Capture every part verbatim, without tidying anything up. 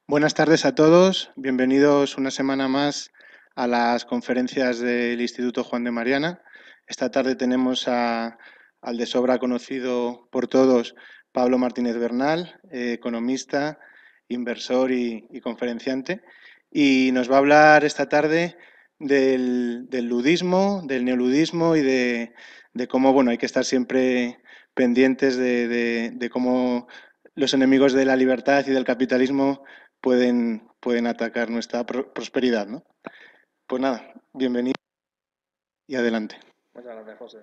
Buenas tardes a todos, bienvenidos una semana más a las conferencias del Instituto Juan de Mariana. Esta tarde tenemos a, al de sobra conocido por todos Pablo Martínez Bernal, eh, economista, inversor y, y conferenciante, y nos va a hablar esta tarde del, del ludismo, del neoludismo y de, de cómo bueno, hay que estar siempre pendientes de, de, de cómo los enemigos de la libertad y del capitalismo pueden, pueden atacar nuestra pro prosperidad, ¿no? Pues nada, bienvenido y adelante. Muchas gracias, José.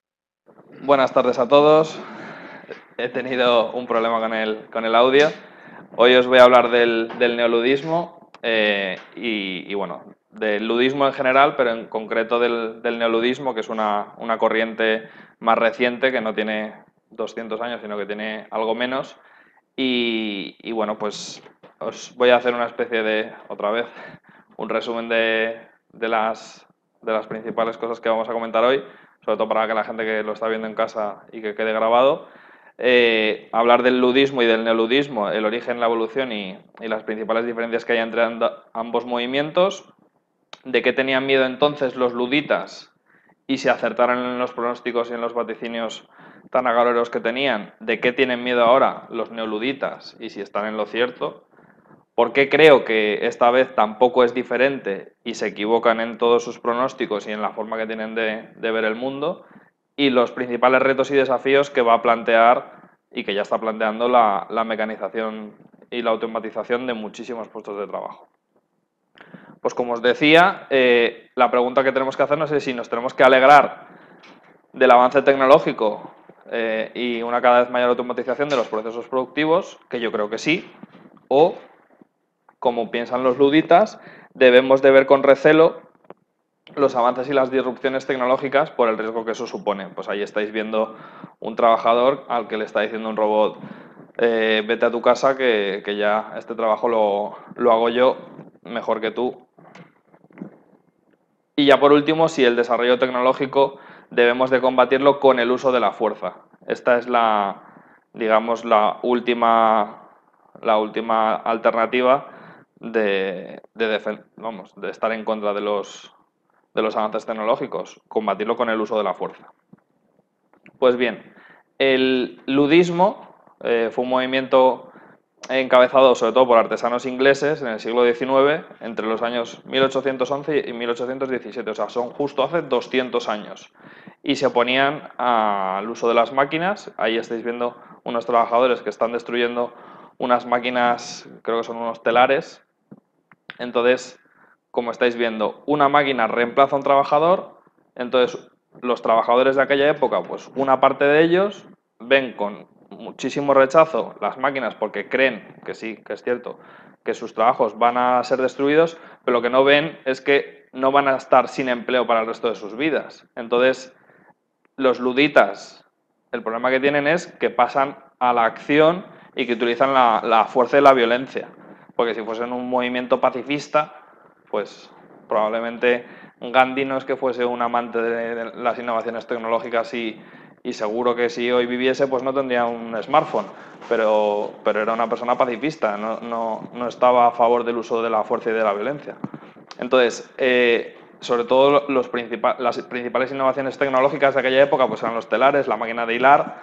Buenas tardes a todos. He tenido un problema con el, con el audio. Hoy os voy a hablar del, del neoludismo eh, y, y, bueno, del ludismo en general, pero en concreto del, del neoludismo, que es una, una corriente más reciente, que no tiene doscientos años, sino que tiene algo menos. Y, y bueno, pues os voy a hacer una especie de, otra vez, un resumen de, de, las, de las principales cosas que vamos a comentar hoy, sobre todo para que la gente que lo está viendo en casa y que quede grabado. Eh, hablar del ludismo y del neoludismo, el origen, la evolución y, y las principales diferencias que hay entre ambos movimientos, de qué tenían miedo entonces los luditas y si acertaron en los pronósticos y en los vaticinios tan agoreros que tenían, de qué tienen miedo ahora los neoluditas y si están en lo cierto, por qué creo que esta vez tampoco es diferente y se equivocan en todos sus pronósticos y en la forma que tienen de, de ver el mundo, y los principales retos y desafíos que va a plantear y que ya está planteando la, la mecanización y la automatización de muchísimos puestos de trabajo. Pues como os decía, eh, la pregunta que tenemos que hacernos es si nos tenemos que alegrar del avance tecnológico eh, y una cada vez mayor automatización de los procesos productivos, que yo creo que sí, o, como piensan los luditas, debemos de ver con recelo los avances y las disrupciones tecnológicas por el riesgo que eso supone. Pues ahí estáis viendo un trabajador al que le está diciendo un robot, eh, vete a tu casa que, que ya este trabajo lo, lo hago yo mejor que tú. Y ya por último, si el desarrollo tecnológico debemos de combatirlo con el uso de la fuerza. Esta es la, digamos, la última, la última alternativa de, de, vamos, de estar en contra de los, de los avances tecnológicos, combatirlo con el uso de la fuerza. Pues bien, el ludismo eh, fue un movimiento encabezado sobre todo por artesanos ingleses en el siglo diecinueve, entre los años mil ochocientos once y mil ochocientos diecisiete, o sea, son justo hace doscientos años. Y se oponían al uso de las máquinas. Ahí estáis viendo unos trabajadores que están destruyendo unas máquinas, creo que son unos telares. Entonces, como estáis viendo, una máquina reemplaza a un trabajador, entonces los trabajadores de aquella época, pues una parte de ellos ven con muchísimo rechazo las máquinas porque creen que sí, que es cierto, que sus trabajos van a ser destruidos, pero lo que no ven es que no van a estar sin empleo para el resto de sus vidas. Entonces, los luditas, el problema que tienen es que pasan a la acción y que utilizan la, la fuerza y la violencia. Porque si fuesen un movimiento pacifista, pues probablemente Gandhi no es que fuese un amante de las innovaciones tecnológicas y, y seguro que si hoy viviese pues no tendría un smartphone, pero, pero era una persona pacifista, no, no, no estaba a favor del uso de la fuerza y de la violencia. Entonces, eh, sobre todo los principal, las principales innovaciones tecnológicas de aquella época pues eran los telares, la máquina de hilar,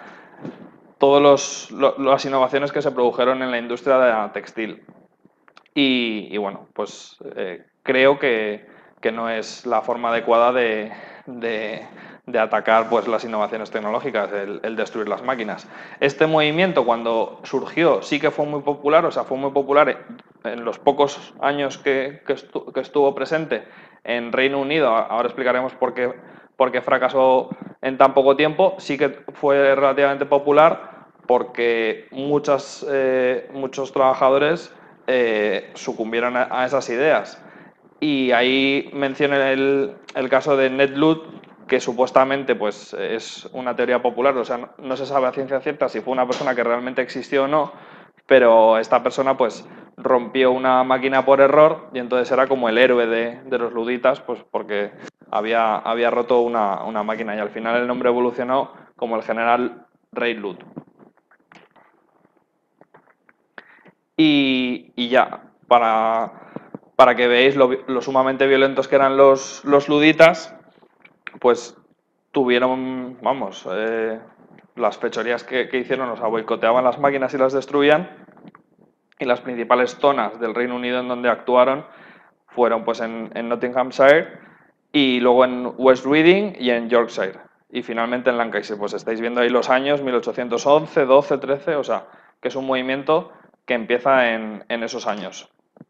todas las innovaciones que se produjeron en la industria de la textil. Y, y bueno, pues eh, creo que, que, no es la forma adecuada de, de, de atacar pues, las innovaciones tecnológicas, el, el, destruir las máquinas. Este movimiento cuando surgió sí que fue muy popular, o sea, fue muy popular en los pocos años que, que, estu que estuvo presente en Reino Unido. Ahora explicaremos por qué, por qué fracasó en tan poco tiempo. Sí que fue relativamente popular porque muchas, eh, muchos trabajadores Eh, sucumbieron a, a esas ideas. Y ahí mencioné el, el caso de Ned Ludd, que supuestamente pues, es una teoría popular, o sea, no, no se sabe a ciencia cierta si fue una persona que realmente existió o no, pero esta persona pues rompió una máquina por error y entonces era como el héroe de, de los luditas, pues porque había, había roto una, una máquina y al final el nombre evolucionó como el general Ray Ludd. Y, y ya, para, para que veáis lo, lo sumamente violentos que eran los, los luditas, pues tuvieron, vamos, eh, las fechorías que, que hicieron, o sea, boicoteaban las máquinas y las destruían, y las principales zonas del Reino Unido en donde actuaron fueron pues en, en Nottinghamshire y luego en West Riding y en Yorkshire. Y finalmente en Lancashire, pues estáis viendo ahí los años, mil ochocientos once, doce, trece, o sea, que es un movimiento que empieza en, en esos años.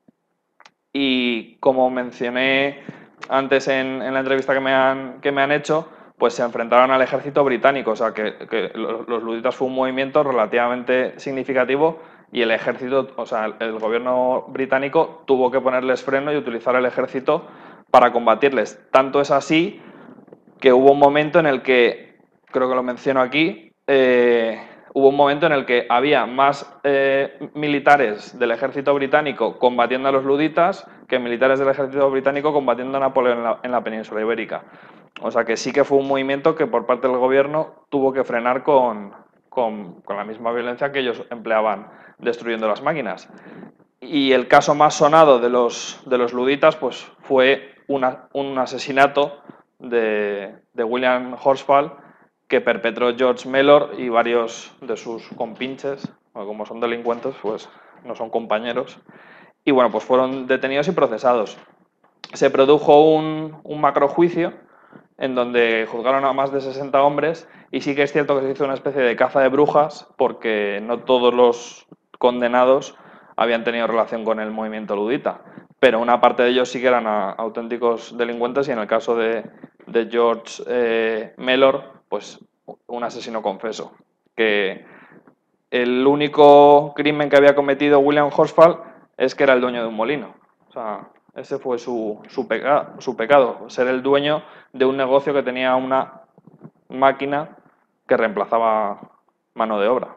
Y como mencioné antes en, en la entrevista que me, han, que me han hecho, pues se enfrentaron al ejército británico, o sea, que, que los, los luditas fue un movimiento relativamente significativo y el ejército, o sea, el, el gobierno británico tuvo que ponerles freno y utilizar el ejército para combatirles. Tanto es así que hubo un momento en el que, creo que lo menciono aquí, eh, hubo un momento en el que había más eh, militares del ejército británico combatiendo a los luditas que militares del ejército británico combatiendo a Napoleón en la, en la península ibérica. O sea que sí que fue un movimiento que por parte del gobierno tuvo que frenar con, con, con la misma violencia que ellos empleaban destruyendo las máquinas. Y el caso más sonado de los, de los luditas pues, fue una, un asesinato de, de William Horsfall que perpetró George Mellor y varios de sus compinches, o como son delincuentes, pues no son compañeros, y bueno, pues fueron detenidos y procesados. Se produjo un, un macrojuicio en donde juzgaron a más de sesenta hombres y sí que es cierto que se hizo una especie de caza de brujas porque no todos los condenados habían tenido relación con el movimiento ludita, pero una parte de ellos sí que eran a, auténticos delincuentes y en el caso de, de George eh, Mellor, pues un asesino confeso, que el único crimen que había cometido William Horsfall es que era el dueño de un molino. O sea, ese fue su, su, peca, su pecado, ser el dueño de un negocio que tenía una máquina que reemplazaba mano de obra.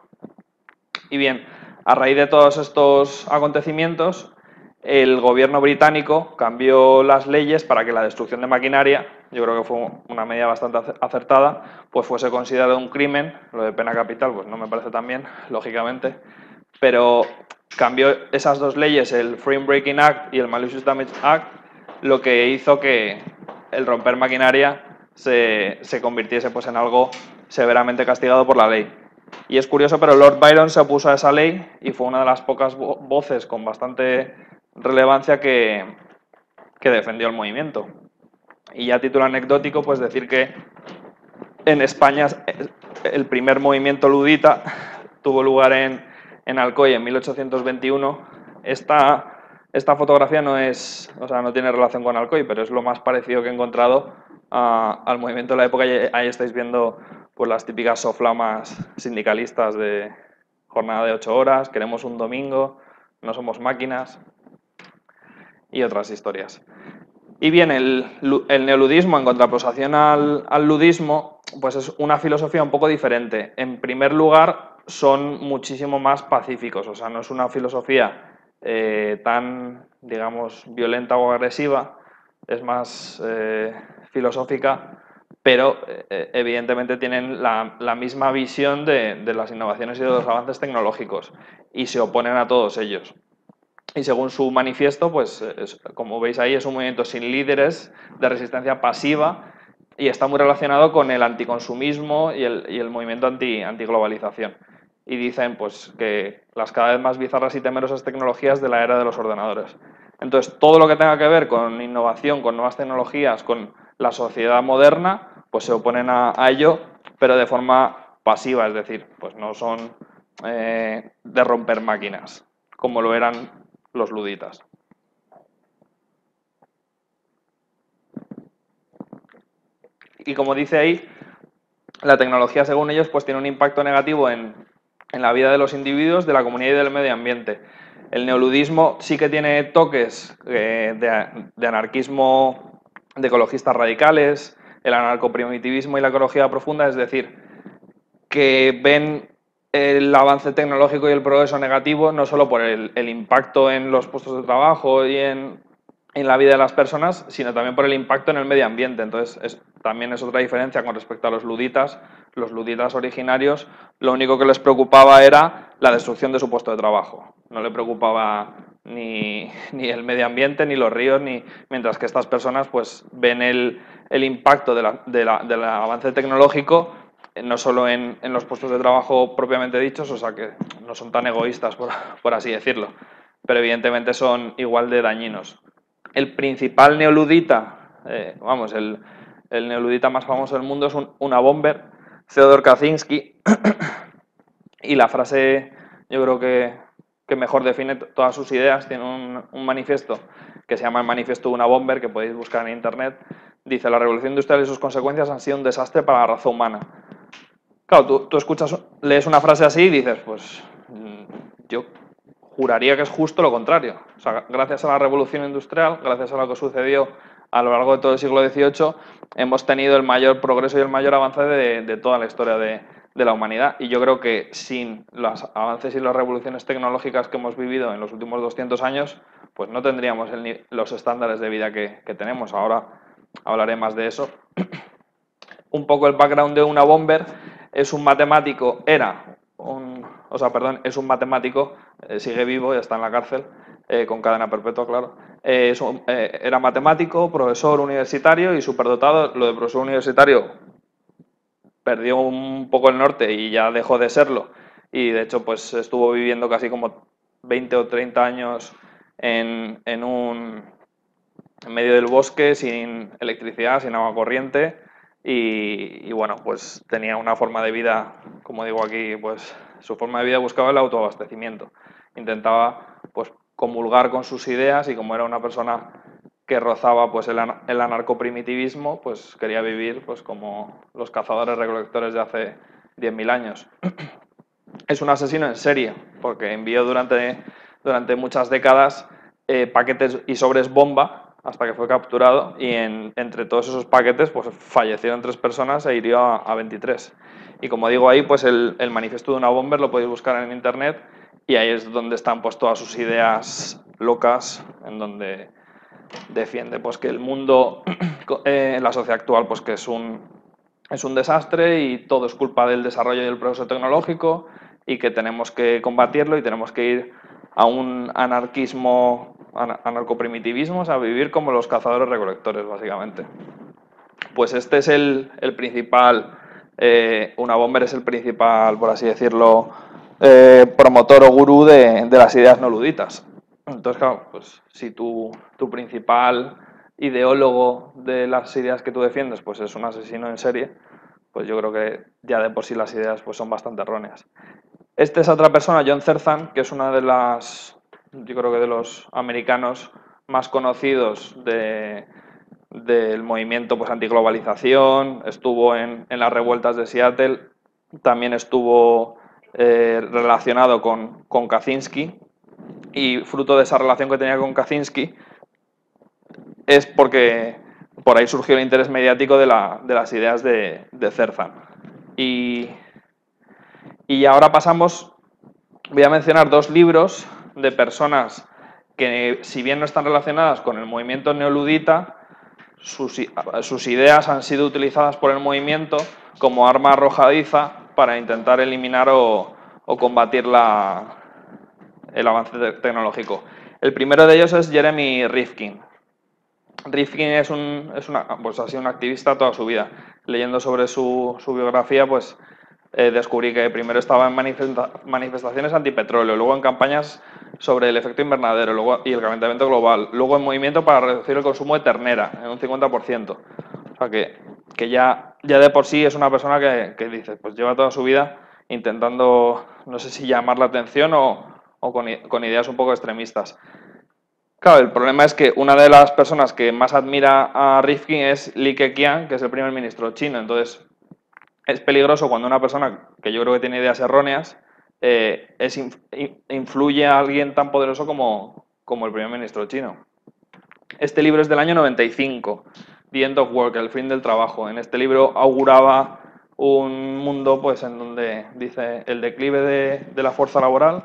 Y bien, a raíz de todos estos acontecimientos, el gobierno británico cambió las leyes para que la destrucción de maquinaria, yo creo que fue una medida bastante acertada, pues fuese considerado un crimen. Lo de pena capital pues no me parece tan bien, lógicamente, pero cambió esas dos leyes, el Frame Breaking Act y el Malicious Damage Act, lo que hizo que el romper maquinaria se, se convirtiese pues en algo severamente castigado por la ley. Y es curioso, pero Lord Byron se opuso a esa ley y fue una de las pocas vo voces con bastante relevancia que, que defendió el movimiento. Y ya a título anecdótico, pues decir que en España el primer movimiento ludita tuvo lugar en, en Alcoy en mil ochocientos veintiuno. Esta, esta fotografía no es, o sea, no tiene relación con Alcoy, pero es lo más parecido que he encontrado a, al movimiento de la época. Y ahí estáis viendo pues, las típicas soflamas sindicalistas de jornada de ocho horas, queremos un domingo, no somos máquinas y otras historias. Y bien, el, el neoludismo en contraposición al, al ludismo, pues es una filosofía un poco diferente. En primer lugar, son muchísimo más pacíficos, o sea, no es una filosofía eh, tan, digamos, violenta o agresiva, es más eh, filosófica, pero eh, evidentemente tienen la, la misma visión de, de las innovaciones y de los avances tecnológicos y se oponen a todos ellos. Y según su manifiesto, pues es, como veis ahí, es un movimiento sin líderes, de resistencia pasiva, y está muy relacionado con el anticonsumismo y el, y el movimiento anti, antiglobalización. Y dicen pues, que las cada vez más bizarras y temerosas tecnologías de la era de los ordenadores. Entonces, todo lo que tenga que ver con innovación, con nuevas tecnologías, con la sociedad moderna, pues se oponen a, a ello, pero de forma pasiva, es decir, pues no son eh, de romper máquinas, como lo eran los luditas. Y como dice ahí, la tecnología, según ellos, pues tiene un impacto negativo en, en la vida de los individuos, de la comunidad y del medio ambiente. El neoludismo sí que tiene toques eh, de, de anarquismo, de ecologistas radicales, el anarcoprimitivismo y la ecología profunda, es decir, que ven el avance tecnológico y el progreso negativo no solo por el, el impacto en los puestos de trabajo y en, en la vida de las personas, sino también por el impacto en el medio ambiente. Entonces, es, también es otra diferencia con respecto a los luditas. Los luditas originarios, lo único que les preocupaba era la destrucción de su puesto de trabajo. No le preocupaba ni, ni el medio ambiente, ni los ríos, ni mientras que estas personas pues ven el, el impacto de la, de la, del avance tecnológico, no solo en, en los puestos de trabajo propiamente dichos, o sea que no son tan egoístas, por, por así decirlo, pero evidentemente son igual de dañinos. El principal neoludita, eh, vamos, el, el neoludita más famoso del mundo es un, una bomber, Theodor Kaczynski, y la frase yo creo que, que mejor define todas sus ideas, tiene un, un manifiesto que se llama el Manifiesto de una Bomber, que podéis buscar en internet. Dice: la revolución industrial y sus consecuencias han sido un desastre para la raza humana. Claro, tú, tú escuchas, lees una frase así y dices, pues yo juraría que es justo lo contrario. O sea, gracias a la revolución industrial, gracias a lo que sucedió a lo largo de todo el siglo dieciocho, hemos tenido el mayor progreso y el mayor avance de, de toda la historia de, de la humanidad. Y yo creo que sin los avances y las revoluciones tecnológicas que hemos vivido en los últimos doscientos años, pues no tendríamos el, los estándares de vida que, que tenemos. Ahora hablaré más de eso. Un poco el background de una bomber: es un matemático, era un, o sea, perdón, es un matemático, eh, sigue vivo, ya está en la cárcel, eh, con cadena perpetua, claro. Eh, es un, eh, era matemático, profesor universitario y superdotado. Lo de profesor universitario perdió un poco el norte y ya dejó de serlo. Y de hecho, pues estuvo viviendo casi como veinte o treinta años en, en un en medio del bosque, sin electricidad, sin agua corriente. Y, y bueno, pues tenía una forma de vida, como digo aquí, pues su forma de vida buscaba el autoabastecimiento. Intentaba pues comulgar con sus ideas, y como era una persona que rozaba pues el, el anarcoprimitivismo, pues quería vivir pues como los cazadores recolectores de hace diez mil años. Es un asesino en serie, porque envió durante, durante muchas décadas eh, paquetes y sobres bomba hasta que fue capturado, y en, entre todos esos paquetes pues fallecieron tres personas e hirió a, a veintitrés. Y como digo ahí, pues el, el manifiesto de una bomber lo podéis buscar en internet, y ahí es donde están pues todas sus ideas locas, en donde defiende pues que el mundo, eh, la sociedad actual, pues que es un, es un desastre y todo es culpa del desarrollo y del progreso tecnológico, y que tenemos que combatirlo y tenemos que ir a un anarquismo, anarcoprimitivismo, o sea, vivir como los cazadores recolectores, básicamente. Pues este es el, el principal, eh, una bomber es el principal, por así decirlo, eh, promotor o gurú de, de las ideas no luditas. Entonces, claro, pues si tu, tu principal ideólogo de las ideas que tú defiendes pues es un asesino en serie, pues yo creo que ya de por sí las ideas pues son bastante erróneas. Esta es otra persona, John Zerzan, que es una de las, yo creo que de los americanos más conocidos de, del movimiento pues antiglobalización. Estuvo en, en las revueltas de Seattle, también estuvo eh, relacionado con, con Kaczynski, y fruto de esa relación que tenía con Kaczynski es porque por ahí surgió el interés mediático de, la, de las ideas de, de Zerzan. Y, y ahora pasamos, voy a mencionar dos libros de personas que, si bien no están relacionadas con el movimiento neoludita, sus, sus ideas han sido utilizadas por el movimiento como arma arrojadiza para intentar eliminar o, o combatir la, el avance tecnológico. El primero de ellos es Jeremy Rifkin. Rifkin es un, es una, pues ha sido un activista toda su vida. Leyendo sobre su, su biografía, pues eh, descubrí que primero estaba en manifesta, manifestaciones antipetróleo, luego en campañas sobre el efecto invernadero luego, y el calentamiento global, luego en movimiento para reducir el consumo de ternera en un cincuenta por ciento. O sea que, que ya, ya de por sí es una persona que, que dice, pues lleva toda su vida intentando, no sé si llamar la atención o, o con, con ideas un poco extremistas. Claro, el problema es que una de las personas que más admira a Rifkin es Li Keqiang, que es el primer ministro chino. Entonces, es peligroso cuando una persona que yo creo que tiene ideas erróneas eh, es, influye a alguien tan poderoso como, como el primer ministro chino. Este libro es del año noventa y cinco, The End of Work, el fin del trabajo. En este libro auguraba un mundo pues en donde dice el declive de, de la fuerza laboral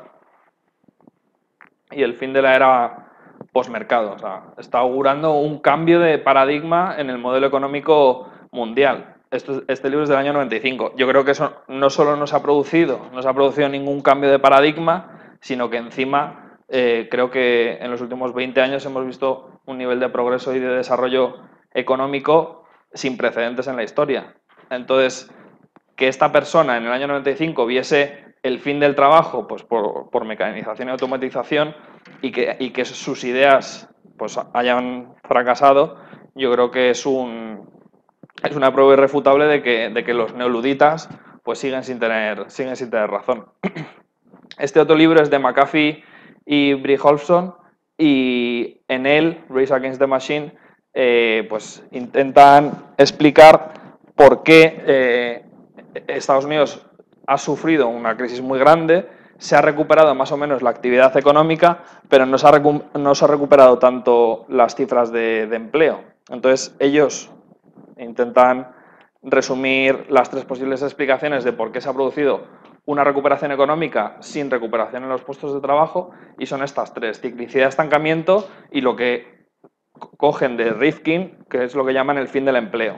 y el fin de la era posmercado. O sea, está augurando un cambio de paradigma en el modelo económico mundial. Esto, este libro es del año noventa y cinco. Yo creo que eso no solo no se ha producido, no se ha producido ningún cambio de paradigma, sino que encima eh, creo que en los últimos veinte años hemos visto un nivel de progreso y de desarrollo económico sin precedentes en la historia. Entonces, que esta persona en el año noventa y cinco viese el fin del trabajo pues por, por mecanización y automatización y que, y que sus ideas pues hayan fracasado, yo creo que es un es una prueba irrefutable de que, de que los neoluditas pues siguen sin tener, siguen sin tener razón. Este otro libro es de McAfee y Brynjolfsson y en él, Race Against the Machine, eh, pues intentan explicar por qué eh, Estados Unidos ha sufrido una crisis muy grande, se ha recuperado más o menos la actividad económica, pero no se ha, no se ha recuperado tanto las cifras de, de empleo. Entonces, ellos intentan resumir las tres posibles explicaciones de por qué se ha producido una recuperación económica sin recuperación en los puestos de trabajo, y son estas tres: ciclicidad, estancamiento y lo que cogen de Rifkin, que es lo que llaman el fin del empleo.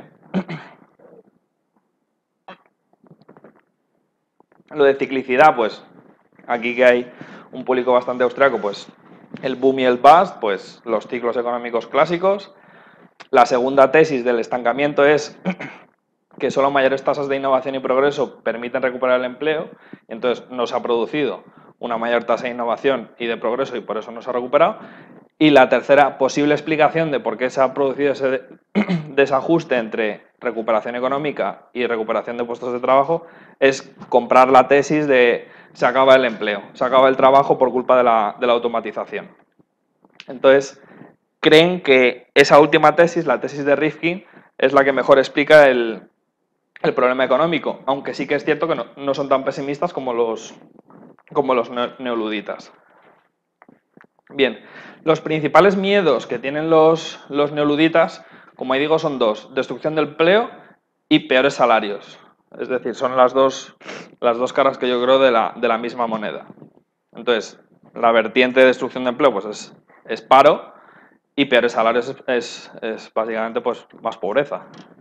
Lo de ciclicidad, pues aquí que hay un público bastante austriaco, pues el boom y el bust, pues los ciclos económicos clásicos. La segunda tesis del estancamiento es que solo mayores tasas de innovación y progreso permiten recuperar el empleo, y entonces no se ha producido una mayor tasa de innovación y de progreso y por eso no se ha recuperado. Y la tercera posible explicación de por qué se ha producido ese desajuste entre recuperación económica y recuperación de puestos de trabajo es comprar la tesis de se acaba el empleo, se acaba el trabajo por culpa de la, de la automatización. Entonces, creen que esa última tesis, la tesis de Rifkin, es la que mejor explica el, el problema económico, aunque sí que es cierto que no, no son tan pesimistas como los, como los neoluditas. Bien, los principales miedos que tienen los, los neoluditas, como ahí digo, son dos: destrucción del empleo y peores salarios. Es decir, son las dos, las dos caras que yo creo de la, de la misma moneda. Entonces, la vertiente de destrucción de empleo pues es, es paro, y peores salarios es, es, es básicamente pues, más pobreza.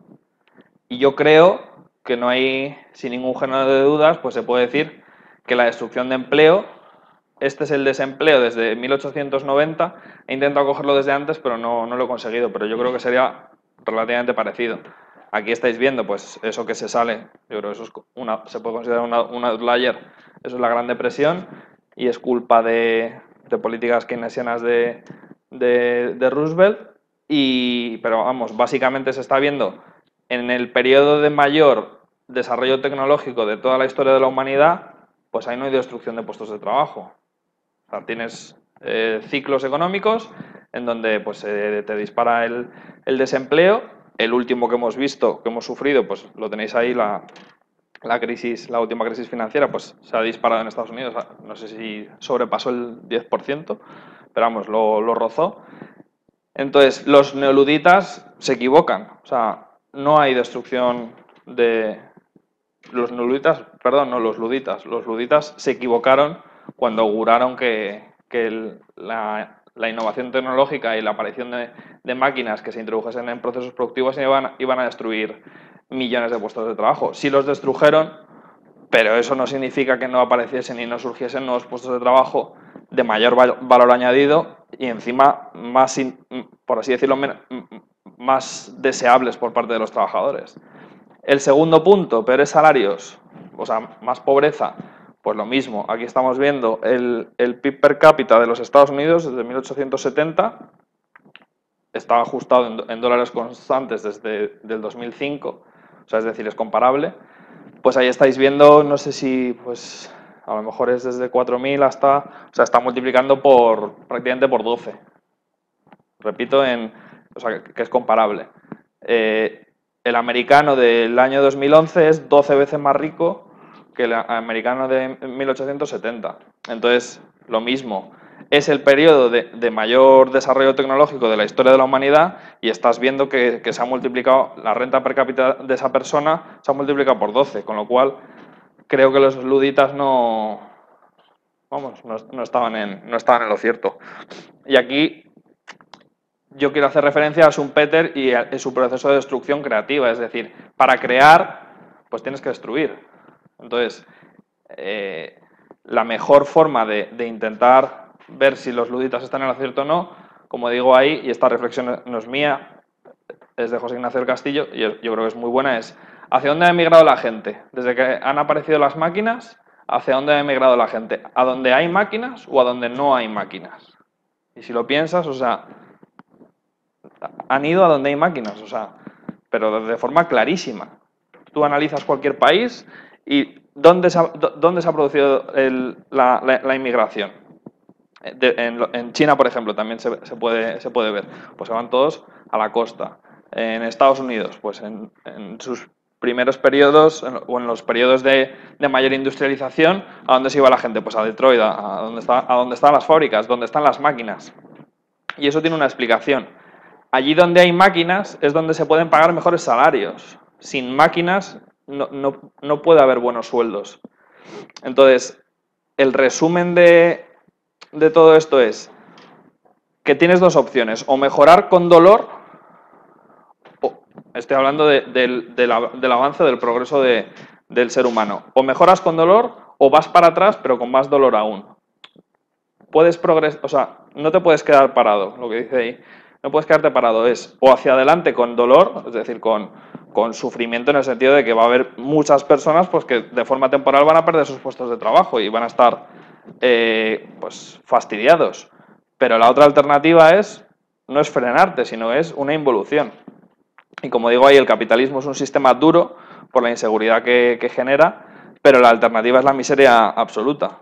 Y yo creo que no hay, sin ningún género de dudas, pues se puede decir que la destrucción de empleo, este es el desempleo desde mil ochocientos noventa, he intentado cogerlo desde antes, pero no, no lo he conseguido, pero yo creo que sería relativamente parecido. Aquí estáis viendo, pues, eso que se sale, yo creo que eso es una, se puede considerar una, un outlier, eso es la Gran Depresión, y es culpa de, de políticas keynesianas de, de, de Roosevelt, y, pero vamos, básicamente se está viendo en el periodo de mayor desarrollo tecnológico de toda la historia de la humanidad, pues ahí no hay destrucción de puestos de trabajo. O sea, tienes eh, ciclos económicos en donde pues, eh, te dispara el, el desempleo. El último que hemos visto, que hemos sufrido, pues lo tenéis ahí, la, la crisis, la última crisis financiera, pues se ha disparado en Estados Unidos. No sé si sobrepasó el diez por ciento, pero vamos, lo, lo rozó. Entonces, los neoluditas se equivocan. O sea, no hay destrucción de... Los neoluditas, perdón, no, los luditas. Los luditas se equivocaron cuando auguraron que, que el, la, la innovación tecnológica y la aparición de, de máquinas que se introdujesen en procesos productivos iban, iban a destruir millones de puestos de trabajo. Sí los destrujeron, pero eso no significa que no apareciesen y no surgiesen nuevos puestos de trabajo de mayor valor añadido y encima más, por así decirlo, más deseables por parte de los trabajadores. El segundo punto, peores salarios, o sea, más pobreza, pues lo mismo. Aquí estamos viendo el, el P I B per cápita de los Estados Unidos desde mil ochocientos setenta, está ajustado en, en dólares constantes desde el dos mil cinco, o sea, es decir, es comparable. Pues ahí estáis viendo, no sé si, pues a lo mejor es desde cuatro mil hasta, o sea, está multiplicando por prácticamente por doce. Repito, en, o sea, que es comparable. Eh, el americano del año dos mil once es doce veces más rico que el americano de mil ochocientos setenta. Entonces, lo mismo. Es el periodo de, de mayor desarrollo tecnológico de la historia de la humanidad y estás viendo que, que se ha multiplicado, la renta per cápita de esa persona se ha multiplicado por doce, con lo cual creo que los luditas no, vamos, no, no, estaban en, no estaban en lo cierto. Y aquí yo quiero hacer referencia a Schumpeter y a su proceso de destrucción creativa, es decir, para crear, pues tienes que destruir. Entonces, eh, la mejor forma de, de intentar ver si los luditas están en el acierto o no. Como digo ahí, y esta reflexión no es mía, es de José Ignacio del Castillo, y yo, yo creo que es muy buena, es ¿hacia dónde ha emigrado la gente? Desde que han aparecido las máquinas, ¿hacia dónde ha emigrado la gente? ¿A dónde hay máquinas o a dónde no hay máquinas? Y si lo piensas, o sea, han ido a donde hay máquinas, o sea, pero de forma clarísima. Tú analizas cualquier país y ¿dónde se ha, dónde se ha producido el, la, la, la, inmigración? De, en, en China, por ejemplo, también se, se, puede, se puede ver. Pues se van todos a la costa. En Estados Unidos, pues en, en sus primeros periodos en, o en los periodos de, de mayor industrialización, ¿a dónde se iba la gente? Pues a Detroit, a, a, donde, está, a donde están las fábricas, donde están las máquinas. Y eso tiene una explicación. Allí donde hay máquinas es donde se pueden pagar mejores salarios. Sin máquinas no, no, no puede haber buenos sueldos. Entonces, el resumen de, de todo esto es que tienes dos opciones. O mejorar con dolor, o, estoy hablando de, de, de la, del avance, del progreso de, del ser humano. O mejoras con dolor o vas para atrás, pero con más dolor aún. Puedes progresar, o sea, no te puedes quedar parado, lo que dice ahí. No puedes quedarte parado, es o hacia adelante con dolor, es decir, con, con sufrimiento en el sentido de que va a haber muchas personas pues, que de forma temporal van a perder sus puestos de trabajo y van a estar eh, pues, fastidiados. Pero la otra alternativa es, no es frenarte, sino es una involución. Y como digo ahí, el capitalismo es un sistema duro por la inseguridad que, que genera, pero la alternativa es la miseria absoluta.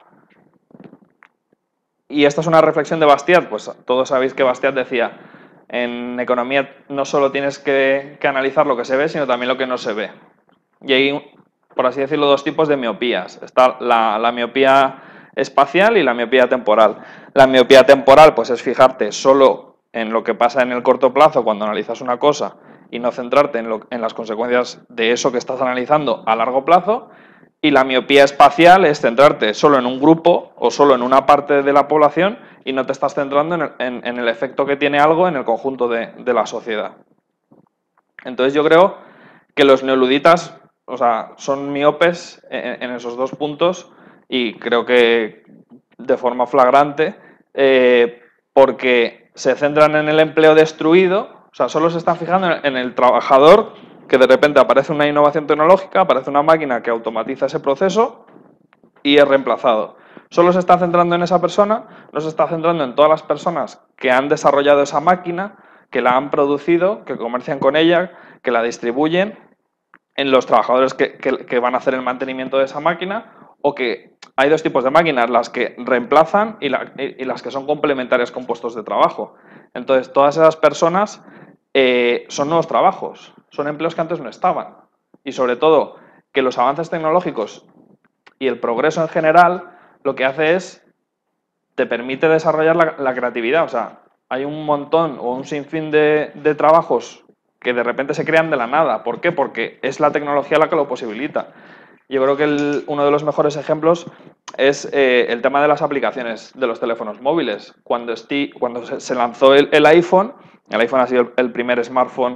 Y esta es una reflexión de Bastiat, pues todos sabéis que Bastiat decía, en economía no solo tienes que, que analizar lo que se ve, sino también lo que no se ve. Y hay, por así decirlo, dos tipos de miopías. Está la, la miopía espacial y la miopía temporal. La miopía temporal, pues es fijarte solo en lo que pasa en el corto plazo cuando analizas una cosa y no centrarte en, lo, en las consecuencias de eso que estás analizando a largo plazo. Y la miopía espacial es centrarte solo en un grupo o solo en una parte de la población y no te estás centrando en el, en, en el efecto que tiene algo en el conjunto de, de la sociedad. Entonces yo creo que los neoluditas, o sea, son miopes en, en esos dos puntos y creo que de forma flagrante eh, porque se centran en el empleo destruido, o sea, solo se están fijando en, en el trabajador que de repente aparece una innovación tecnológica, aparece una máquina que automatiza ese proceso y es reemplazado. Solo se está centrando en esa persona, no se está centrando en todas las personas que han desarrollado esa máquina, que la han producido, que comercian con ella, que la distribuyen, en los trabajadores que, que, que van a hacer el mantenimiento de esa máquina, o que hay dos tipos de máquinas, las que reemplazan y, la, y las que son complementarias con puestos de trabajo. Entonces, todas esas personas eh, son nuevos trabajos, son empleos que antes no estaban. Y sobre todo, que los avances tecnológicos y el progreso en general lo que hace es, te permite desarrollar la, la creatividad. O sea, hay un montón o un sinfín de, de trabajos que de repente se crean de la nada. ¿Por qué? Porque es la tecnología la que lo posibilita. Yo creo que el, uno de los mejores ejemplos es eh, el tema de las aplicaciones de los teléfonos móviles. Cuando, Steve, cuando se, se lanzó el, el iPhone, el iPhone ha sido el, el primer smartphone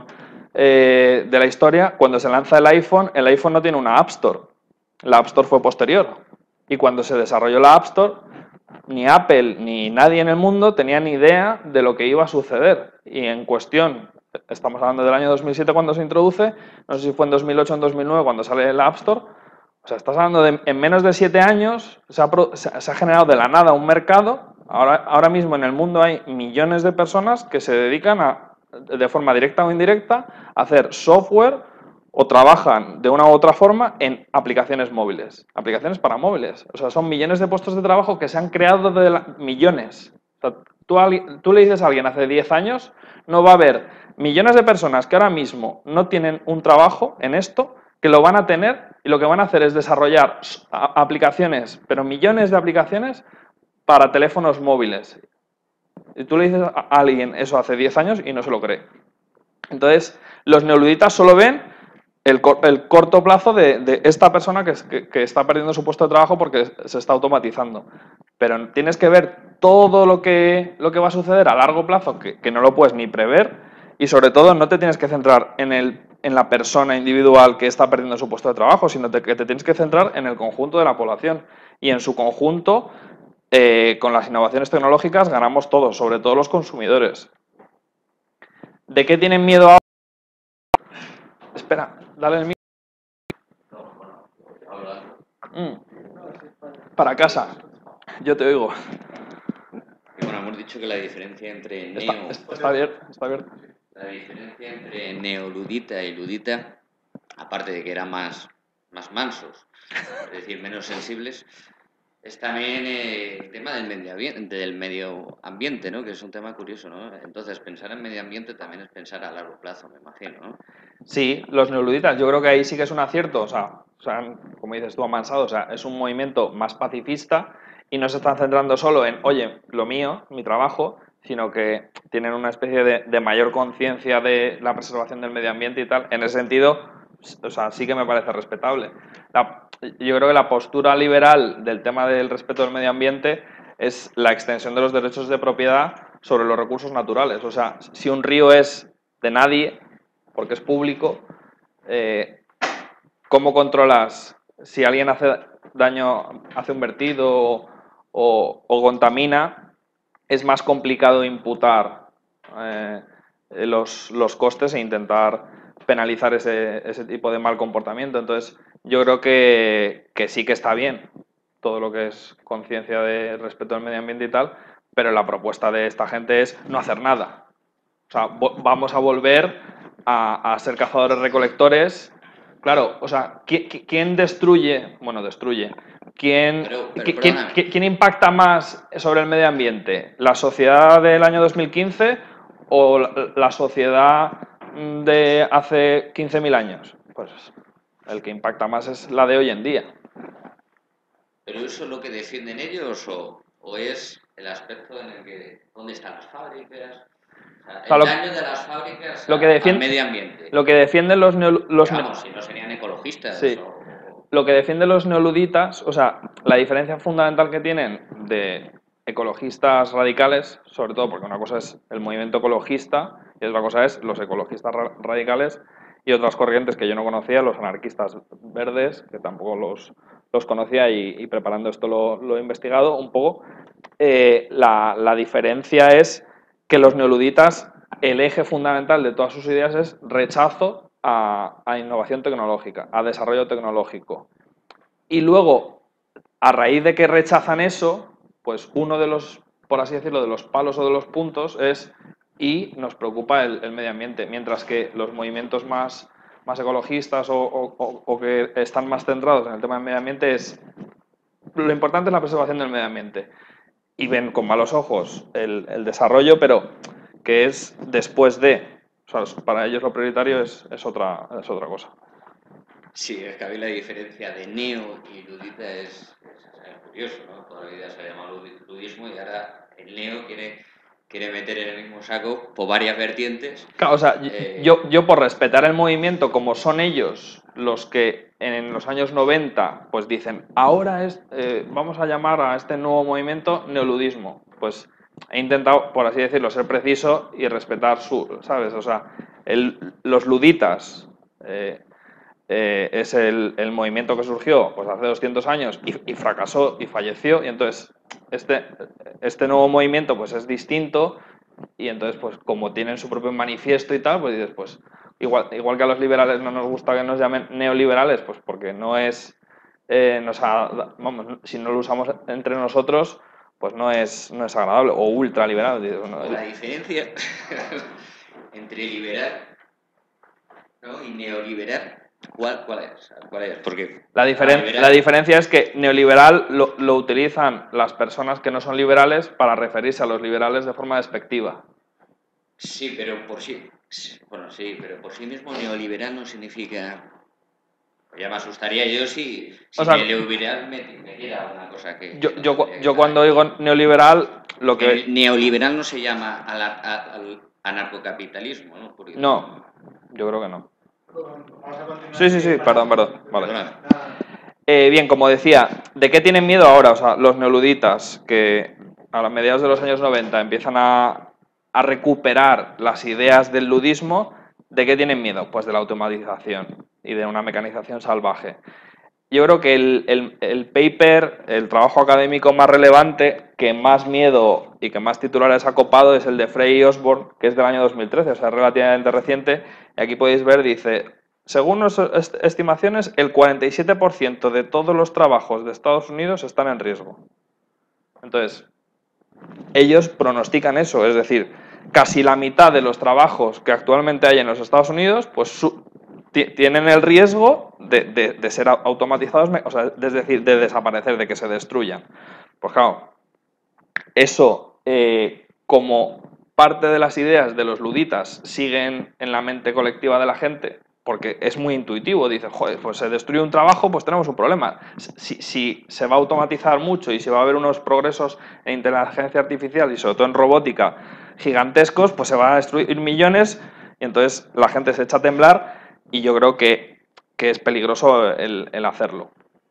eh, de la historia, cuando se lanza el iPhone, el iPhone no tiene una App Store. La App Store fue posterior. Y cuando se desarrolló la App Store, ni Apple ni nadie en el mundo tenía ni idea de lo que iba a suceder. Y en cuestión, estamos hablando del año dos mil siete cuando se introduce, no sé si fue en dos mil ocho o en dos mil nueve cuando sale la App Store, o sea, estás hablando de en menos de siete años se ha, se ha generado de la nada un mercado. Ahora, ahora mismo en el mundo hay millones de personas que se dedican a, de forma directa o indirecta, a hacer software o trabajan de una u otra forma en aplicaciones móviles, aplicaciones para móviles. O sea, son millones de puestos de trabajo que se han creado de la, millones. O sea, tú, tú le dices a alguien hace diez años, no va a haber millones de personas que ahora mismo no tienen un trabajo en esto, que lo van a tener y lo que van a hacer es desarrollar aplicaciones, pero millones de aplicaciones para teléfonos móviles. Y tú le dices a alguien eso hace diez años y no se lo cree. Entonces, los neoluditas solo ven el, el corto plazo de, de esta persona que, que, que está perdiendo su puesto de trabajo porque se está automatizando. Pero tienes que ver todo lo que, lo que va a suceder a largo plazo, que, que no lo puedes ni prever, y sobre todo no te tienes que centrar en, el, en la persona individual que está perdiendo su puesto de trabajo, sino te, que te tienes que centrar en el conjunto de la población. Y en su conjunto, eh, con las innovaciones tecnológicas ganamos todos, sobre todo los consumidores. ¿De qué tienen miedo ahora? Espera, dale el mío. Mm. Para casa. Yo te oigo. Y bueno, hemos dicho que la diferencia entre Está, neo... está abierto, está abierto. La diferencia entre neoludita y ludita, aparte de que eran más, más mansos, es decir, menos sensibles, es también eh, el tema del medio, ambiente, del medio ambiente, ¿no? Que es un tema curioso, ¿no? Entonces, pensar en medio ambiente también es pensar a largo plazo, me imagino, ¿no? Sí, los neoluditas, yo creo que ahí sí que es un acierto, o sea, o sea, como dices tú, avanzado, o sea, es un movimiento más pacifista y no se están centrando solo en, oye, lo mío, mi trabajo, sino que tienen una especie de, de mayor conciencia de la preservación del medio ambiente y tal. En ese sentido, o sea, sí que me parece respetable. La, yo creo que la postura liberal del tema del respeto del medio ambiente es la extensión de los derechos de propiedad sobre los recursos naturales. O sea, si un río es de nadie, porque es público, eh, ¿cómo controlas si alguien hace daño, hace un vertido o, o, o contamina? Es más complicado imputar eh, los, los costes e intentar penalizar ese, ese tipo de mal comportamiento. Entonces, yo creo que, que sí que está bien todo lo que es conciencia de respeto al medio ambiente y tal, pero la propuesta de esta gente es no hacer nada. O sea, vamos a volver a, a ser cazadores-recolectores. Claro, o sea, ¿quién, quién destruye? Bueno, destruye. ¿Quién, Pero, pero ¿quién, perdóname. ¿Quién impacta más sobre el medio ambiente? ¿La sociedad del año dos mil quince o la, la sociedad de hace quince mil años? Pues el que impacta más es la de hoy en día. ¿Pero eso es lo que defienden ellos o, o es el aspecto en el que dónde están las fábricas? O sea, O sea, el lo, daño de las fábricas lo, que a- al defiende, medio ambiente. lo que defienden los, neo, los Que vamos, si no serían ecologistas sí. o, o... Lo que defienden los neoluditas, o sea, la diferencia fundamental que tienen de ecologistas radicales, sobre todo porque una cosa es el movimiento ecologista y otra cosa es los ecologistas ra radicales y otras corrientes que yo no conocía, los anarquistas verdes, que tampoco los, los conocía y, y preparando esto lo, lo, he investigado un poco. Eh, la, la diferencia es que los neoluditas, el eje fundamental de todas sus ideas es rechazo a, a innovación tecnológica, a desarrollo tecnológico. Y luego, a raíz de que rechazan eso, pues uno de los, por así decirlo, de los palos o de los puntos es y nos preocupa el, el medio ambiente, mientras que los movimientos más, más ecologistas o, o, o que están más centrados en el tema del medio ambiente es lo importante es la preservación del medio ambiente y ven con malos ojos el, el desarrollo, pero que es después de, o sea, para ellos lo prioritario es, es, otra, es otra cosa. Sí, es que a mí la diferencia de neo y ludita es, es, es curioso, ¿no? Toda la vida se ha llamado ludismo y ahora el neo quiere, quiere meter en el mismo saco por varias vertientes. Claro, o sea, Eh... yo, yo por respetar el movimiento, como son ellos los que en los años noventa pues dicen, ahora es, eh, vamos a llamar a este nuevo movimiento neoludismo, pues he intentado, por así decirlo, ser preciso y respetar su, ¿sabes? O sea, el, los luditas eh, eh, es el, el, movimiento que surgió pues hace doscientos años y, y fracasó y falleció, y entonces este, este nuevo movimiento pues es distinto. Y entonces, pues como tienen su propio manifiesto y tal, pues dices, pues igual, igual que a los liberales no nos gusta que nos llamen neoliberales, pues porque no es, eh, nos ha, vamos, si no lo usamos entre nosotros, pues no es, no es agradable, o ultraliberal. Bueno, La diferencia entre liberal, ¿no? y neoliberal, ¿cuál, cuál es? ¿Cuál es? Porque la, diferen liberal... la diferencia es que neoliberal lo, lo utilizan las personas que no son liberales para referirse a los liberales de forma despectiva. Sí, pero por sí, bueno, sí, pero por sí mismo neoliberal no significa... Ya me asustaría yo si, si O sea, neoliberal me, me diera una cosa que, yo, que no yo, tendría que yo estar cuando ahí. digo neoliberal, lo Porque que... neoliberal no se llama al, al anarcocapitalismo, ¿no? Porque... No, yo creo que no. Sí, sí, sí, perdón, perdón. Vale. Eh, bien, como decía, ¿de qué tienen miedo ahora? O sea, los neoluditas, que a mediados de los años noventa empiezan a, a recuperar las ideas del ludismo, ¿de qué tienen miedo? Pues de la automatización y de una mecanización salvaje. yo creo que el, el, el paper, el trabajo académico más relevante, que más miedo y que más titulares ha copado, es el de Frey y Osborne, que es del año dos mil trece, o sea, relativamente reciente. Y aquí podéis ver, dice, según nuestras estimaciones, el cuarenta y siete por ciento de todos los trabajos de Estados Unidos están en riesgo. Entonces, ellos pronostican eso, es decir, casi la mitad de los trabajos que actualmente hay en los Estados Unidos, pues su, tienen el riesgo de, de, de ser automatizados, o sea, es decir, de desaparecer, de que se destruyan. Pues claro, eso eh, como parte de las ideas de los luditas siguen en la mente colectiva de la gente, porque es muy intuitivo, dicen, joder, pues se destruye un trabajo, pues tenemos un problema. Si, si se va a automatizar mucho y si va a haber unos progresos en inteligencia artificial y sobre todo en robótica gigantescos, pues se van a destruir millones y entonces la gente se echa a temblar y yo creo que, que es peligroso el, el hacerlo.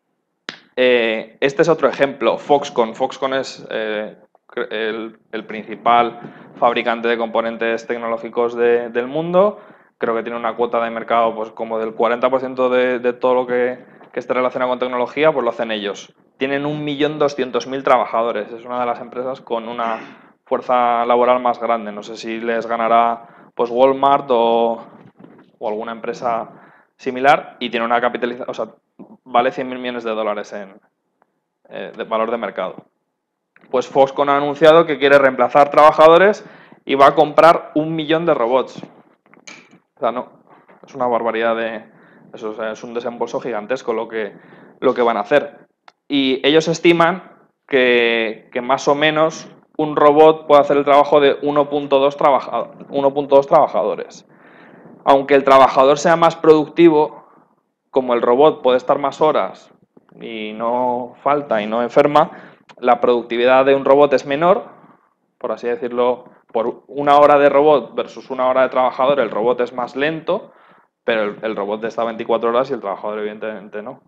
Eh, este es otro ejemplo, Foxconn. Foxconn es eh, el, el principal fabricante de componentes tecnológicos de, del mundo. Creo que tiene una cuota de mercado pues, como del cuarenta por ciento de, de todo lo que, que esté relacionado con tecnología, pues lo hacen ellos. Tienen un millón doscientos mil trabajadores. Es una de las empresas con una fuerza laboral más grande. No sé si les ganará pues, Walmart o, o alguna empresa similar y tiene una capitalización, o sea, vale cien mil millones de dólares en eh, de valor de mercado. Pues Foxconn ha anunciado que quiere reemplazar trabajadores y va a comprar un millón de robots. O sea, no, es una barbaridad de... Eso, o sea, es un desembolso gigantesco lo que, lo que van a hacer. Y ellos estiman que, que más o menos un robot puede hacer el trabajo de uno punto dos trabaja, uno punto dos trabajadores. Aunque el trabajador sea más productivo, como el robot puede estar más horas y no falta y no enferma, la productividad de un robot es menor, por así decirlo, por una hora de robot versus una hora de trabajador, el robot es más lento, pero el, el robot está veinticuatro horas y el trabajador evidentemente no.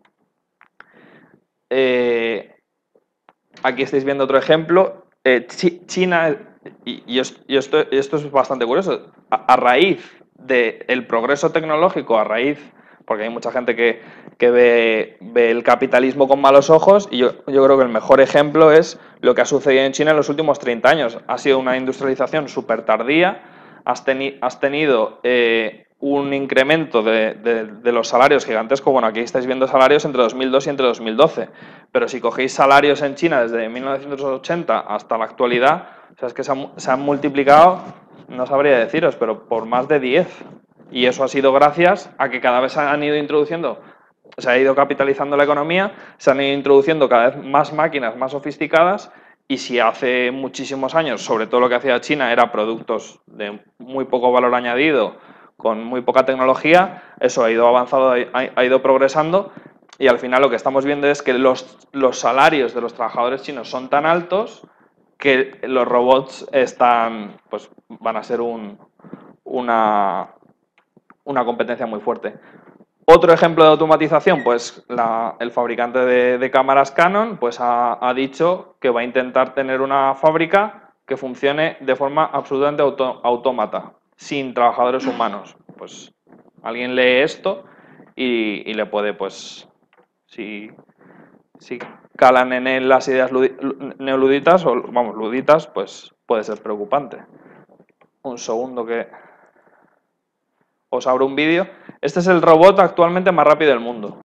Eh, aquí estáis viendo otro ejemplo. Eh, China, y, y, esto, y esto es bastante curioso, a, a raíz del progreso tecnológico, a raíz, porque hay mucha gente que, que ve, ve el capitalismo con malos ojos, y yo, yo creo que el mejor ejemplo es lo que ha sucedido en China en los últimos treinta años. Ha sido una industrialización súper tardía, has, teni, has tenido eh, un incremento de, de, de los salarios gigantescos. Bueno, aquí estáis viendo salarios entre dos mil dos y entre dos mil doce, pero si cogéis salarios en China desde mil novecientos ochenta hasta la actualidad, o sea, es que se han, se han multiplicado, no sabría deciros, pero por más de diez. Y eso ha sido gracias a que cada vez se han ido introduciendo, se ha ido capitalizando la economía, se han ido introduciendo cada vez más máquinas más sofisticadas, y si hace muchísimos años, sobre todo lo que hacía China, era productos de muy poco valor añadido, con muy poca tecnología, eso ha ido avanzando, ha ido progresando, y al final lo que estamos viendo es que los, los salarios de los trabajadores chinos son tan altos que los robots están, pues, van a ser un, una, una competencia muy fuerte. Otro ejemplo de automatización, pues la, el fabricante de, de cámaras Canon pues ha, ha dicho que va a intentar tener una fábrica que funcione de forma absolutamente auto, autómata, sin trabajadores humanos. Pues alguien lee esto y, y le puede, pues, si, si calan en él las ideas ludi, neoluditas, o vamos, luditas, pues puede ser preocupante. Un segundo que os abro un vídeo. Este es el robot actualmente más rápido del mundo.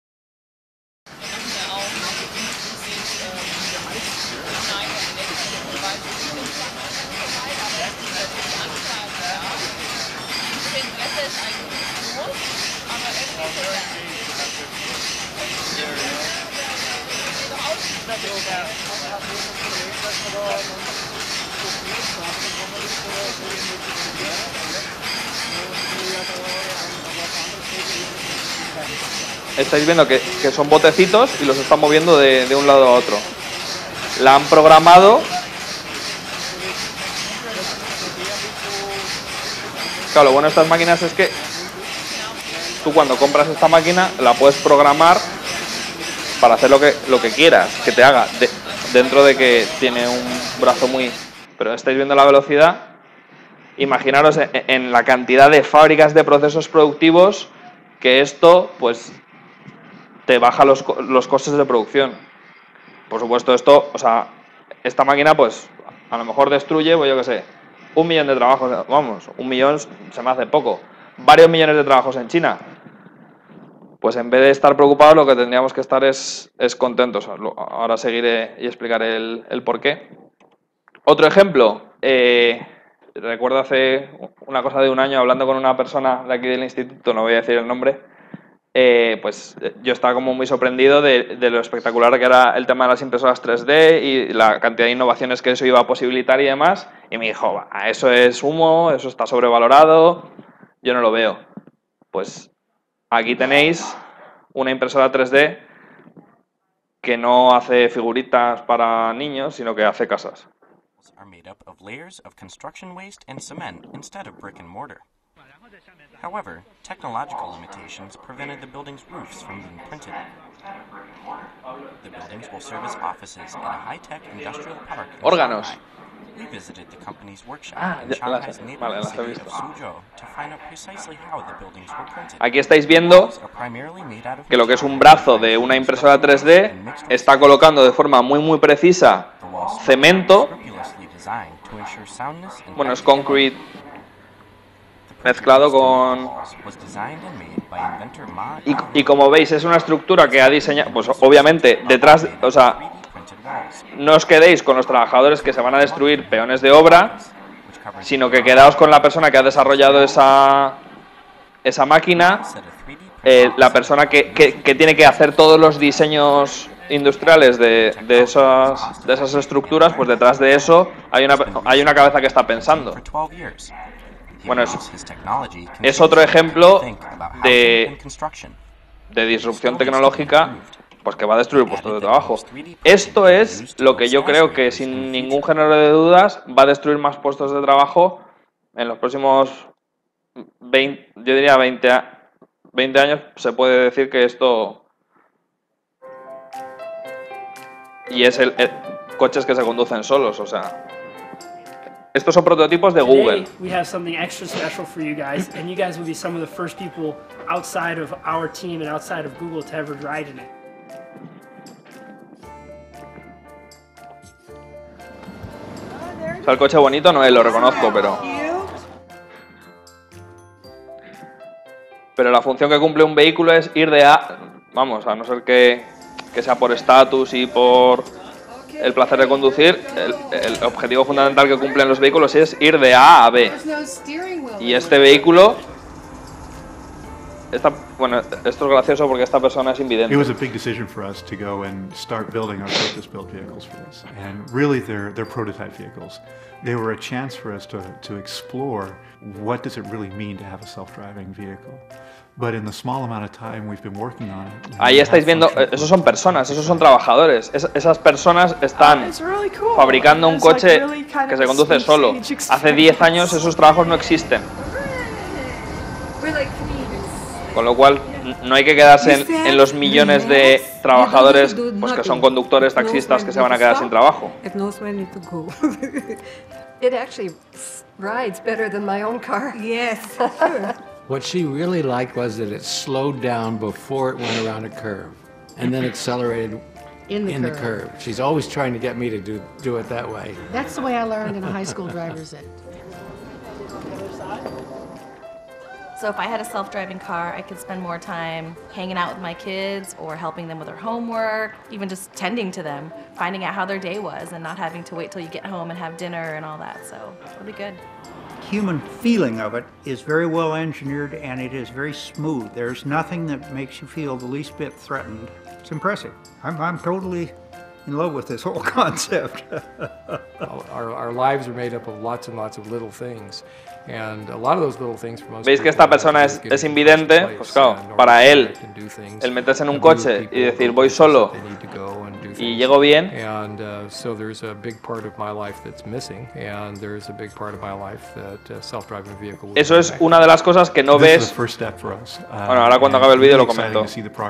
Estáis viendo que, que son botecitos y los están moviendo de, de un lado a otro. La han programado. Claro, lo bueno de estas máquinas es que tú cuando compras esta máquina la puedes programar para hacer lo que, lo que quieras que te haga, de, dentro de que tiene un brazo muy... Pero estáis viendo la velocidad. Imaginaros en, en la cantidad de fábricas de procesos productivos que esto, pues, te baja los, los costes de producción. Por supuesto, esto, o sea, esta máquina, pues, a lo mejor destruye, pues yo qué sé, un millón de trabajos, vamos, un millón se me hace poco, varios millones de trabajos en China. Pues en vez de estar preocupados, lo que tendríamos que estar es, es contentos. Ahora seguiré y explicaré el, el por qué. Otro ejemplo, eh, recuerdo hace una cosa de un año hablando con una persona de aquí del instituto, no voy a decir el nombre, eh, pues yo estaba como muy sorprendido de, de lo espectacular que era el tema de las impresoras tres D y la cantidad de innovaciones que eso iba a posibilitar y demás, y me dijo, va, eso es humo, eso está sobrevalorado, yo no lo veo. Pues aquí tenéis una impresora tres D que no hace figuritas para niños, sino que hace casas. Are made up of layers of construction waste and cement instead of brick and mortar. However, technological limitations prevented the building's roofs from being printed. The buildings will serve as offices at a high-tech industrial park in Órganos. Shanghai. We visited the company's workshop Ah, in ya, Shanghai's las- neighboring vale, las he city visto. of Suzhou to find out precisely how the buildings were printed. Aquí estáis viendo Are primarily made out of que lo que es un material brazo de una from impresora tres construction D waste and mixed with está colocando de forma muy muy precisa The walls cemento, scrupulously designed to ensure soundness and bueno, es practicality. concrete The printed mezclado waste to make con... walls was designed and made by inventor Ma Y, Yao. y como veis es una estructura que ha diseñado, pues obviamente detrás, o sea, no os quedéis con los trabajadores que se van a destruir peones de obra, sino que quedaos con la persona que ha desarrollado esa, esa máquina, eh, la persona que, que, que tiene que hacer todos los diseños industriales de, de, esas, de esas estructuras, pues detrás de eso hay una, hay una cabeza que está pensando. Bueno, es, es otro ejemplo de, de disrupción tecnológica, pues que va a destruir puestos de trabajo. Esto es lo que yo creo que sin ningún género de dudas va a destruir más puestos de trabajo en los próximos veinte, yo diría veinte, veinte años. Se puede decir que esto... Y es el, el coches que se conducen solos, o sea... Estos son prototipos de Google. Today, we have something extra special for you guys, and you guys will be some of the first people outside of our team and outside of Google to ever ride in it. O sea, el coche bonito no es, lo reconozco, pero... Pero la función que cumple un vehículo es ir de A... Vamos, a no ser que, que sea por estatus y por el placer de conducir, el, el objetivo fundamental que cumplen los vehículos es ir de A a B. Y este vehículo... Esta, bueno, esto es gracioso porque esta persona es invidente. It was a big decision for us to go and start building our purpose-built vehicles for this. And really, they're, they're prototype vehicles. They were a chance for us to, to explore what does it really mean to have a self-driving vehicle. But in the small amount of time we've been working on it. Ahí estáis viendo, esos son personas, esos son trabajadores. Es, esas personas están fabricando un coche que se conduce solo. Hace diez años esos trabajos no existen. Con lo cual, no hay que quedarse en, en los millones de trabajadores pues, que son conductores, taxistas, que se van a quedar sin trabajo. It actually rides better than my own car. Yes. What she really liked was that it slowed down before it went around a curve and then accelerated In the in the curve. curve. She's always trying to get me to do, do it that way. That's the way I learned in a high school driver's ed. So if I had a self-driving car, I could spend more time hanging out with my kids or helping them with their homework, even just tending to them, finding out how their day was and not having to wait till you get home and have dinner and all that. So it'll be good. Human feeling of it is very well engineered and it is very smooth. There's nothing that makes you feel the least bit threatened. It's impressive. I'm, I'm totally in love with this whole concept. our, our lives are made up of lots and lots of little things. And a lot of those little things for most ¿Veis que esta persona es, es invidente? Pues claro, para él, el meterse en un coche y decir voy solo y llego bien. And uh, so there's a big part of my life that's missing, and there's a big part of my life that uh, self-driving vehicle. Eso es una de las cosas que no ves. Bueno, ahora cuando acabe el vídeo lo comento.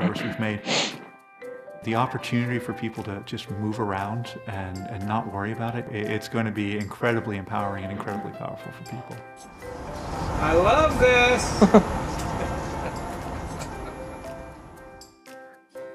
The opportunity for people to just move around and, and not worry about it, it's going to be incredibly empowering and incredibly powerful for people. I love this!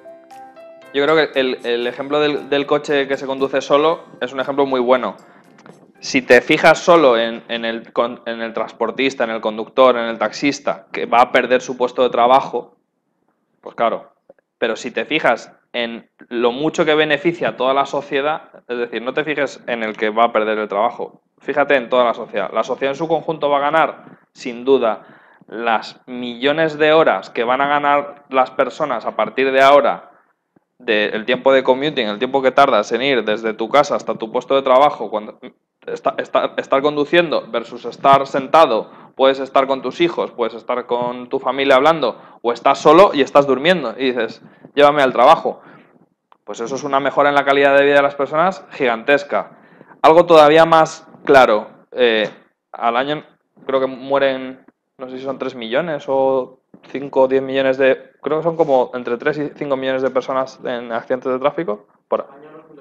Yo creo que el, el ejemplo del, del coche que se conduce solo es un ejemplo muy bueno. Si te fijas solo en, en, el, en el transportista, en el conductor, en el taxista, que va a perder su puesto de trabajo, pues claro. Pero si te fijas en lo mucho que beneficia a toda la sociedad, es decir, no te fijes en el que va a perder el trabajo, fíjate en toda la sociedad. La sociedad en su conjunto va a ganar, sin duda, las millones de horas que van a ganar las personas a partir de ahora, del tiempo de commuting, el tiempo que tardas en ir desde tu casa hasta tu puesto de trabajo, cuando está, está, estar conduciendo versus estar sentado, puedes estar con tus hijos, puedes estar con tu familia hablando, o estás solo y estás durmiendo y dices, llévame al trabajo. Pues eso es una mejora en la calidad de vida de las personas gigantesca. Algo todavía más claro, eh, al año creo que mueren, no sé si son tres millones o cinco o diez millones de... Creo que son como entre tres y cinco millones de personas en accidentes de tráfico. Por...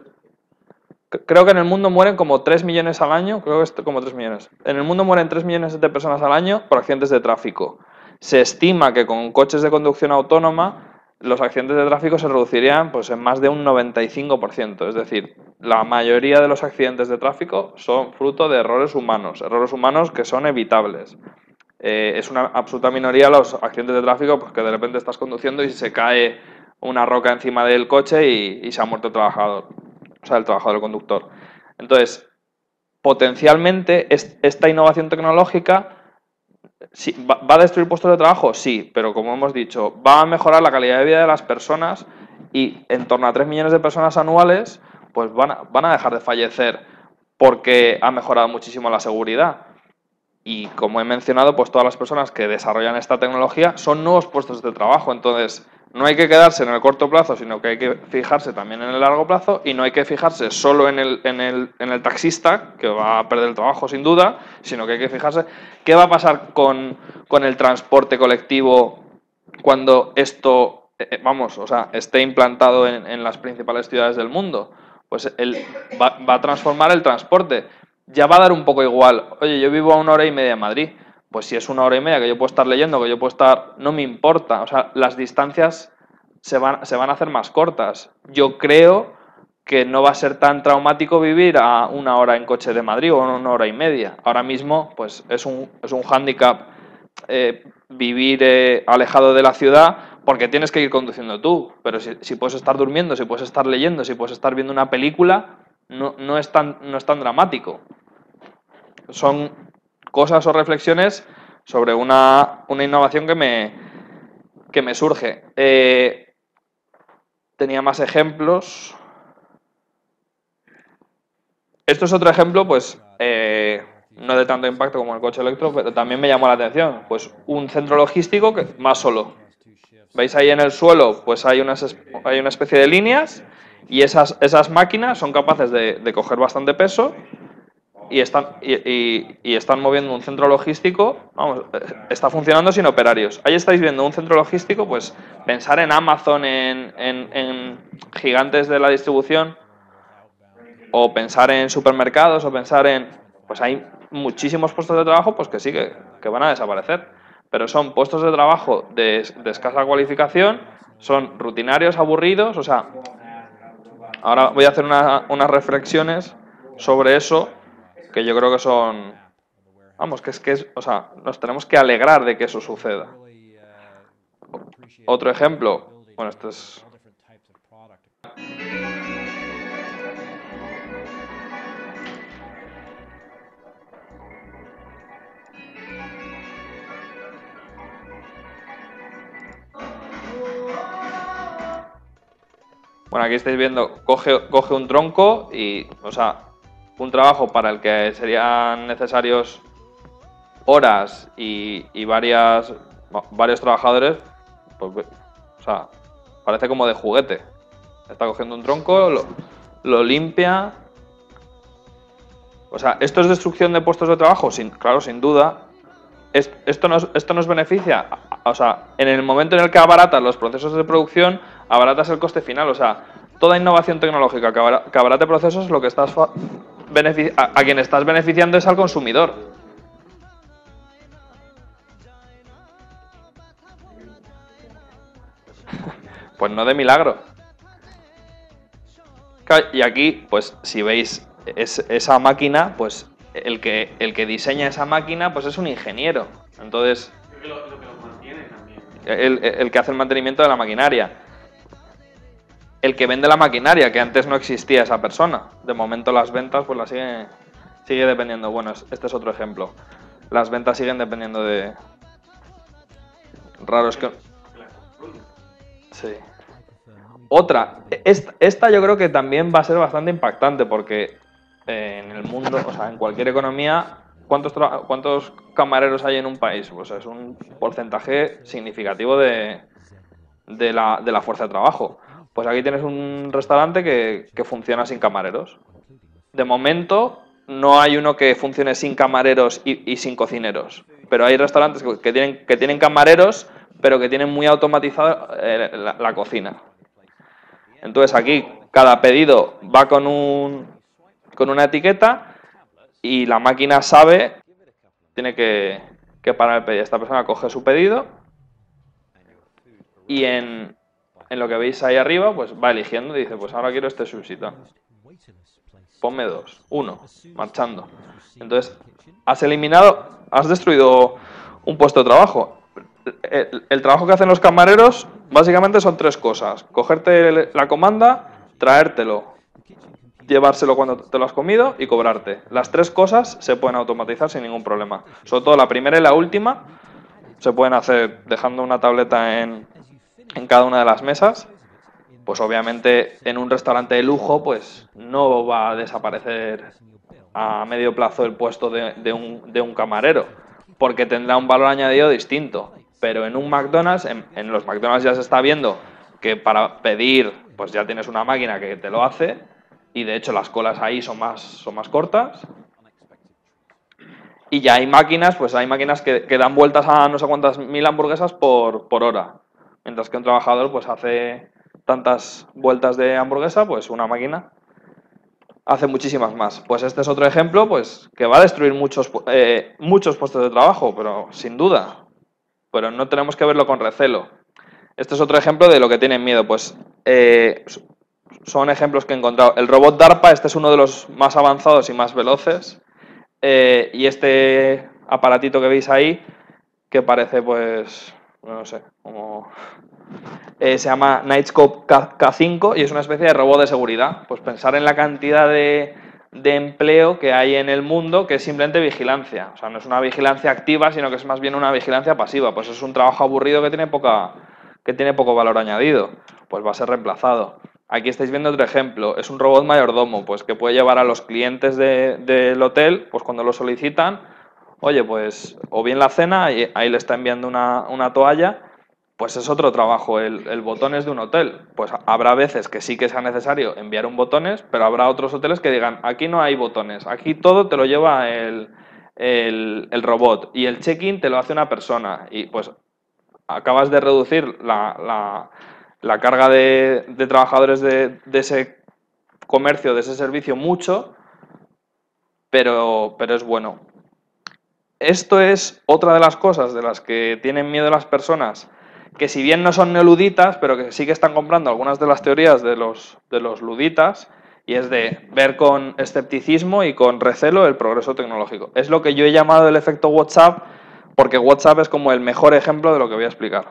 Creo que en el mundo mueren como tres millones al año, creo que es como tres millones. En el mundo mueren tres millones de personas al año por accidentes de tráfico. Se estima que con coches de conducción autónoma los accidentes de tráfico se reducirían pues, en más de un noventa y cinco por ciento. Es decir, la mayoría de los accidentes de tráfico son fruto de errores humanos, errores humanos que son evitables. Eh, es una absoluta minoría los accidentes de tráfico porque de repente estás conduciendo y se cae una roca encima del coche y, y se ha muerto el trabajador, o sea, el trabajador, el conductor. Entonces, potencialmente es, esta innovación tecnológica sí, va, ¿va a destruir puestos de trabajo? Sí, pero como hemos dicho, va a mejorar la calidad de vida de las personas y en torno a tres millones de personas anuales pues van a, van a dejar de fallecer porque ha mejorado muchísimo la seguridad. Y como he mencionado, pues todas las personas que desarrollan esta tecnología son nuevos puestos de trabajo. Entonces, no hay que quedarse en el corto plazo, sino que hay que fijarse también en el largo plazo y no hay que fijarse solo en el, en el, en el taxista, que va a perder el trabajo sin duda, sino que hay que fijarse qué va a pasar con, con el transporte colectivo cuando esto, eh, vamos, o sea, esté implantado en, en las principales ciudades del mundo. Pues él va, va a transformar el transporte. Ya va a dar un poco igual. Oye, yo vivo a una hora y media en Madrid. Pues si es una hora y media que yo puedo estar leyendo, que yo puedo estar... No me importa. O sea, las distancias se van, se van a hacer más cortas. Yo creo que no va a ser tan traumático vivir a una hora en coche de Madrid o a una hora y media. Ahora mismo, pues es un, es un hándicap eh, vivir eh, alejado de la ciudad porque tienes que ir conduciendo tú. Pero si, si puedes estar durmiendo, si puedes estar leyendo, si puedes estar viendo una película... No, no, es tan, no es tan dramático. Son cosas o reflexiones sobre una, una innovación que me, que me surge. Eh, tenía más ejemplos. Esto es otro ejemplo, pues, eh, no de tanto impacto como el coche eléctrico, pero también me llamó la atención. Pues un centro logístico que más solo. ¿Veis ahí en el suelo? Pues hay, unas, hay una especie de líneas. Y esas, esas máquinas son capaces de, de coger bastante peso y están, y, y, y están moviendo un centro logístico, vamos, está funcionando sin operarios. Ahí estáis viendo un centro logístico, pues pensar en Amazon, en, en, en gigantes de la distribución, o pensar en supermercados, o pensar en... Pues hay muchísimos puestos de trabajo pues que sí, que, que van a desaparecer. Pero son puestos de trabajo de, de escasa cualificación, son rutinarios, aburridos, o sea... Ahora voy a hacer una, unas reflexiones sobre eso que yo creo que son... Vamos, que es que es... O sea, nos tenemos que alegrar de que eso suceda. Otro ejemplo... Bueno, este es... Bueno, aquí estáis viendo, coge, coge un tronco y, o sea, un trabajo para el que serían necesarios horas y, y varias, varios trabajadores, pues, o sea, parece como de juguete. Está cogiendo un tronco, lo, lo limpia. O sea, ¿esto es destrucción de puestos de trabajo? Sin, claro, sin duda. Es, esto, nos, esto nos beneficia. O sea, en el momento en el que abaratas los procesos de producción, abaratas el coste final. O sea, toda innovación tecnológica que abarate procesos, lo que estás a, a quien estás beneficiando es al consumidor. Pues no de milagro. Y aquí, pues si veis es, esa máquina, pues el que, el que diseña esa máquina pues es un ingeniero. Entonces, Lo, lo que los mantiene también. El, el que hace el mantenimiento de la maquinaria. El que vende la maquinaria, que antes no existía esa persona. De momento las ventas pues las sigue, sigue dependiendo. Bueno, este es otro ejemplo. Las ventas siguen dependiendo de... Raro es que... Sí. Otra, esta, esta yo creo que también va a ser bastante impactante porque eh, en el mundo, o sea, en cualquier economía, ¿cuántos, ¿cuántos camareros hay en un país? Pues es un porcentaje significativo de, de, la, de la fuerza de trabajo. Pues aquí tienes un restaurante que, que funciona sin camareros. De momento no hay uno que funcione sin camareros y, y sin cocineros, pero hay restaurantes que, que, tienen, que tienen camareros, pero que tienen muy automatizada eh, la, la cocina. Entonces aquí cada pedido va con, un, con una etiqueta y la máquina sabe, tiene que, que parar el pedido. Esta persona coge su pedido y en, en lo que veis ahí arriba pues va eligiendo y dice, pues ahora quiero este subsito. Ponme dos, uno, marchando. Entonces has eliminado, has destruido un puesto de trabajo. El, el trabajo que hacen los camareros básicamente son tres cosas: cogerte la comanda, traértelo, llevárselo cuando te lo has comido y cobrarte. Las tres cosas se pueden automatizar sin ningún problema. Sobre todo la primera y la última se pueden hacer dejando una tableta en, en cada una de las mesas. Pues obviamente en un restaurante de lujo pues no va a desaparecer a medio plazo el puesto de, de, un, de un camarero, porque tendrá un valor añadido distinto. Pero en un McDonald's, en, en los McDonald's ya se está viendo que para pedir, pues ya tienes una máquina que te lo hace, y de hecho las colas ahí son más, son más cortas. Y ya hay máquinas, pues hay máquinas que, que dan vueltas a no sé cuántas mil hamburguesas por, por hora. Mientras que un trabajador pues hace tantas vueltas de hamburguesa, pues una máquina hace muchísimas más. Pues este es otro ejemplo, pues que va a destruir muchos, eh, muchos puestos de trabajo, pero sin duda. Pero no tenemos que verlo con recelo. Este es otro ejemplo de lo que tienen miedo. Pues eh, son ejemplos que he encontrado. El robot DARPA, este es uno de los más avanzados y más veloces. Eh, y este aparatito que veis ahí, que parece pues, no sé, como... Eh, se llama Nightscope K cinco y es una especie de robot de seguridad. Pues pensar en la cantidad de... de empleo que hay en el mundo que es simplemente vigilancia. O sea, no es una vigilancia activa, sino que es más bien una vigilancia pasiva. Pues es un trabajo aburrido que tiene poca, que tiene poco valor añadido. Pues va a ser reemplazado. Aquí estáis viendo otro ejemplo. Es un robot mayordomo, pues que puede llevar a los clientes de, del hotel, pues cuando lo solicitan, oye, pues o bien la cena, y ahí le está enviando una, una toalla. Pues es otro trabajo, el, el botones de un hotel. Pues habrá veces que sí que sea necesario enviar un botones, pero habrá otros hoteles que digan, aquí no hay botones, aquí todo te lo lleva el, el, el robot y el check-in te lo hace una persona. Y pues acabas de reducir la, la, la carga de, de trabajadores de, de ese comercio, de ese servicio mucho, pero, pero es bueno. Esto es otra de las cosas de las que tienen miedo las personas, que si bien no son neoluditas, pero que sí que están comprando algunas de las teorías de los, de los luditas, y es de ver con escepticismo y con recelo el progreso tecnológico. Es lo que yo he llamado el efecto WhatsApp, porque WhatsApp es como el mejor ejemplo de lo que voy a explicar.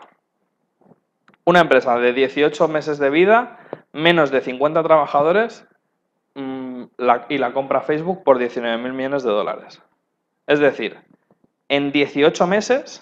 Una empresa de dieciocho meses de vida, menos de cincuenta trabajadores, mmm, la, y la compra Facebook por diecinueve mil millones de dólares. Es decir, en dieciocho meses...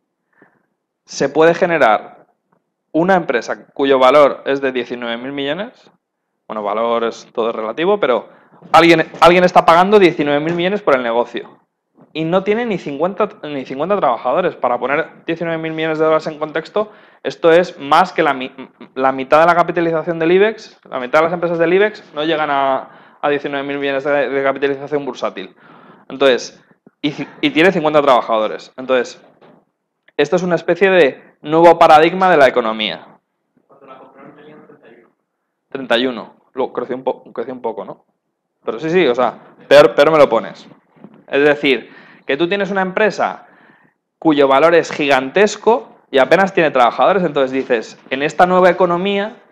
se puede generar una empresa cuyo valor es de diecinueve mil millones. Bueno, valor es todo relativo, pero alguien, alguien está pagando diecinueve mil millones por el negocio. Y no tiene ni cincuenta, ni cincuenta trabajadores. Para poner diecinueve mil millones de dólares en contexto, esto es más que la, la mitad de la capitalización del IBEX. La mitad de las empresas del IBEX no llegan a, a diecinueve mil millones de, de capitalización bursátil. Entonces, y, y tiene cincuenta trabajadores. Entonces, esto es una especie de nuevo paradigma de la economía. Cuando la compraron tenían treinta y uno. treinta y uno. Lo, creció, un po, creció un poco, ¿no? Pero sí, sí, o sea, peor, peor me lo pones. Es decir, que tú tienes una empresa cuyo valor es gigantesco y apenas tiene trabajadores, entonces dices, en esta nueva economía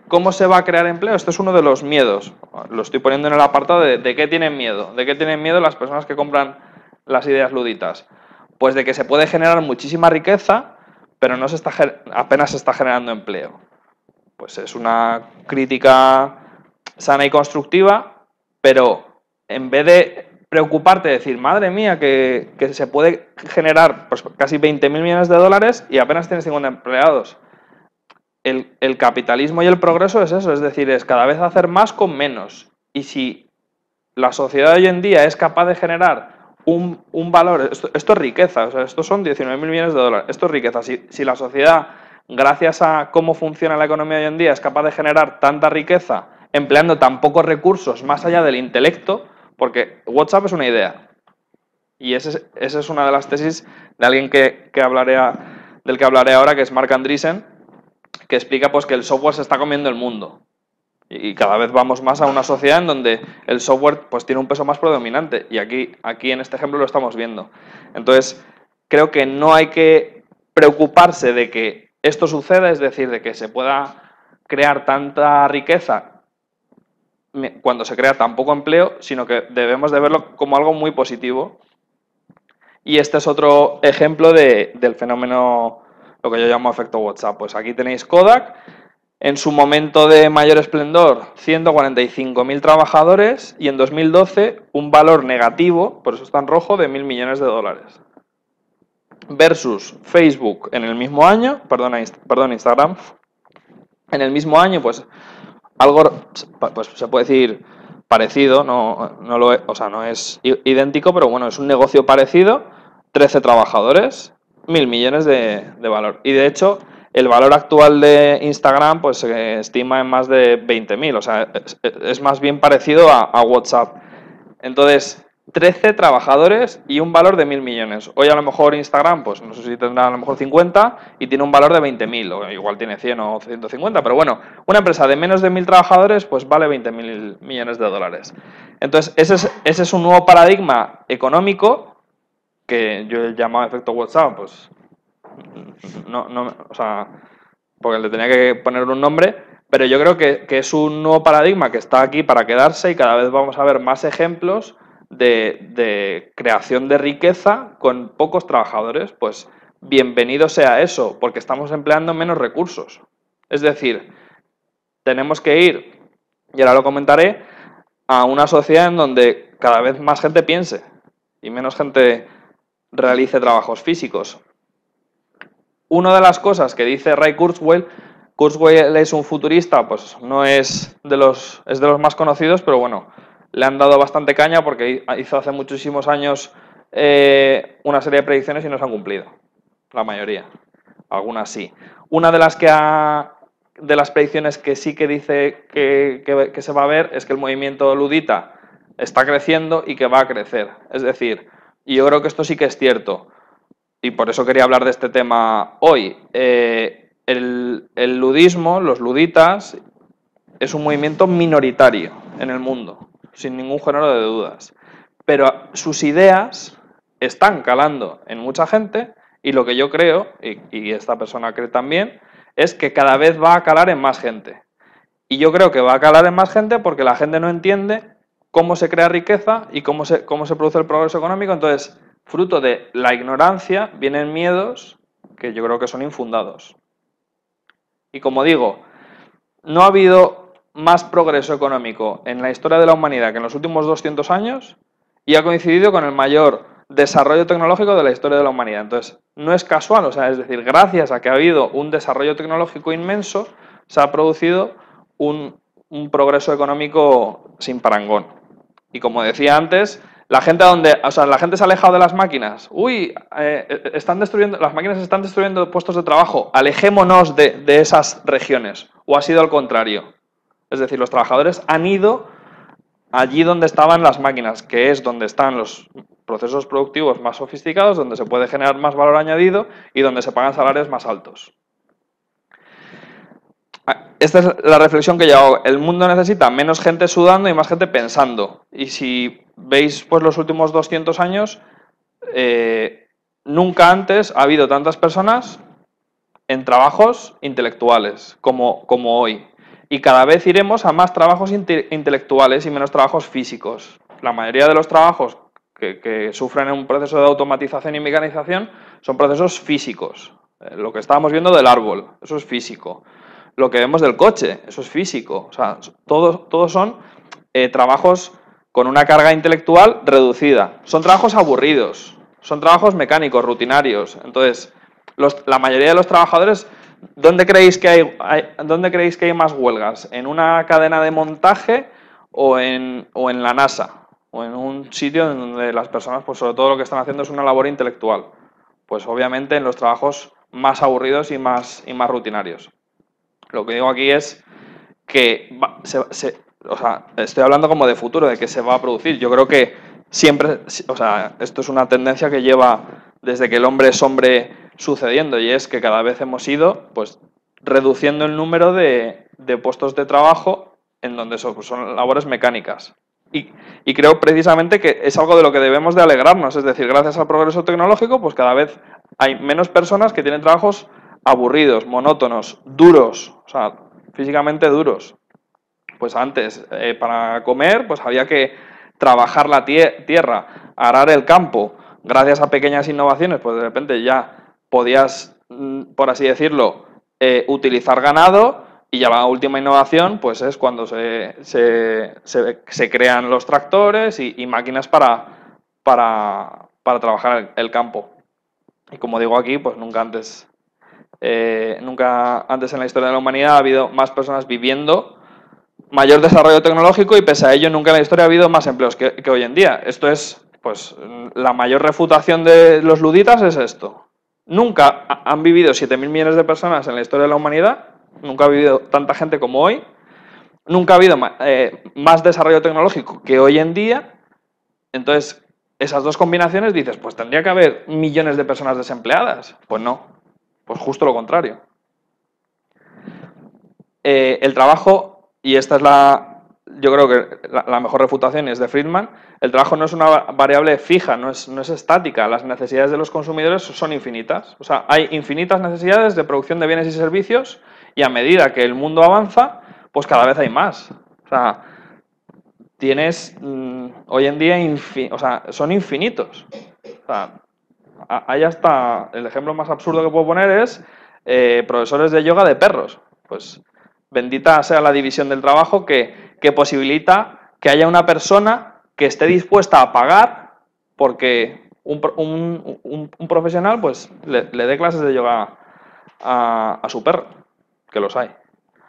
¿Cómo se va a crear empleo? Este es uno de los miedos. Lo estoy poniendo en el apartado de, de qué tienen miedo. ¿De qué tienen miedo las personas que compran las ideas luditas? Pues de que se puede generar muchísima riqueza, pero no se está, apenas se está generando empleo. Pues es una crítica sana y constructiva, pero en vez de preocuparte, decir, madre mía, que, que se puede generar pues, casi veinte mil millones de dólares y apenas tienes cincuenta empleados. El, el capitalismo y el progreso es eso, es decir, es cada vez hacer más con menos. Y si la sociedad hoy en día es capaz de generar un, un valor, esto, esto es riqueza, o sea, estos son diecinueve mil millones de dólares, esto es riqueza. Si, si la sociedad, gracias a cómo funciona la economía hoy en día, es capaz de generar tanta riqueza empleando tan pocos recursos más allá del intelecto, porque WhatsApp es una idea. Y esa es, esa es una de las tesis de alguien que, que hablaré a, del que hablaré ahora, que es Marc Andreessen, que explica pues, que el software se está comiendo el mundo. Y, y cada vez vamos más a una sociedad en donde el software pues, tiene un peso más predominante. Y aquí, aquí en este ejemplo lo estamos viendo. Entonces, creo que no hay que preocuparse de que esto suceda, es decir, de que se pueda crear tanta riqueza cuando se crea tan poco empleo, sino que debemos de verlo como algo muy positivo. Y este es otro ejemplo de, del fenómeno, lo que yo llamo efecto WhatsApp. Pues aquí tenéis Kodak, en su momento de mayor esplendor, ciento cuarenta y cinco mil trabajadores, y en dos mil doce un valor negativo, por eso está en rojo, de mil millones de dólares. Versus Facebook en el mismo año, perdón, perdón Instagram, en el mismo año, pues algo, pues se puede decir parecido, no, no, lo es, o sea, no es idéntico, pero bueno, es un negocio parecido, trece trabajadores, mil millones de, de valor. Y de hecho, el valor actual de Instagram pues se estima en más de veinte mil, o sea, es, es más bien parecido a, a WhatsApp. Entonces, trece trabajadores y un valor de mil millones. Hoy a lo mejor Instagram, pues no sé si tendrá a lo mejor cincuenta y tiene un valor de veinte mil, o igual tiene cien o ciento cincuenta, pero bueno, una empresa de menos de mil trabajadores pues vale veinte mil millones de dólares. Entonces, ese es, ese es un nuevo paradigma económico que yo he llamado efecto WhatsApp, pues no, no, o sea, porque le tenía que poner un nombre, pero yo creo que, que es un nuevo paradigma que está aquí para quedarse y cada vez vamos a ver más ejemplos de, de creación de riqueza con pocos trabajadores. Pues bienvenido sea eso, porque estamos empleando menos recursos. Es decir, tenemos que ir, y ahora lo comentaré, a una sociedad en donde cada vez más gente piense y menos gente realice trabajos físicos. Una de las cosas que dice Ray Kurzweil, Kurzweil es un futurista, pues no es de los, es de los más conocidos, pero bueno, le han dado bastante caña porque hizo hace muchísimos años eh, una serie de predicciones y no se han cumplido, la mayoría, algunas sí. Una de las que ha, de las predicciones que sí que dice que, que, que se va a ver es que el movimiento ludita está creciendo y que va a crecer. Es decir, y yo creo que esto sí que es cierto, y por eso quería hablar de este tema hoy. Eh, el, el ludismo, los luditas, es un movimiento minoritario en el mundo, sin ningún género de dudas. Pero sus ideas están calando en mucha gente y lo que yo creo, y, y esta persona cree también, es que cada vez va a calar en más gente. Y yo creo que va a calar en más gente porque la gente no entiende cómo se crea riqueza y cómo se, cómo se produce el progreso económico. Entonces, fruto de la ignorancia vienen miedos que yo creo que son infundados. Y como digo, no ha habido más progreso económico en la historia de la humanidad que en los últimos doscientos años y ha coincidido con el mayor desarrollo tecnológico de la historia de la humanidad. Entonces, no es casual, o sea, es decir, gracias a que ha habido un desarrollo tecnológico inmenso, se ha producido un, un progreso económico sin parangón. Y como decía antes, la gente donde, o sea, la gente se ha alejado de las máquinas. Uy, eh, están destruyendo, las máquinas están destruyendo puestos de trabajo. Alejémonos de, de esas regiones. O ha sido al contrario. Es decir, los trabajadores han ido allí donde estaban las máquinas, que es donde están los procesos productivos más sofisticados, donde se puede generar más valor añadido y donde se pagan salarios más altos. Esta es la reflexión que yo hago. El mundo necesita menos gente sudando y más gente pensando. Y si veis pues, los últimos doscientos años, eh, nunca antes ha habido tantas personas en trabajos intelectuales como, como hoy. y cada vez iremos a más trabajos inte intelectuales y menos trabajos físicos. La mayoría de los trabajos que, que sufren un proceso de automatización y mecanización son procesos físicos. Eh, lo que estábamos viendo del árbol, eso es físico. Lo que vemos del coche, eso es físico. O sea, todos, todos son eh, trabajos con una carga intelectual reducida. Son trabajos aburridos, son trabajos mecánicos, rutinarios. Entonces, los, la mayoría de los trabajadores, ¿dónde creéis que hay, hay, ¿dónde creéis que hay más huelgas? ¿En una cadena de montaje o en, o en la NASA? O en un sitio donde las personas, pues sobre todo lo que están haciendo es una labor intelectual. Pues obviamente en los trabajos más aburridos y más, y más rutinarios. Lo que digo aquí es que va, se, se, o sea, estoy hablando como de futuro, de que se va a producir. Yo creo que siempre, o sea, esto es una tendencia que lleva desde que el hombre es hombre sucediendo, y es que cada vez hemos ido pues reduciendo el número de, de puestos de trabajo en donde son, pues, son labores mecánicas. Y, y creo precisamente que es algo de lo que debemos de alegrarnos, es decir, gracias al progreso tecnológico, pues cada vez hay menos personas que tienen trabajos aburridos, monótonos, duros, o sea, físicamente duros. Pues antes, eh, para comer, pues había que trabajar la tie tierra, arar el campo. Gracias a pequeñas innovaciones, pues de repente ya podías, por así decirlo, eh, utilizar ganado. Y ya la última innovación pues es cuando se, se, se, se crean los tractores y, y máquinas para, para, para trabajar el, el campo. Y como digo aquí, pues nunca antes, eh, nunca antes en la historia de la humanidad ha habido más personas viviendo, mayor desarrollo tecnológico, y pese a ello nunca en la historia ha habido más empleos que, que hoy en día. Esto es, pues, la mayor refutación de los luditas es esto. Nunca han vivido siete mil millones de personas en la historia de la humanidad. Nunca ha vivido tanta gente como hoy, nunca ha habido eh, más desarrollo tecnológico que hoy en día. Entonces, esas dos combinaciones dices, pues tendría que haber millones de personas desempleadas. Pues no, pues justo lo contrario. Eh, el trabajo, y esta es la, yo creo que la, la mejor refutación es de Friedman, el trabajo no es una variable fija, no es, no es estática, las necesidades de los consumidores son infinitas. O sea, hay infinitas necesidades de producción de bienes y servicios. Y a medida que el mundo avanza, pues cada vez hay más. O sea, tienes mmm, hoy en día, infi o sea, son infinitos. O sea, hay hasta, el ejemplo más absurdo que puedo poner es eh, profesores de yoga de perros. Pues bendita sea la división del trabajo que, que posibilita que haya una persona que esté dispuesta a pagar porque un, un, un, un profesional pues le, le dé clases de yoga a, a su perro. Que los hay.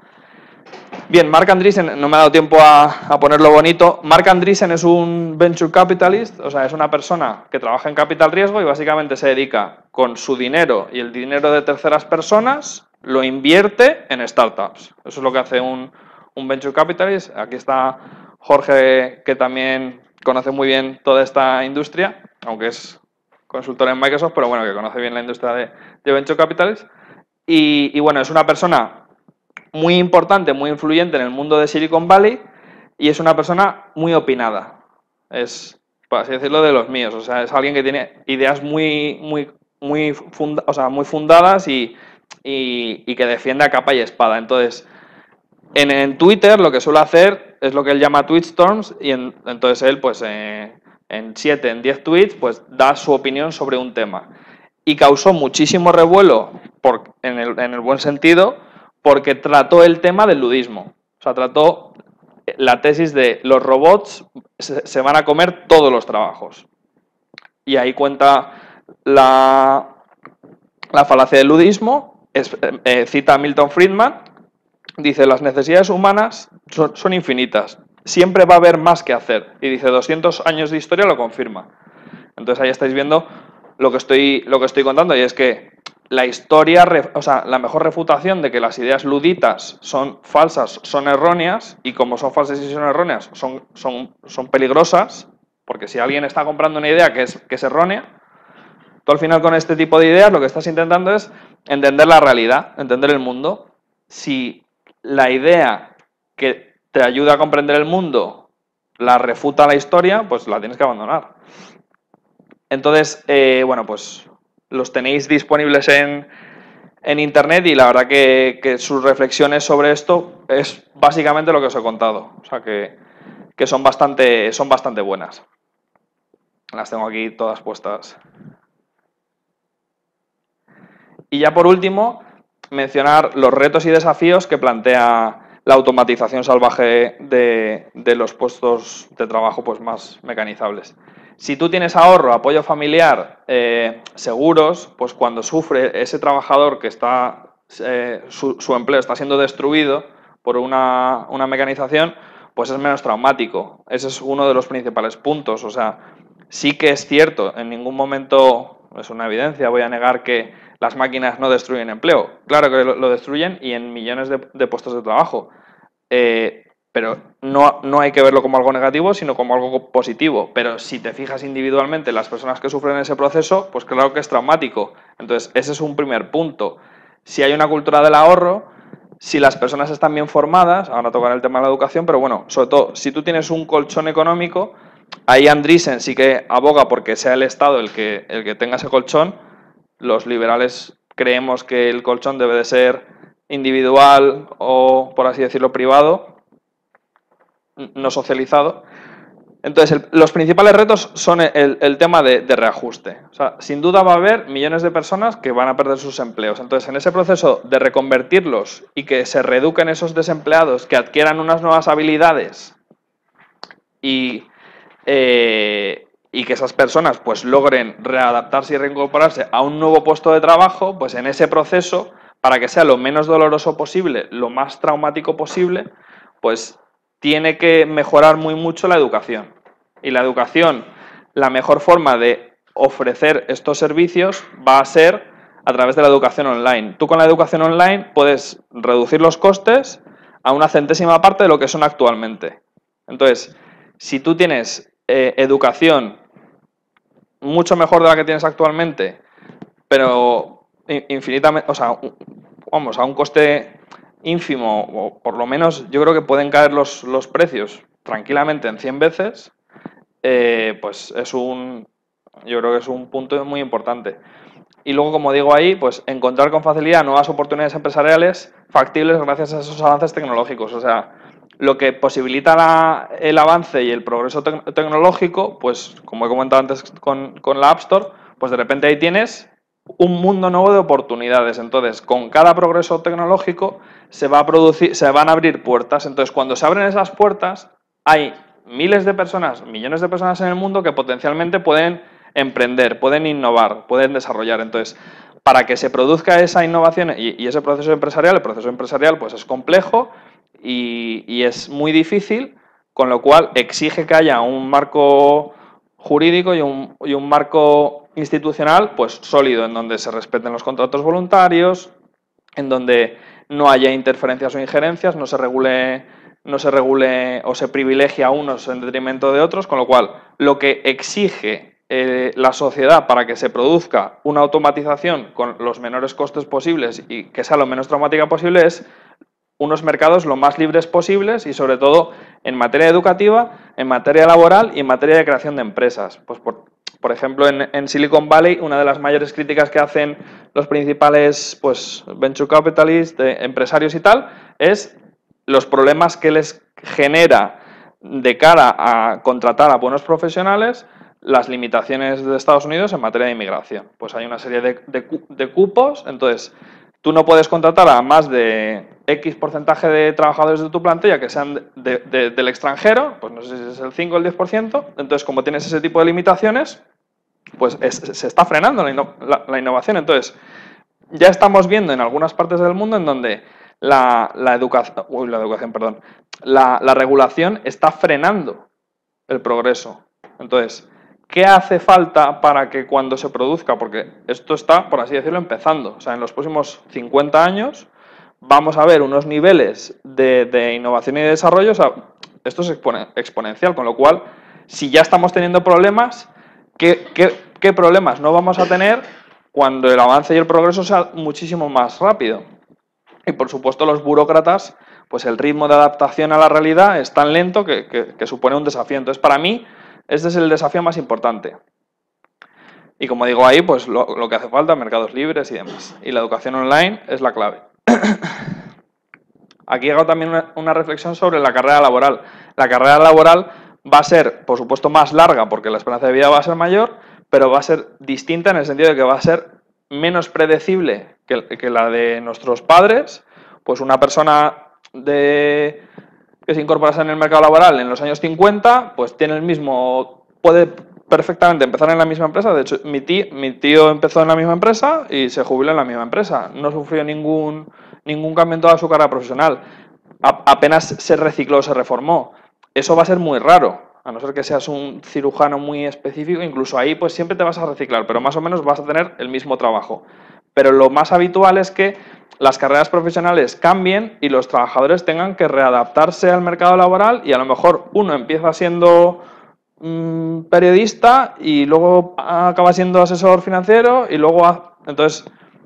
Bien, Marc Andreessen, no me ha dado tiempo a, a ponerlo bonito. Marc Andreessen es un venture capitalist, o sea, es una persona que trabaja en capital riesgo y básicamente se dedica con su dinero y el dinero de terceras personas, lo invierte en startups. Eso es lo que hace un, un venture capitalist. Aquí está Jorge, que también conoce muy bien toda esta industria, aunque es consultor en Microsoft, pero bueno, que conoce bien la industria de, de venture capitalist. Y, y bueno, es una persona muy importante, muy influyente en el mundo de Silicon Valley y es una persona muy opinada. Es, por así decirlo, de los míos. O sea, es alguien que tiene ideas muy, muy, muy, funda, o sea, muy fundadas y, y, y que defiende a capa y espada. Entonces, en, en Twitter lo que suele hacer es lo que él llama tweetstorms y en, entonces él, pues, eh, en siete, en diez tweets, pues da su opinión sobre un tema. Y causó muchísimo revuelo, por, en, el, en el buen sentido, porque trató el tema del ludismo. O sea, trató la tesis de los robots se, se van a comer todos los trabajos. Y ahí cuenta la, la falacia del ludismo, es, eh, cita a Milton Friedman, dice, las necesidades humanas son, son infinitas, siempre va a haber más que hacer. Y dice, doscientos años de historia lo confirma. Entonces ahí estáis viendo lo que estoy, lo que estoy contando, y es que la historia, o sea, la mejor refutación de que las ideas luditas son falsas, son erróneas, y como son falsas y son erróneas, son, son, son peligrosas, porque si alguien está comprando una idea que es, que es errónea, tú al final con este tipo de ideas lo que estás intentando es entender la realidad, entender el mundo. Si la idea que te ayuda a comprender el mundo la refuta la historia, pues la tienes que abandonar. Entonces, eh, bueno, pues los tenéis disponibles en, en Internet y la verdad que, que sus reflexiones sobre esto es básicamente lo que os he contado. O sea que, que son, bastante, son bastante buenas. Las tengo aquí todas puestas. Y ya por último, mencionar los retos y desafíos que plantea la automatización salvaje de, de los puestos de trabajo pues, más mecanizables. Si tú tienes ahorro, apoyo familiar, eh, seguros, pues cuando sufre ese trabajador que está, eh, su, su empleo está siendo destruido por una, una mecanización, pues es menos traumático. Ese es uno de los principales puntos. O sea, sí que es cierto, en ningún momento, es una evidencia, voy a negar que las máquinas no destruyen empleo. Claro que lo, lo destruyen y en millones de, de puestos de trabajo. Eh, pero no, no hay que verlo como algo negativo, sino como algo positivo. Pero si te fijas individualmente en las personas que sufren ese proceso, pues claro que es traumático. Entonces, ese es un primer punto. Si hay una cultura del ahorro, si las personas están bien formadas, ahora tocaré el tema de la educación, pero bueno, sobre todo, si tú tienes un colchón económico, ahí Andreessen sí que aboga porque sea el Estado el que, el que tenga ese colchón. Los liberales creemos que el colchón debe de ser individual o, por así decirlo, privado, no socializado. Entonces, el, los principales retos son el, el tema de, de reajuste. O sea, sin duda va a haber millones de personas que van a perder sus empleos. Entonces, en ese proceso de reconvertirlos y que se reeduquen esos desempleados, que adquieran unas nuevas habilidades y, eh, y que esas personas pues logren readaptarse y reincorporarse a un nuevo puesto de trabajo, pues en ese proceso, para que sea lo menos doloroso posible, lo más traumático posible, pues tiene que mejorar muy mucho la educación. Y la educación, la mejor forma de ofrecer estos servicios va a ser a través de la educación online. Tú con la educación online puedes reducir los costes a una centésima parte de lo que son actualmente. Entonces, si tú tienes eh, educación mucho mejor de la que tienes actualmente, pero infinitamente, o sea, vamos, a un coste ínfimo, o por lo menos yo creo que pueden caer los, los precios tranquilamente en cien veces, eh, pues es un, yo creo que es un punto muy importante. Y luego, como digo ahí, pues encontrar con facilidad nuevas oportunidades empresariales factibles gracias a esos avances tecnológicos. O sea, lo que posibilita la, el avance y el progreso te tecnológico, pues como he comentado antes con, con la App Store, pues de repente ahí tienes un mundo nuevo de oportunidades. Entonces, con cada progreso tecnológico se va a producir, se van a abrir puertas. Entonces, cuando se abren esas puertas, hay miles de personas, millones de personas en el mundo que potencialmente pueden emprender, pueden innovar, pueden desarrollar. Entonces, para que se produzca esa innovación y, y ese proceso empresarial, el proceso empresarial pues es complejo y, y es muy difícil, con lo cual exige que haya un marco jurídico y un, y un marco institucional pues sólido, en donde se respeten los contratos voluntarios, en donde no haya interferencias o injerencias, no se regule, no se regule o se privilegie a unos en detrimento de otros, con lo cual lo que exige eh, la sociedad para que se produzca una automatización con los menores costes posibles y que sea lo menos traumática posible es unos mercados lo más libres posibles y sobre todo en materia educativa, en materia laboral y en materia de creación de empresas. Pues por, por ejemplo, en, en Silicon Valley, una de las mayores críticas que hacen los principales pues, venture capitalists, eh, empresarios y tal, es los problemas que les genera de cara a contratar a buenos profesionales las limitaciones de Estados Unidos en materia de inmigración. Pues hay una serie de, de, de cupos, entonces tú no puedes contratar a más de X porcentaje de trabajadores de tu plantilla que sean de, de, del extranjero, pues no sé si es el cinco o el diez por ciento, entonces como tienes ese tipo de limitaciones, pues es, se está frenando la, inno, la, la innovación. Entonces, ya estamos viendo en algunas partes del mundo en donde la, la, educación, uy, la educación, perdón, la, la regulación está frenando el progreso. Entonces, ¿qué hace falta para que cuando se produzca? Porque esto está, por así decirlo, empezando. O sea, en los próximos cincuenta años vamos a ver unos niveles de, de innovación y de desarrollo. O sea, esto es expone, exponencial, con lo cual, si ya estamos teniendo problemas, ¿qué, qué, qué problemas no vamos a tener cuando el avance y el progreso sea muchísimo más rápido? Y, por supuesto, los burócratas, pues el ritmo de adaptación a la realidad es tan lento que, que, que supone un desafío. Entonces, para mí, este es el desafío más importante. Y como digo ahí, pues lo, lo que hace falta, mercados libres y demás. Y la educación online es la clave. Aquí hago también una, una reflexión sobre la carrera laboral. La carrera laboral va a ser, por supuesto, más larga porque la esperanza de vida va a ser mayor, pero va a ser distinta en el sentido de que va a ser menos predecible que, que la de nuestros padres. Pues una persona de, que se incorporase en el mercado laboral en los años cincuenta, pues tiene el mismo, puede perfectamente empezar en la misma empresa. De hecho, mi tío, mi tío empezó en la misma empresa y se jubiló en la misma empresa. No sufrió ningún, ningún cambio en toda su carrera profesional. A, apenas se recicló, se reformó. Eso va a ser muy raro, a no ser que seas un cirujano muy específico. Incluso ahí pues siempre te vas a reciclar, pero más o menos vas a tener el mismo trabajo. Pero lo más habitual es que las carreras profesionales cambien y los trabajadores tengan que readaptarse al mercado laboral y a lo mejor uno empieza siendo mmm, periodista y luego acaba siendo asesor financiero y luego... Ha... Entonces,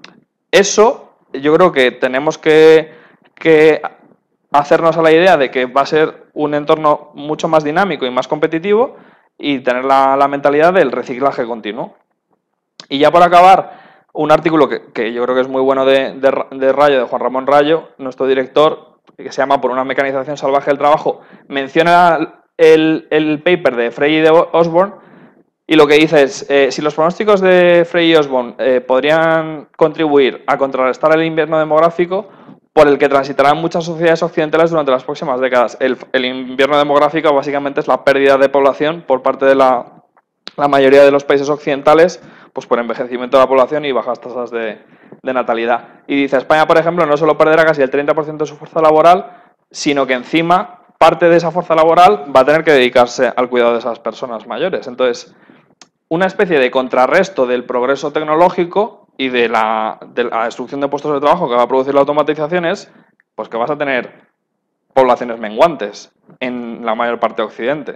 eso yo creo que tenemos que, que hacernos a la idea de que va a ser un entorno mucho más dinámico y más competitivo y tener la, la mentalidad del reciclaje continuo. Y ya por acabar, un artículo que, que yo creo que es muy bueno de, de, de Rayo, de Juan Ramón Rayo, nuestro director, que se llama Por una mecanización salvaje del trabajo, menciona el, el paper de Frey y de Osborne, y lo que dice es, eh, si los pronósticos de Frey y Osborne eh, podrían contribuir a contrarrestar el invierno demográfico por el que transitarán muchas sociedades occidentales durante las próximas décadas. El, el invierno demográfico básicamente es la pérdida de población por parte de la, la mayoría de los países occidentales, pues por envejecimiento de la población y bajas tasas de, de natalidad. Y dice, España, por ejemplo, no solo perderá casi el treinta por ciento de su fuerza laboral, sino que encima parte de esa fuerza laboral va a tener que dedicarse al cuidado de esas personas mayores. Entonces, una especie de contrarresto del progreso tecnológico y de la, de la destrucción de puestos de trabajo que va a producir la automatización es pues que vas a tener poblaciones menguantes en la mayor parte de Occidente.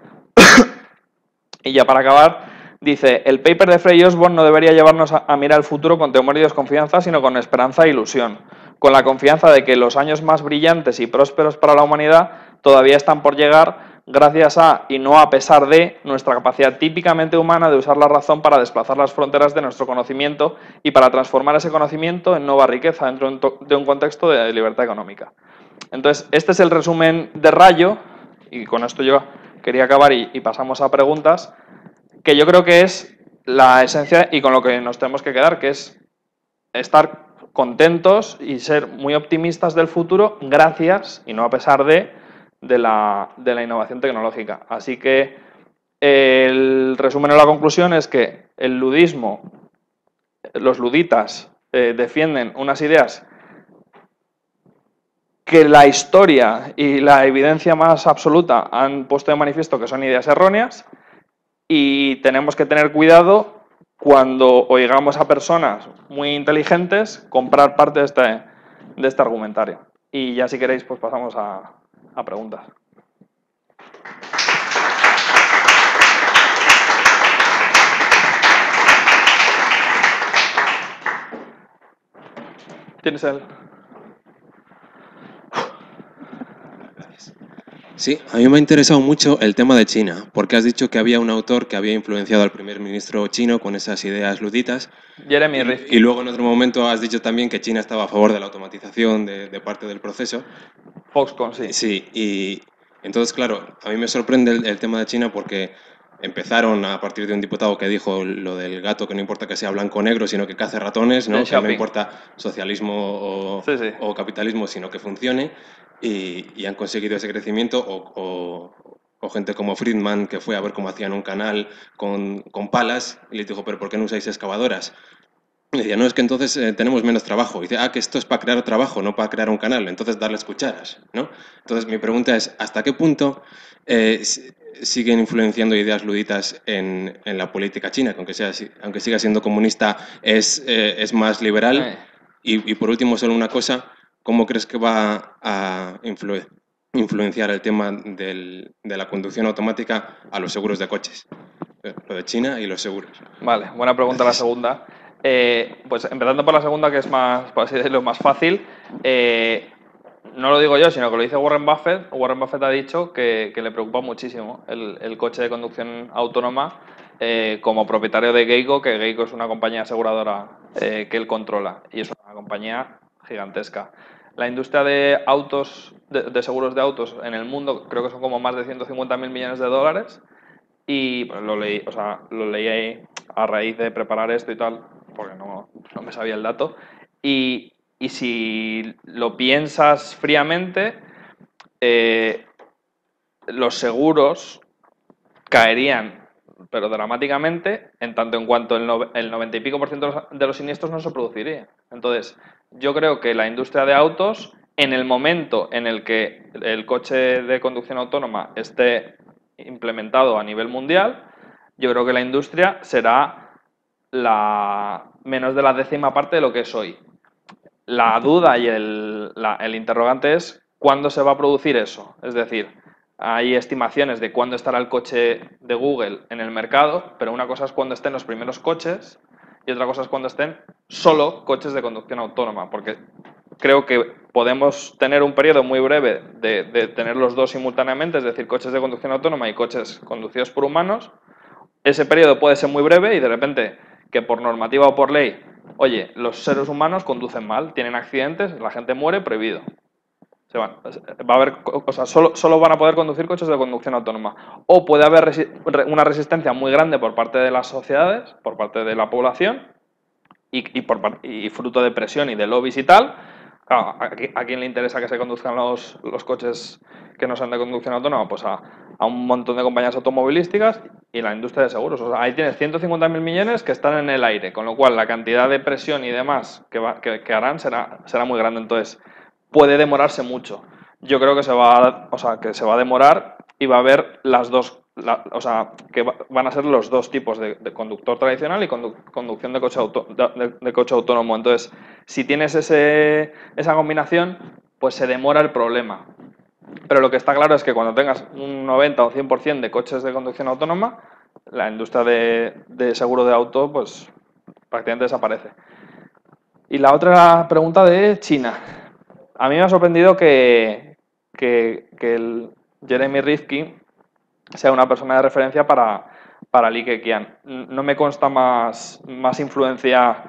Y ya para acabar, dice, el paper de Frey y Osborne no debería llevarnos a, a mirar el futuro con temor y desconfianza, sino con esperanza e ilusión, con la confianza de que los años más brillantes y prósperos para la humanidad todavía están por llegar gracias a, y no a pesar de, nuestra capacidad típicamente humana de usar la razón para desplazar las fronteras de nuestro conocimiento y para transformar ese conocimiento en nueva riqueza dentro de un contexto de libertad económica. Entonces, este es el resumen de Rayo, y con esto yo quería acabar y, y pasamos a preguntas, que yo creo que es la esencia y con lo que nos tenemos que quedar, que es estar contentos y ser muy optimistas del futuro gracias, y no a pesar de, de la, de la innovación tecnológica. Así que el resumen o la conclusión es que el ludismo, los luditas, eh, defienden unas ideas que la historia y la evidencia más absoluta han puesto de manifiesto que son ideas erróneas, y tenemos que tener cuidado cuando oigamos a personas muy inteligentes comprar parte de este, de este argumentario. Y ya si queréis, pues pasamos a, a preguntas. ¿Tienes el...? Sí, a mí me ha interesado mucho el tema de China, porque has dicho que había un autor que había influenciado al primer ministro chino con esas ideas luditas. Jeremy Rifkin. Y, y luego en otro momento has dicho también que China estaba a favor de la automatización de, de parte del proceso. Foxconn, sí. Sí, y entonces, claro, a mí me sorprende el, el tema de China porque empezaron a partir de un diputado que dijo lo del gato, que no importa que sea blanco o negro, sino que cace ratones, ¿no? Que no importa socialismo o, sí, sí. o capitalismo, sino que funcione. Y, y han conseguido ese crecimiento, o, o, o gente como Friedman, que fue a ver cómo hacían un canal con, con palas, y les dijo, pero ¿por qué no usáis excavadoras? Y decía, no, es que entonces eh, tenemos menos trabajo. Y dice, ah, que esto es para crear trabajo, no para crear un canal, entonces darles cucharas, ¿no? Entonces mi pregunta es, ¿hasta qué punto eh, siguen influenciando ideas luditas en, en la política china? Que aunque, sea, aunque siga siendo comunista, es, eh, es más liberal. Eh. Y, y por último, solo una cosa, ¿cómo crees que va a influ influenciar el tema del, de la conducción automática a los seguros de coches? Lo de China y los seguros. Vale, buena pregunta. Gracias. La segunda. Eh, pues empezando por la segunda, que es más, por así decirlo, más fácil. Eh, no lo digo yo, sino que lo dice Warren Buffett. Warren Buffett ha dicho que, que le preocupa muchísimo el, el coche de conducción autónoma eh, como propietario de Geico, que Geico es una compañía aseguradora eh, que él controla y es una compañía gigantesca. La industria de autos, de, de seguros de autos en el mundo, creo que son como más de ciento cincuenta mil millones de dólares. Y pues, lo leí, o sea, lo leí ahí a raíz de preparar esto y tal, porque no, no me sabía el dato. Y, y si lo piensas fríamente, eh, los seguros caerían, pero dramáticamente, en tanto en cuanto el, no, el noventa y pico por ciento de los, de los siniestros no se produciría. Entonces, yo creo que la industria de autos, en el momento en el que el coche de conducción autónoma esté implementado a nivel mundial, yo creo que la industria será la menos de la décima parte de lo que es hoy. La duda y el, la, el interrogante es cuándo se va a producir eso. Es decir, hay estimaciones de cuándo estará el coche de Google en el mercado, pero una cosa es cuando estén los primeros coches y otra cosa es cuando estén solo coches de conducción autónoma, porque creo que podemos tener un periodo muy breve de, de tener los dos simultáneamente, es decir, coches de conducción autónoma y coches conducidos por humanos. Ese periodo puede ser muy breve y de repente que por normativa o por ley, oye, los seres humanos conducen mal, tienen accidentes, la gente muere, prohibido. Se van, va a haber, o sea, solo, solo van a poder conducir coches de conducción autónoma. O puede haber resi una resistencia muy grande por parte de las sociedades, por parte de la población, y, y, por, y fruto de presión y de lobbies y tal. Claro, ¿a, a quién le interesa que se conduzcan los, los coches que no sean de conducción autónoma? Pues a, a un montón de compañías automovilísticas y la industria de seguros. O sea, ahí tienes ciento cincuenta mil millones que están en el aire, con lo cual la cantidad de presión y demás que, va, que, que harán será, será muy grande. Entonces, puede demorarse mucho. Yo creo que se va a, o sea, que se va a demorar y va a haber las dos, la, o sea, que va, van a ser los dos tipos de, de conductor tradicional y condu, conducción de coche, auto, de, de coche autónomo. Entonces, si tienes ese, esa combinación, pues se demora el problema. Pero lo que está claro es que cuando tengas un noventa o cien por cien de coches de conducción autónoma, la industria de, de seguro de auto, pues prácticamente desaparece. Y la otra pregunta de China. A mí me ha sorprendido que, que, que el Jeremy Rifkin sea una persona de referencia para, para Li Keqiang. No me consta más, más influencia.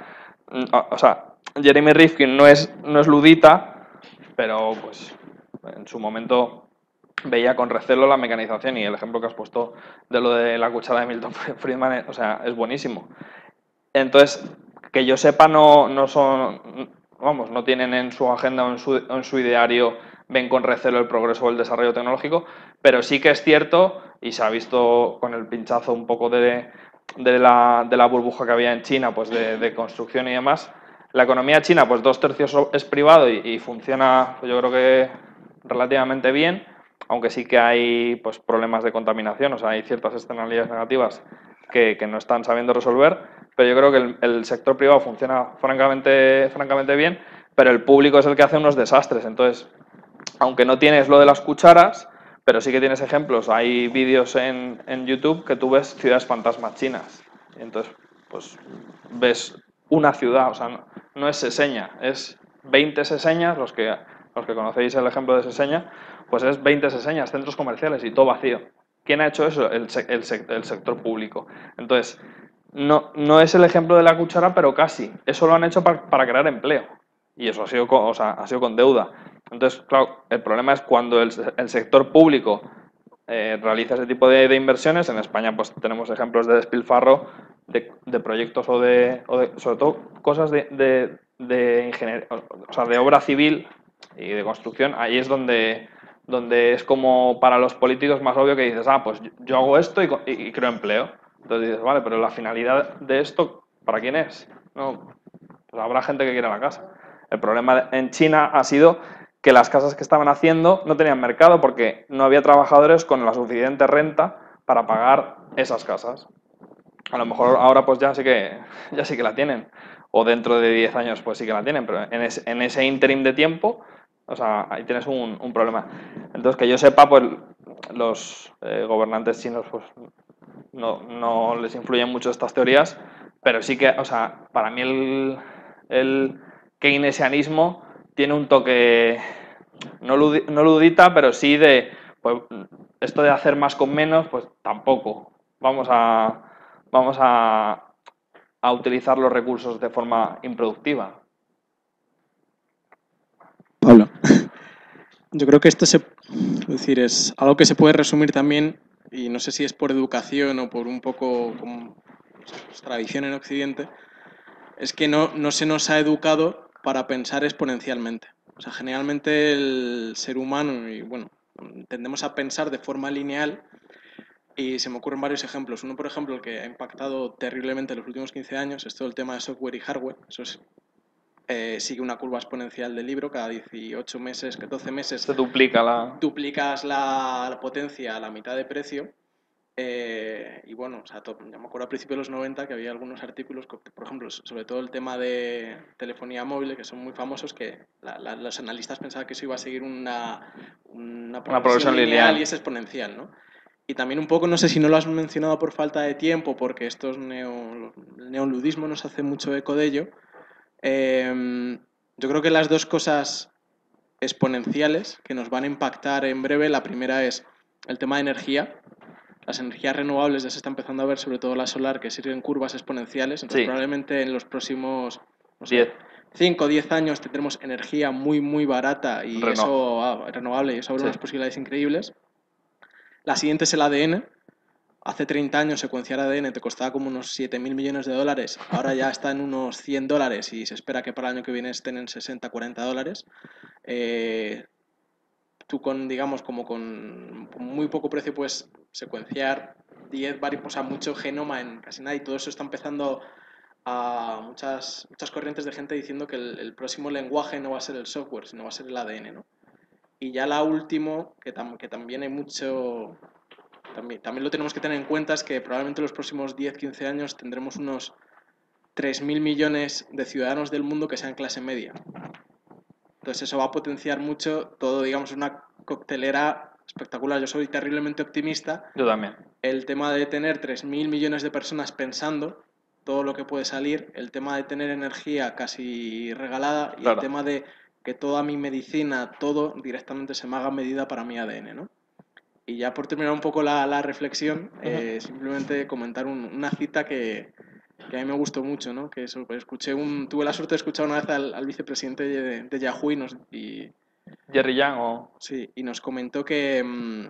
O sea, Jeremy Rifkin no es, no es ludita, pero pues en su momento veía con recelo la mecanización y el ejemplo que has puesto de lo de la cuchara de Milton Friedman, o sea, es buenísimo. Entonces, que yo sepa, no, no son... Vamos, no tienen en su agenda o en su, en su ideario, ven con recelo el progreso o el desarrollo tecnológico, pero sí que es cierto, y se ha visto con el pinchazo un poco de, de, la, de la burbuja que había en China, pues de, de construcción y demás. La economía china, pues dos tercios es privado y, y funciona, pues yo creo que relativamente bien, aunque sí que hay pues, problemas de contaminación, o sea, hay ciertas externalidades negativas que, que no están sabiendo resolver. Pero yo creo que el, el sector privado funciona francamente, francamente bien, pero el público es el que hace unos desastres. Entonces, aunque no tienes lo de las cucharas, pero sí que tienes ejemplos. Hay vídeos en, en YouTube que tú ves ciudades fantasmas chinas. Y entonces, pues ves una ciudad, o sea, no, no es Seseña, es veinte Seseñas, los que, los que conocéis el ejemplo de Seseña, pues es veinte Seseñas, centros comerciales y todo vacío. ¿Quién ha hecho eso? El, el, el sector público. Entonces, No, no es el ejemplo de la cuchara, pero casi. Eso lo han hecho para, para crear empleo. Y eso ha sido, con, o sea, ha sido con deuda. Entonces, claro, el problema es cuando el, el sector público eh, realiza ese tipo de, de inversiones. En España pues tenemos ejemplos de despilfarro de, de proyectos o de, o de, sobre todo, cosas de, de, de ingeniería, o sea, de obra civil y de construcción. Ahí es donde, donde es como para los políticos más obvio que dices, ah, pues yo hago esto y, y, y creo empleo. Entonces dices, vale, pero la finalidad de esto, ¿para quién es? No, pues habrá gente que quiera la casa. El problema en China ha sido que las casas que estaban haciendo no tenían mercado porque no había trabajadores con la suficiente renta para pagar esas casas. A lo mejor ahora pues ya sí que, ya sí que la tienen. O dentro de diez años pues sí que la tienen, pero en ese, en ese interim de tiempo, o sea, ahí tienes un, un problema. Entonces, que yo sepa, pues los eh, gobernantes chinos pues No, no les influyen mucho estas teorías, pero sí que, o sea, para mí el, el keynesianismo tiene un toque, no, ludi, no ludita, pero sí de, pues, esto de hacer más con menos, pues tampoco. Vamos a, vamos a, a utilizar los recursos de forma improductiva. Pablo, yo creo que esto se, es decir, es algo que se puede resumir también, y no sé si es por educación o por un poco como pues, tradición en Occidente, es que no, no se nos ha educado para pensar exponencialmente. O sea, generalmente el ser humano, y bueno, tendemos a pensar de forma lineal y se me ocurren varios ejemplos. Uno, por ejemplo, el que ha impactado terriblemente en los últimos quince años es todo el tema de software y hardware. Eso es, eh, sigue una curva exponencial del libro, cada dieciocho meses, doce meses se duplica la... duplicas la, la potencia a la mitad de precio. Eh, y bueno, o sea, todo, yo me acuerdo a principios de los noventa que había algunos artículos, por ejemplo, sobre todo el tema de telefonía móvil, que son muy famosos, que la, la, los analistas pensaban que eso iba a seguir una, una, progresión, una progresión lineal, lineal y es exponencial, ¿no? Y también un poco, no sé si no lo has mencionado por falta de tiempo, porque esto es neo, el neoludismo nos hace mucho eco de ello. Eh, yo creo que las dos cosas exponenciales que nos van a impactar en breve, la primera es el tema de energía. Las energías renovables ya se está empezando a ver, sobre todo la solar, que siguen curvas exponenciales. Entonces, sí, probablemente en los próximos no sé, cinco o diez años tendremos energía muy, muy barata y Reno. eso ah, renovable y eso abre sí. unas posibilidades increíbles. La siguiente es el A D N. Hace treinta años secuenciar A D N te costaba como unos siete mil millones de dólares. Ahora ya está en unos cien dólares y se espera que para el año que viene estén en sesenta, cuarenta dólares. Eh, tú con, digamos, como con muy poco precio puedes secuenciar diez, varios, o sea, mucho genoma en casi nada y todo eso está empezando a muchas, muchas corrientes de gente diciendo que el, el próximo lenguaje no va a ser el software, sino va a ser el A D N, ¿no? Y ya la última, que, tam, que también hay mucho, también, también lo tenemos que tener en cuenta, es que probablemente en los próximos diez, quince años tendremos unos tres mil millones de ciudadanos del mundo que sean clase media. Entonces eso va a potenciar mucho todo, digamos, una coctelera espectacular. Yo soy terriblemente optimista. Yo también. El tema de tener tres mil millones de personas pensando todo lo que puede salir, el tema de tener energía casi regalada y claro. el tema de que toda mi medicina, todo directamente se me haga medida para mi A D N, ¿no? Y ya por terminar un poco la, la reflexión, eh, simplemente comentar un, una cita que, que a mí me gustó mucho, ¿no? Que eso, pues escuché un, tuve la suerte de escuchar una vez al, al vicepresidente de, de Yahoo y, nos, y Jerry Yang o sí, y nos comentó que,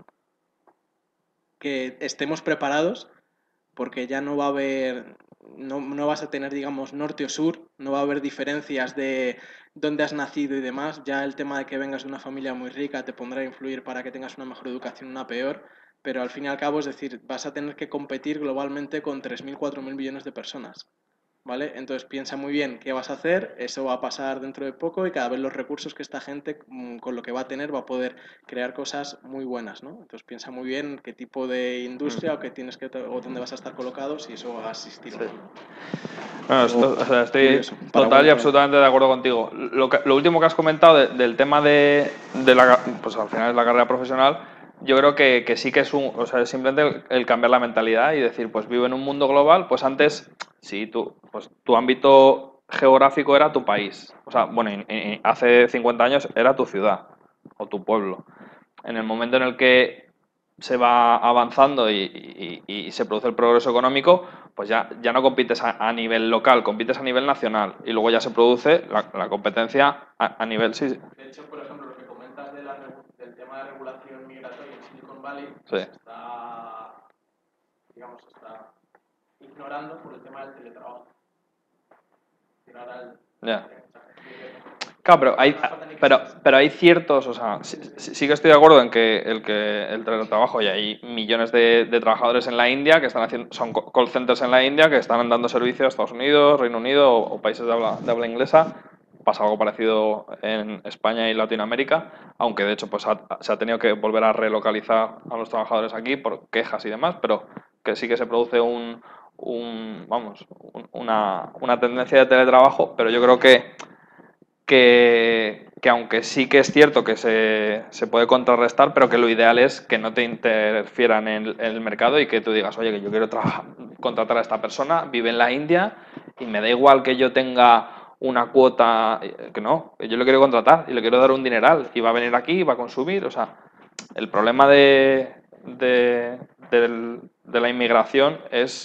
que estemos preparados porque ya no va a haber, no, no vas a tener, digamos, norte o sur, no va a haber diferencias de dónde has nacido y demás. Ya el tema de que vengas de una familia muy rica te pondrá a influir para que tengas una mejor educación, una peor. Pero al fin y al cabo, es decir, vas a tener que competir globalmente con tres mil, cuatro mil millones de personas, ¿vale? Entonces piensa muy bien qué vas a hacer, eso va a pasar dentro de poco y cada vez los recursos que esta gente con lo que va a tener va a poder crear cosas muy buenas, ¿no? Entonces piensa muy bien qué tipo de industria o qué tienes que o dónde vas a estar colocado si eso va a asistir sí. o no. Bueno, esto, o sea, estoy total y absolutamente de acuerdo contigo. Lo, que, lo último que has comentado de, del tema de, de la, pues al final es la carrera profesional. Yo creo que, que sí que es un, o sea, simplemente el, el cambiar la mentalidad y decir, pues vivo en un mundo global, pues antes, sí, tú, pues tu ámbito geográfico era tu país. O sea, bueno, y, y hace cincuenta años era tu ciudad o tu pueblo. En el momento en el que se va avanzando y, y, y se produce el progreso económico, pues ya, ya no compites a, a nivel local, compites a nivel nacional y luego ya se produce la, la competencia a, a nivel... Sí. De hecho, por ejemplo, lo que comentas de la, del tema de regulación migratoria en Silicon Valley sí. se está, digamos, se está ignorando por el tema del teletrabajo. Ya. Yeah. Claro, pero hay, pero, pero hay ciertos, o sea, sí, sí que estoy de acuerdo en que el que el teletrabajo, y hay millones de, de trabajadores en la India que están haciendo, son call centers en la India que están dando servicio a Estados Unidos, Reino Unido o, o países de habla, de habla inglesa. Pasa algo parecido en España y Latinoamérica, aunque de hecho pues ha, se ha tenido que volver a relocalizar a los trabajadores aquí por quejas y demás, pero que sí que se produce un, un vamos, un, una, una tendencia de teletrabajo, pero yo creo que Que, que aunque sí que es cierto que se, se puede contrarrestar, pero que lo ideal es que no te interfieran en el, en el mercado y que tú digas, oye, que yo quiero trabajar, contratar a esta persona, vive en la India y me da igual que yo tenga una cuota, que no, que yo le quiero contratar y le quiero dar un dineral y va a venir aquí y va a consumir. O sea, el problema de, de, de, de la inmigración es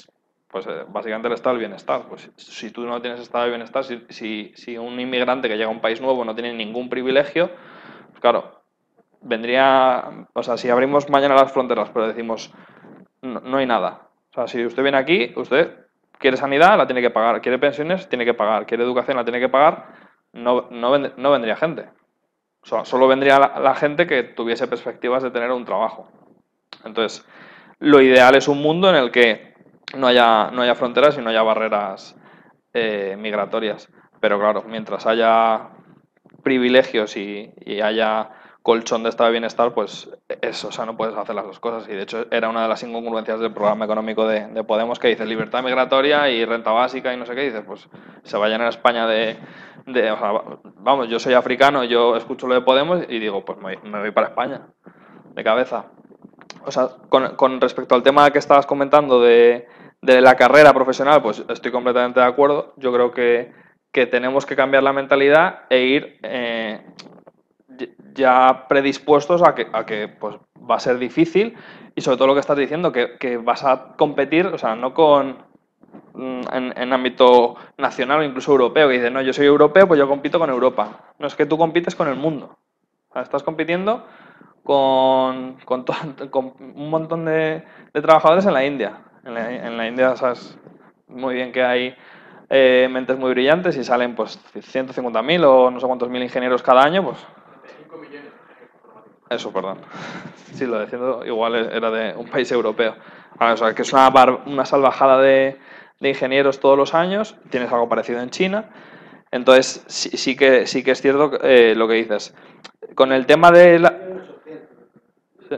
Pues eh, básicamente el estado del bienestar. Pues si, si tú no tienes estado de bienestar, si, si, si un inmigrante que llega a un país nuevo no tiene ningún privilegio, pues claro, vendría, o sea, si abrimos mañana las fronteras, pero decimos, no, no hay nada. O sea, si usted viene aquí, usted quiere sanidad, la tiene que pagar, quiere pensiones, tiene que pagar, quiere educación, la tiene que pagar, no, no, vend, no vendría gente. O sea, solo vendría la, la gente que tuviese perspectivas de tener un trabajo. Entonces, lo ideal es un mundo en el que no haya, no haya fronteras y no haya barreras eh, migratorias. Pero claro, mientras haya privilegios y, y haya colchón de estado de bienestar, pues eso, o sea, no puedes hacer las dos cosas. Y de hecho era una de las incongruencias del programa económico de, de Podemos, que dice libertad migratoria y renta básica y no sé qué, y dices, pues se vayan a España de... de o sea, vamos, yo soy africano, yo escucho lo de Podemos y digo, pues me, me voy para España, de cabeza. O sea, con, con respecto al tema que estabas comentando de, de la carrera profesional, pues estoy completamente de acuerdo. Yo creo que, que tenemos que cambiar la mentalidad e ir eh, ya predispuestos a que, a que pues, va a ser difícil y sobre todo lo que estás diciendo, que, que vas a competir, o sea, no con en, en ámbito nacional o incluso europeo, que dices, no, yo soy europeo, pues yo compito con Europa. No, es que tú compites con el mundo. O sea, estás compitiendo con, con, to, con un montón de, de trabajadores en la India. En la, en la India sabes muy bien que hay eh, mentes muy brillantes y salen pues ciento cincuenta mil o no sé cuántos mil ingenieros cada año, pues... Eso, perdón. Sí, lo diciendo igual era de un país europeo. O sea, que es una, bar, una salvajada de, de ingenieros todos los años. Tienes algo parecido en China. Entonces, sí, sí, que, sí que es cierto eh, lo que dices. Con el tema de la... Sí.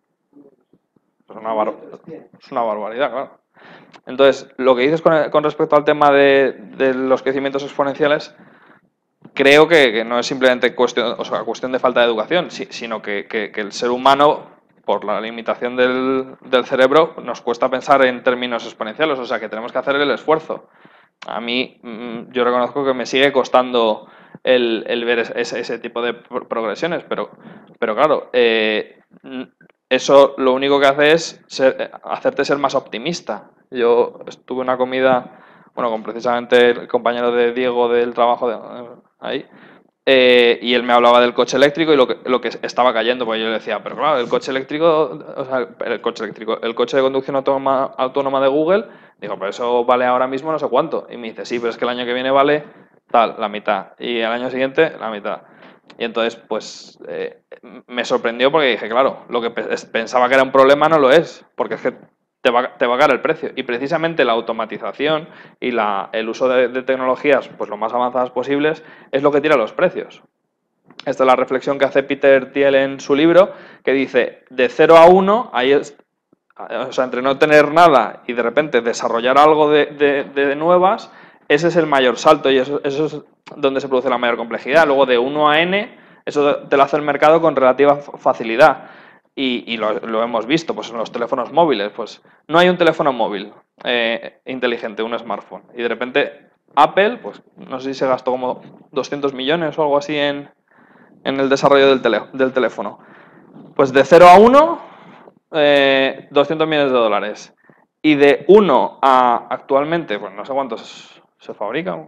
Es, una bar... es una barbaridad, claro. Entonces, lo que dices con, con respecto al tema de, de los crecimientos exponenciales, creo que, que no es simplemente cuestión, o sea, cuestión de falta de educación, si, sino que, que, que el ser humano, por la limitación del, del cerebro, nos cuesta pensar en términos exponenciales, o sea, que tenemos que hacer el esfuerzo. A mí, yo reconozco que me sigue costando el, el ver ese, ese tipo de progresiones, pero, pero claro, eh, eso lo único que hace es ser, hacerte ser más optimista. Yo estuve en una comida, bueno, con precisamente el compañero de Diego del trabajo de, ahí, eh, y él me hablaba del coche eléctrico y lo que, lo que estaba cayendo, pues yo le decía, pero claro, el coche eléctrico, o sea, el coche eléctrico, el coche de conducción autónoma, autónoma de Google, digo, pero eso vale ahora mismo no sé cuánto. Y me dice, sí, pero es que el año que viene vale tal, la mitad, y el año siguiente la mitad. Y entonces, pues, eh, me sorprendió porque dije, claro, lo que pensaba que era un problema no lo es, porque es que te va, te va a caer el precio. Y precisamente la automatización y la, el uso de, de tecnologías pues lo más avanzadas posibles es lo que tira los precios. Esta es la reflexión que hace Peter Thiel en su libro, que dice, de cero a uno, ahí es, o sea, entre no tener nada y de repente desarrollar algo de, de, de nuevas, ese es el mayor salto y eso, eso es donde se produce la mayor complejidad. Luego de uno a n, eso te lo hace el mercado con relativa facilidad. Y, y lo, lo hemos visto pues en los teléfonos móviles. Pues no hay un teléfono móvil eh, inteligente, un smartphone. Y de repente Apple, pues no sé si se gastó como doscientos millones o algo así en, en el desarrollo del, tele, del teléfono. Pues de cero a uno, eh, doscientos millones de dólares. Y de uno a actualmente, pues no sé cuántos se fabrican.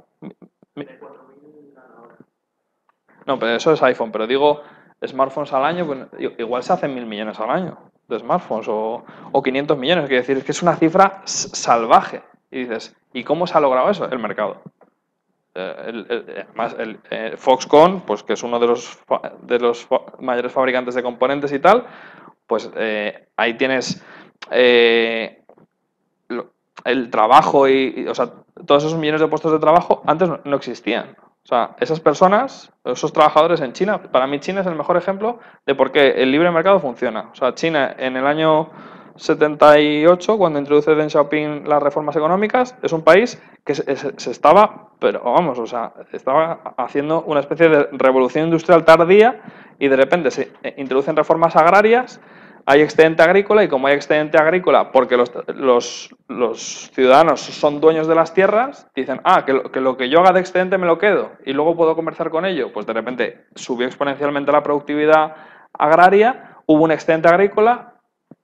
No, pero eso es iPhone, pero digo smartphones al año, pues igual se hacen mil millones al año de smartphones o, o quinientos millones, quiere decir, es que es una cifra salvaje. Y dices, ¿y cómo se ha logrado eso? El mercado. Eh, el, el, además, el, eh, Foxconn, pues que es uno de los, de los mayores fabricantes de componentes y tal, pues eh, ahí tienes eh, el trabajo y, y, o sea, todos esos millones de puestos de trabajo antes no, no existían. O sea, esas personas, esos trabajadores en China, para mí China es el mejor ejemplo de por qué el libre mercado funciona. O sea, China en el año setenta y ocho, cuando introduce Deng Xiaoping las reformas económicas, es un país que se, se estaba, pero vamos, o sea, estaba haciendo una especie de revolución industrial tardía y de repente se introducen reformas agrarias, hay excedente agrícola y como hay excedente agrícola porque los, los, los ciudadanos son dueños de las tierras, dicen, ah, que lo, que lo que yo haga de excedente me lo quedo y luego puedo comerciar con ello. Pues de repente subió exponencialmente la productividad agraria, hubo un excedente agrícola,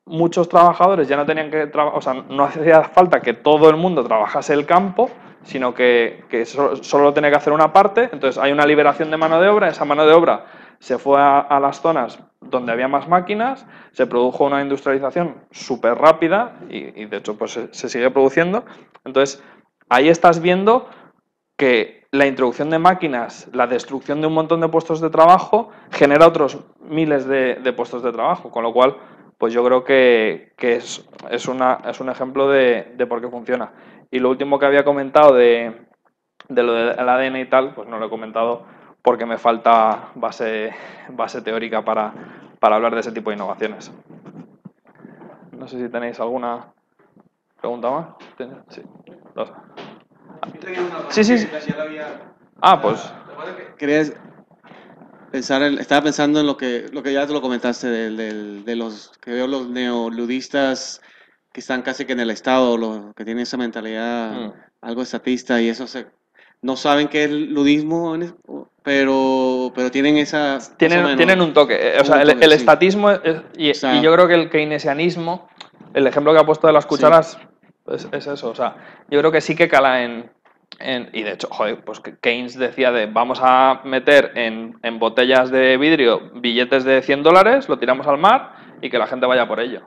muchos trabajadores ya no tenían que trabajar, o sea, no hacía falta que todo el mundo trabajase el campo, sino que, que solo, solo tenía que hacer una parte. Entonces hay una liberación de mano de obra, esa mano de obra se fue a, a las zonas donde había más máquinas, se produjo una industrialización súper rápida y, y de hecho pues se, se sigue produciendo. Entonces ahí estás viendo que la introducción de máquinas, la destrucción de un montón de puestos de trabajo genera otros miles de, de puestos de trabajo, con lo cual pues yo creo que, que es, es, una, es un ejemplo de, de por qué funciona. Y lo último que había comentado de, de lo del A D N y tal, pues no lo he comentado porque me falta base, base teórica para, para hablar de ese tipo de innovaciones. No sé si tenéis alguna pregunta más. Sí, dos. Sí, sí. Ah, pues. Querías pensar, en- estaba pensando en lo que, lo que ya te lo comentaste, del, del- de los que veo los neoludistas que están casi que en el Estado, los que tienen esa mentalidad Mm. algo estatista y eso se, no saben qué es el ludismo, en es- pero, pero tienen esa... más o Tienen, menos, tienen un toque. eh, O sea, un el, toque, el sí. estatismo es- y, O sea, y yo creo que el keynesianismo, el ejemplo que ha puesto de las cucharas, es, es eso. O sea, yo creo que sí que cala en, en- y de hecho, joder, pues que Keynes decía de vamos a meter en, en botellas de vidrio billetes de cien dólares, lo tiramos al mar y que la gente vaya por ello.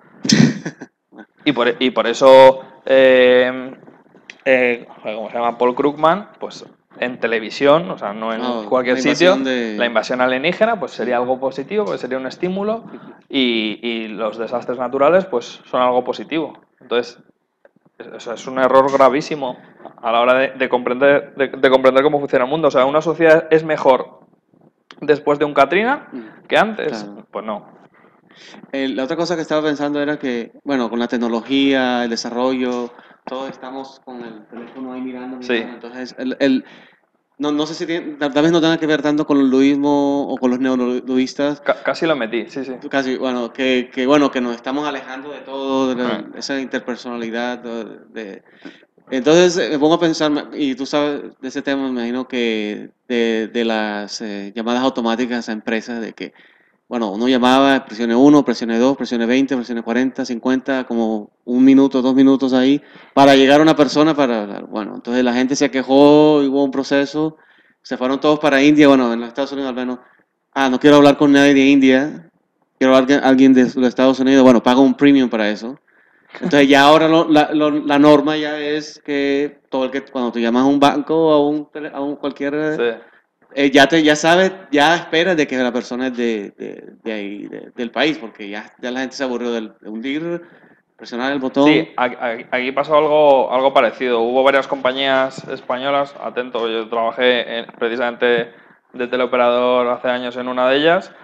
Y por, y por eso, eh, eh, joder, ¿cómo se llama? Paul Krugman, pues en televisión, o sea, no en Ah, cualquier la sitio, invasión de- la invasión alienígena, pues sería algo positivo, pues sería un estímulo, y, y los desastres naturales, pues son algo positivo. Entonces, eso es un error gravísimo a la hora de, de comprender, de, de comprender cómo funciona el mundo. O sea, una sociedad es mejor después de un Katrina que antes. Claro. Pues no. Eh, la otra cosa que estaba pensando era que, bueno, con la tecnología, el desarrollo, todos estamos con el teléfono ahí mirando, mirando. Sí. Entonces, el, el- no, no sé si tiene, tal tal vez no tenga que ver tanto con el ludismo o con los neoludistas. Ca- casi lo metí, sí, sí. Casi, bueno, que, que, bueno, que nos estamos alejando de todo, de la- Ah. esa interpersonalidad. De, de- entonces, eh, me pongo a pensar, y tú sabes de ese tema, me imagino que de, de las eh, llamadas automáticas a empresas, de que bueno, uno llamaba, presione uno, presione dos, presione veinte, presione cuarenta, cincuenta, como un minuto, dos minutos ahí, para llegar a una persona para hablar. Bueno, entonces la gente se quejó, hubo un proceso, se fueron todos para India, bueno, en los Estados Unidos al menos, ah, no quiero hablar con nadie de India, quiero hablar con alguien de los Estados Unidos, bueno, pago un premium para eso. Entonces ya ahora lo- la, lo- la norma ya es que todo el que, cuando tú llamas a un banco o a un, tele- a un cualquier... Sí. Eh, ya te ya sabes, ya esperas de que la persona es de, de, de ahí, de- del país, porque ya, ya la gente se aburrió del- de hundir, presionar el botón. Sí, aquí, aquí- aquí pasó algo, algo parecido. Hubo varias compañías españolas, atento, yo trabajé en- precisamente de teleoperador hace años en una de ellas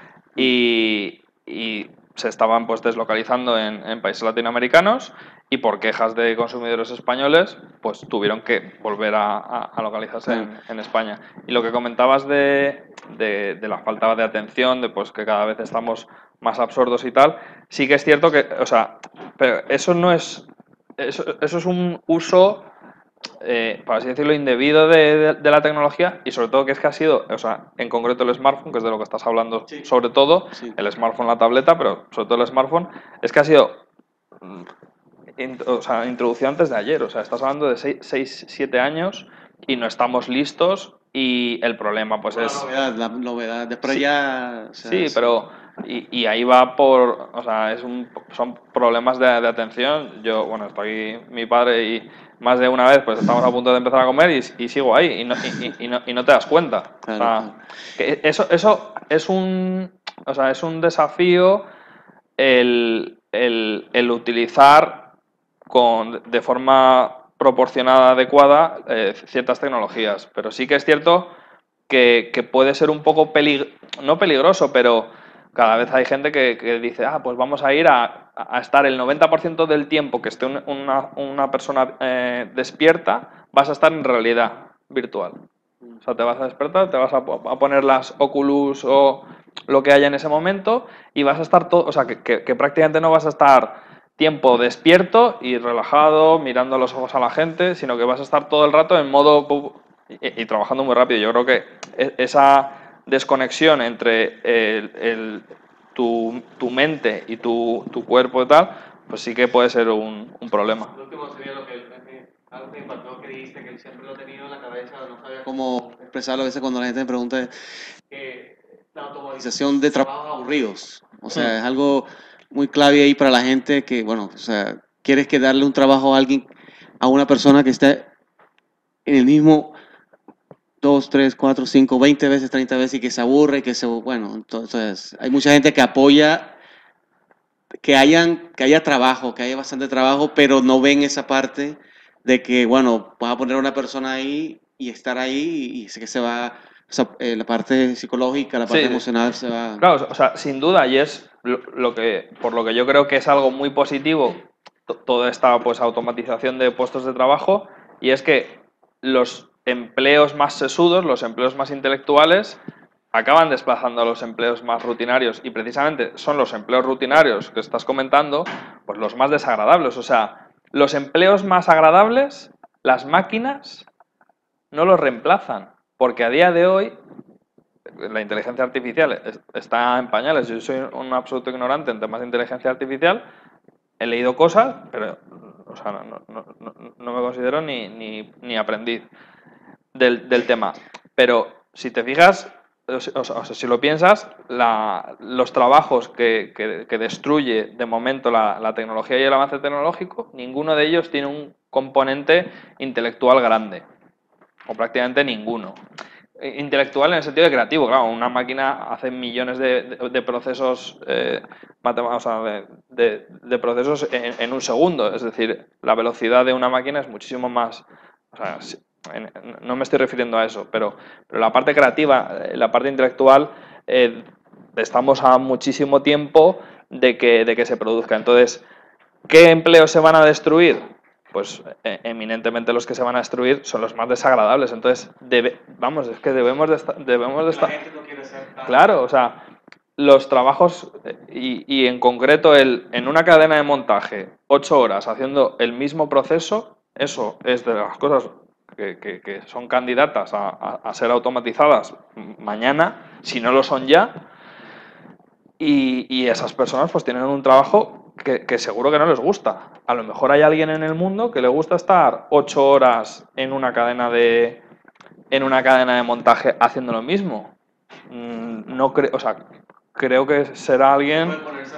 y, y se estaban pues deslocalizando en, en países latinoamericanos y por quejas de consumidores españoles pues tuvieron que volver a, a- a localizarse en, en España. Y lo que comentabas de, de- de la falta de atención, de pues que cada vez estamos más absortos y tal, sí que es cierto que, o sea, pero eso no es, eso, eso es un uso, eh, por así decirlo, indebido de, de- de la tecnología y sobre todo que es que ha sido, o sea, en concreto el smartphone, que es de lo que estás hablando sobre todo, el smartphone, la tableta, pero sobre todo el smartphone, es que ha sido mm, int- o sea, introducido antes de ayer, o sea, estás hablando de seis siete años y no estamos listos y el problema pues La es... novedad, la novedad. Después Sí. ya... o sea, Sí, pero y, y ahí va por, o sea, es un, son problemas de, de atención. Yo, bueno, estoy mi padre y más de una vez pues estamos a punto de empezar a comer y, y sigo ahí y no, y, y- y no, y no te das cuenta. O sea, que eso, eso es un, o sea, es un desafío el, el, el utilizar con, de forma proporcionada, adecuada, eh, ciertas tecnologías. Pero sí que es cierto que, que puede ser un poco pelig no peligroso, pero cada vez hay gente que, que dice, ah, pues vamos a ir a, a estar el noventa por ciento del tiempo que esté un- una, una persona eh, despierta, vas a estar en realidad virtual. O sea, te vas a despertar, te vas a, po- a poner las Oculus o lo que haya en ese momento y vas a estar todo, o sea, que, que- que prácticamente no vas a estar tiempo despierto y relajado, mirando a los ojos a la gente, sino que vas a estar todo el rato en modo pu- y, y trabajando muy rápido. Yo creo que e- esa desconexión entre el, el- tu, tu mente y tu, tu cuerpo y tal, pues sí que puede ser un, un problema. Lo último sería lo que, algo que impactó que dijiste, que siempre lo he tenido en la cabeza, no sabía cómo expresarlo a veces cuando la gente me pregunta, que la automatización de trabajos aburridos. O sea, mm. es algo muy clave ahí para la gente que, bueno, o sea, quieres que darle un trabajo a alguien, a una persona que esté en el mismo dos, tres, cuatro, cinco, veinte veces, treinta veces y que se aburre y que se, bueno, entonces hay mucha gente que apoya que hayan, que haya trabajo, que haya bastante trabajo, pero no ven esa parte de que, bueno, vas a poner a una persona ahí y estar ahí y sé que se va, o sea, eh, la parte psicológica, la parte sí, emocional se va... Claro, o sea, sin duda, y es lo, lo que, por lo que yo creo que es algo muy positivo toda esta pues, automatización de puestos de trabajo, y es que los empleos más sesudos, los empleos más intelectuales, acaban desplazando a los empleos más rutinarios, y precisamente son los empleos rutinarios que estás comentando, pues los más desagradables. O sea, los empleos más agradables, las máquinas no los reemplazan, porque a día de hoy la inteligencia artificial está en pañales. Yo soy un absoluto ignorante en temas de inteligencia artificial, he leído cosas, pero o sea, no, no, no, no me considero ni, ni, ni aprendiz del, del tema. Pero si te fijas, o sea, o sea, si lo piensas, la, los trabajos que, que, que destruye de momento la, la tecnología y el avance tecnológico, ninguno de ellos tiene un componente intelectual grande, o prácticamente ninguno. Intelectual en el sentido de creativo, claro, una máquina hace millones de, de, de procesos eh, matemáticos, o sea, de, de, de procesos en, en un segundo, es decir, la velocidad de una máquina es muchísimo más, o sea, en, no me estoy refiriendo a eso, pero, pero la parte creativa, la parte intelectual, eh, estamos a muchísimo tiempo de que, de que se produzca. Entonces, ¿qué empleos se van a destruir? Pues eh, eminentemente los que se van a destruir son los más desagradables. Entonces, debe, vamos, es que debemos de estar... Debemos de estar... Claro, o sea, los trabajos, y, y en concreto el, en una cadena de montaje, ocho horas haciendo el mismo proceso, eso es de las cosas que, que, que son candidatas a, a, a ser automatizadas mañana, si no lo son ya, y, y esas personas pues tienen un trabajo que, que seguro que no les gusta. A lo mejor hay alguien en el mundo que le gusta estar ocho horas en una cadena de en una cadena de montaje haciendo lo mismo. No creo, o sea, creo que será alguien.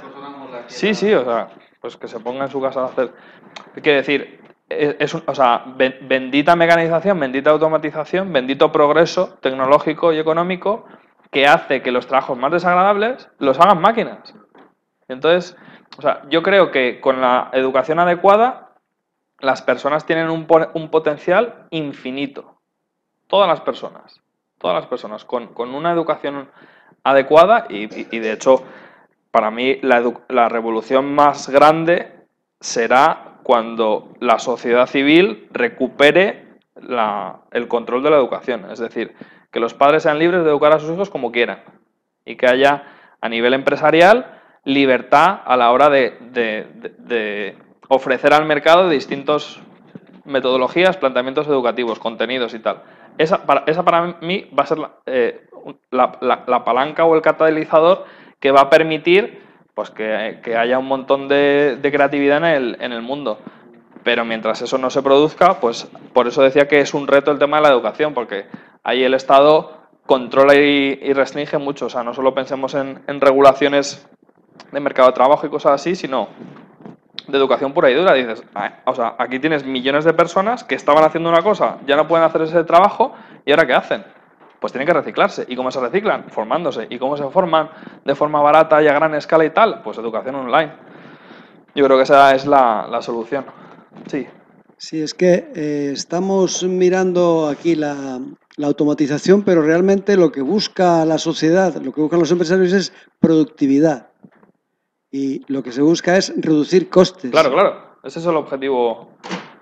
Sí, sí, o sea, pues que se ponga en su casa a hacer. Quiere decir, es, es un, o sea, bendita mecanización, bendita automatización, bendito progreso tecnológico y económico que hace que los trabajos más desagradables los hagan máquinas. Entonces, o sea, yo creo que con la educación adecuada las personas tienen un, un potencial infinito. Todas las personas. Todas las personas. Con, con una educación adecuada y, y, y de hecho, para mí la, la revolución más grande será cuando la sociedad civil recupere la, el control de la educación. Es decir, que los padres sean libres de educar a sus hijos como quieran y que haya a nivel empresarial libertad a la hora de, de, de, de ofrecer al mercado distintas metodologías, planteamientos educativos, contenidos y tal. Esa para, esa para mí va a ser la, eh, la, la, la palanca o el catalizador que va a permitir pues, que, que haya un montón de, de creatividad en el, en el mundo. Pero mientras eso no se produzca, pues por eso decía que es un reto el tema de la educación, porque ahí el Estado controla y, y restringe mucho. O sea, no solo pensemos en, en regulaciones de mercado de trabajo y cosas así, sino de educación pura y dura. Dices, ah, o sea, aquí tienes millones de personas que estaban haciendo una cosa, ya no pueden hacer ese trabajo, ¿y ahora qué hacen? Pues tienen que reciclarse. ¿Y cómo se reciclan? Formándose. ¿Y cómo se forman de forma barata y a gran escala y tal? Pues educación online. Yo creo que esa es la, la solución. Sí. Sí, es que eh, estamos mirando aquí la, la automatización, pero realmente lo que busca la sociedad, lo que buscan los empresarios es productividad. Y lo que se busca es reducir costes. Claro, claro. Ese es el objetivo.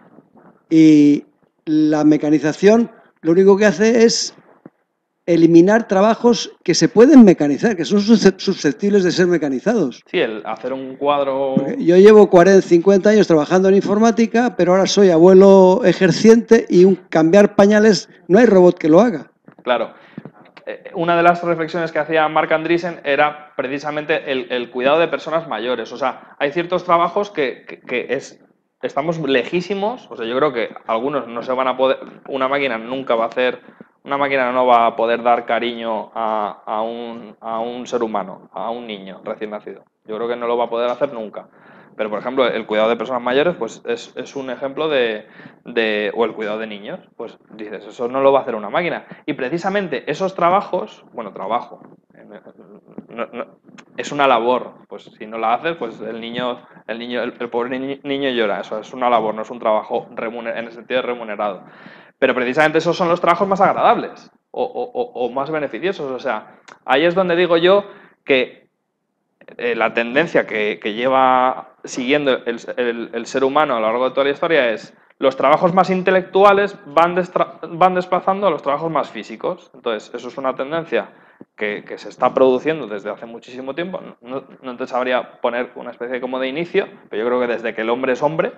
Y la mecanización lo único que hace es eliminar trabajos que se pueden mecanizar, que son susceptibles de ser mecanizados. Sí, el hacer un cuadro... Porque yo llevo cuarenta, cincuenta años trabajando en informática, pero ahora soy abuelo ejerciente y un cambiar pañales no hay robot que lo haga. Claro. una de las reflexiones que hacía Marc Andreessen era precisamente el, el cuidado de personas mayores. O sea, hay ciertos trabajos que, que, que es, estamos lejísimos. O sea, yo creo que algunos no se van a poder... Una máquina nunca va a hacer... Una máquina no va a poder dar cariño a, a, un, a un ser humano, a un niño recién nacido. Yo creo que no lo va a poder hacer nunca. Pero, por ejemplo, el cuidado de personas mayores pues es, es un ejemplo de, de... O el cuidado de niños. Pues dices, eso no lo va a hacer una máquina. Y precisamente esos trabajos... Bueno, trabajo. No, no, es una labor. Pues si no la haces, pues el niño... El, niño, el, el pobre niño, niño llora. Eso es una labor, no es un trabajo remuner, en el sentido de remunerado. Pero precisamente esos son los trabajos más agradables o, o, o más beneficiosos. O sea, ahí es donde digo yo que eh, la tendencia que, que lleva siguiendo el, el, el ser humano a lo largo de toda la historia es los trabajos más intelectuales van, van desplazando a los trabajos más físicos. Entonces, eso es una tendencia que, que se está produciendo desde hace muchísimo tiempo. No, no te sabría poner una especie como de inicio, pero yo creo que desde que el hombre es hombre.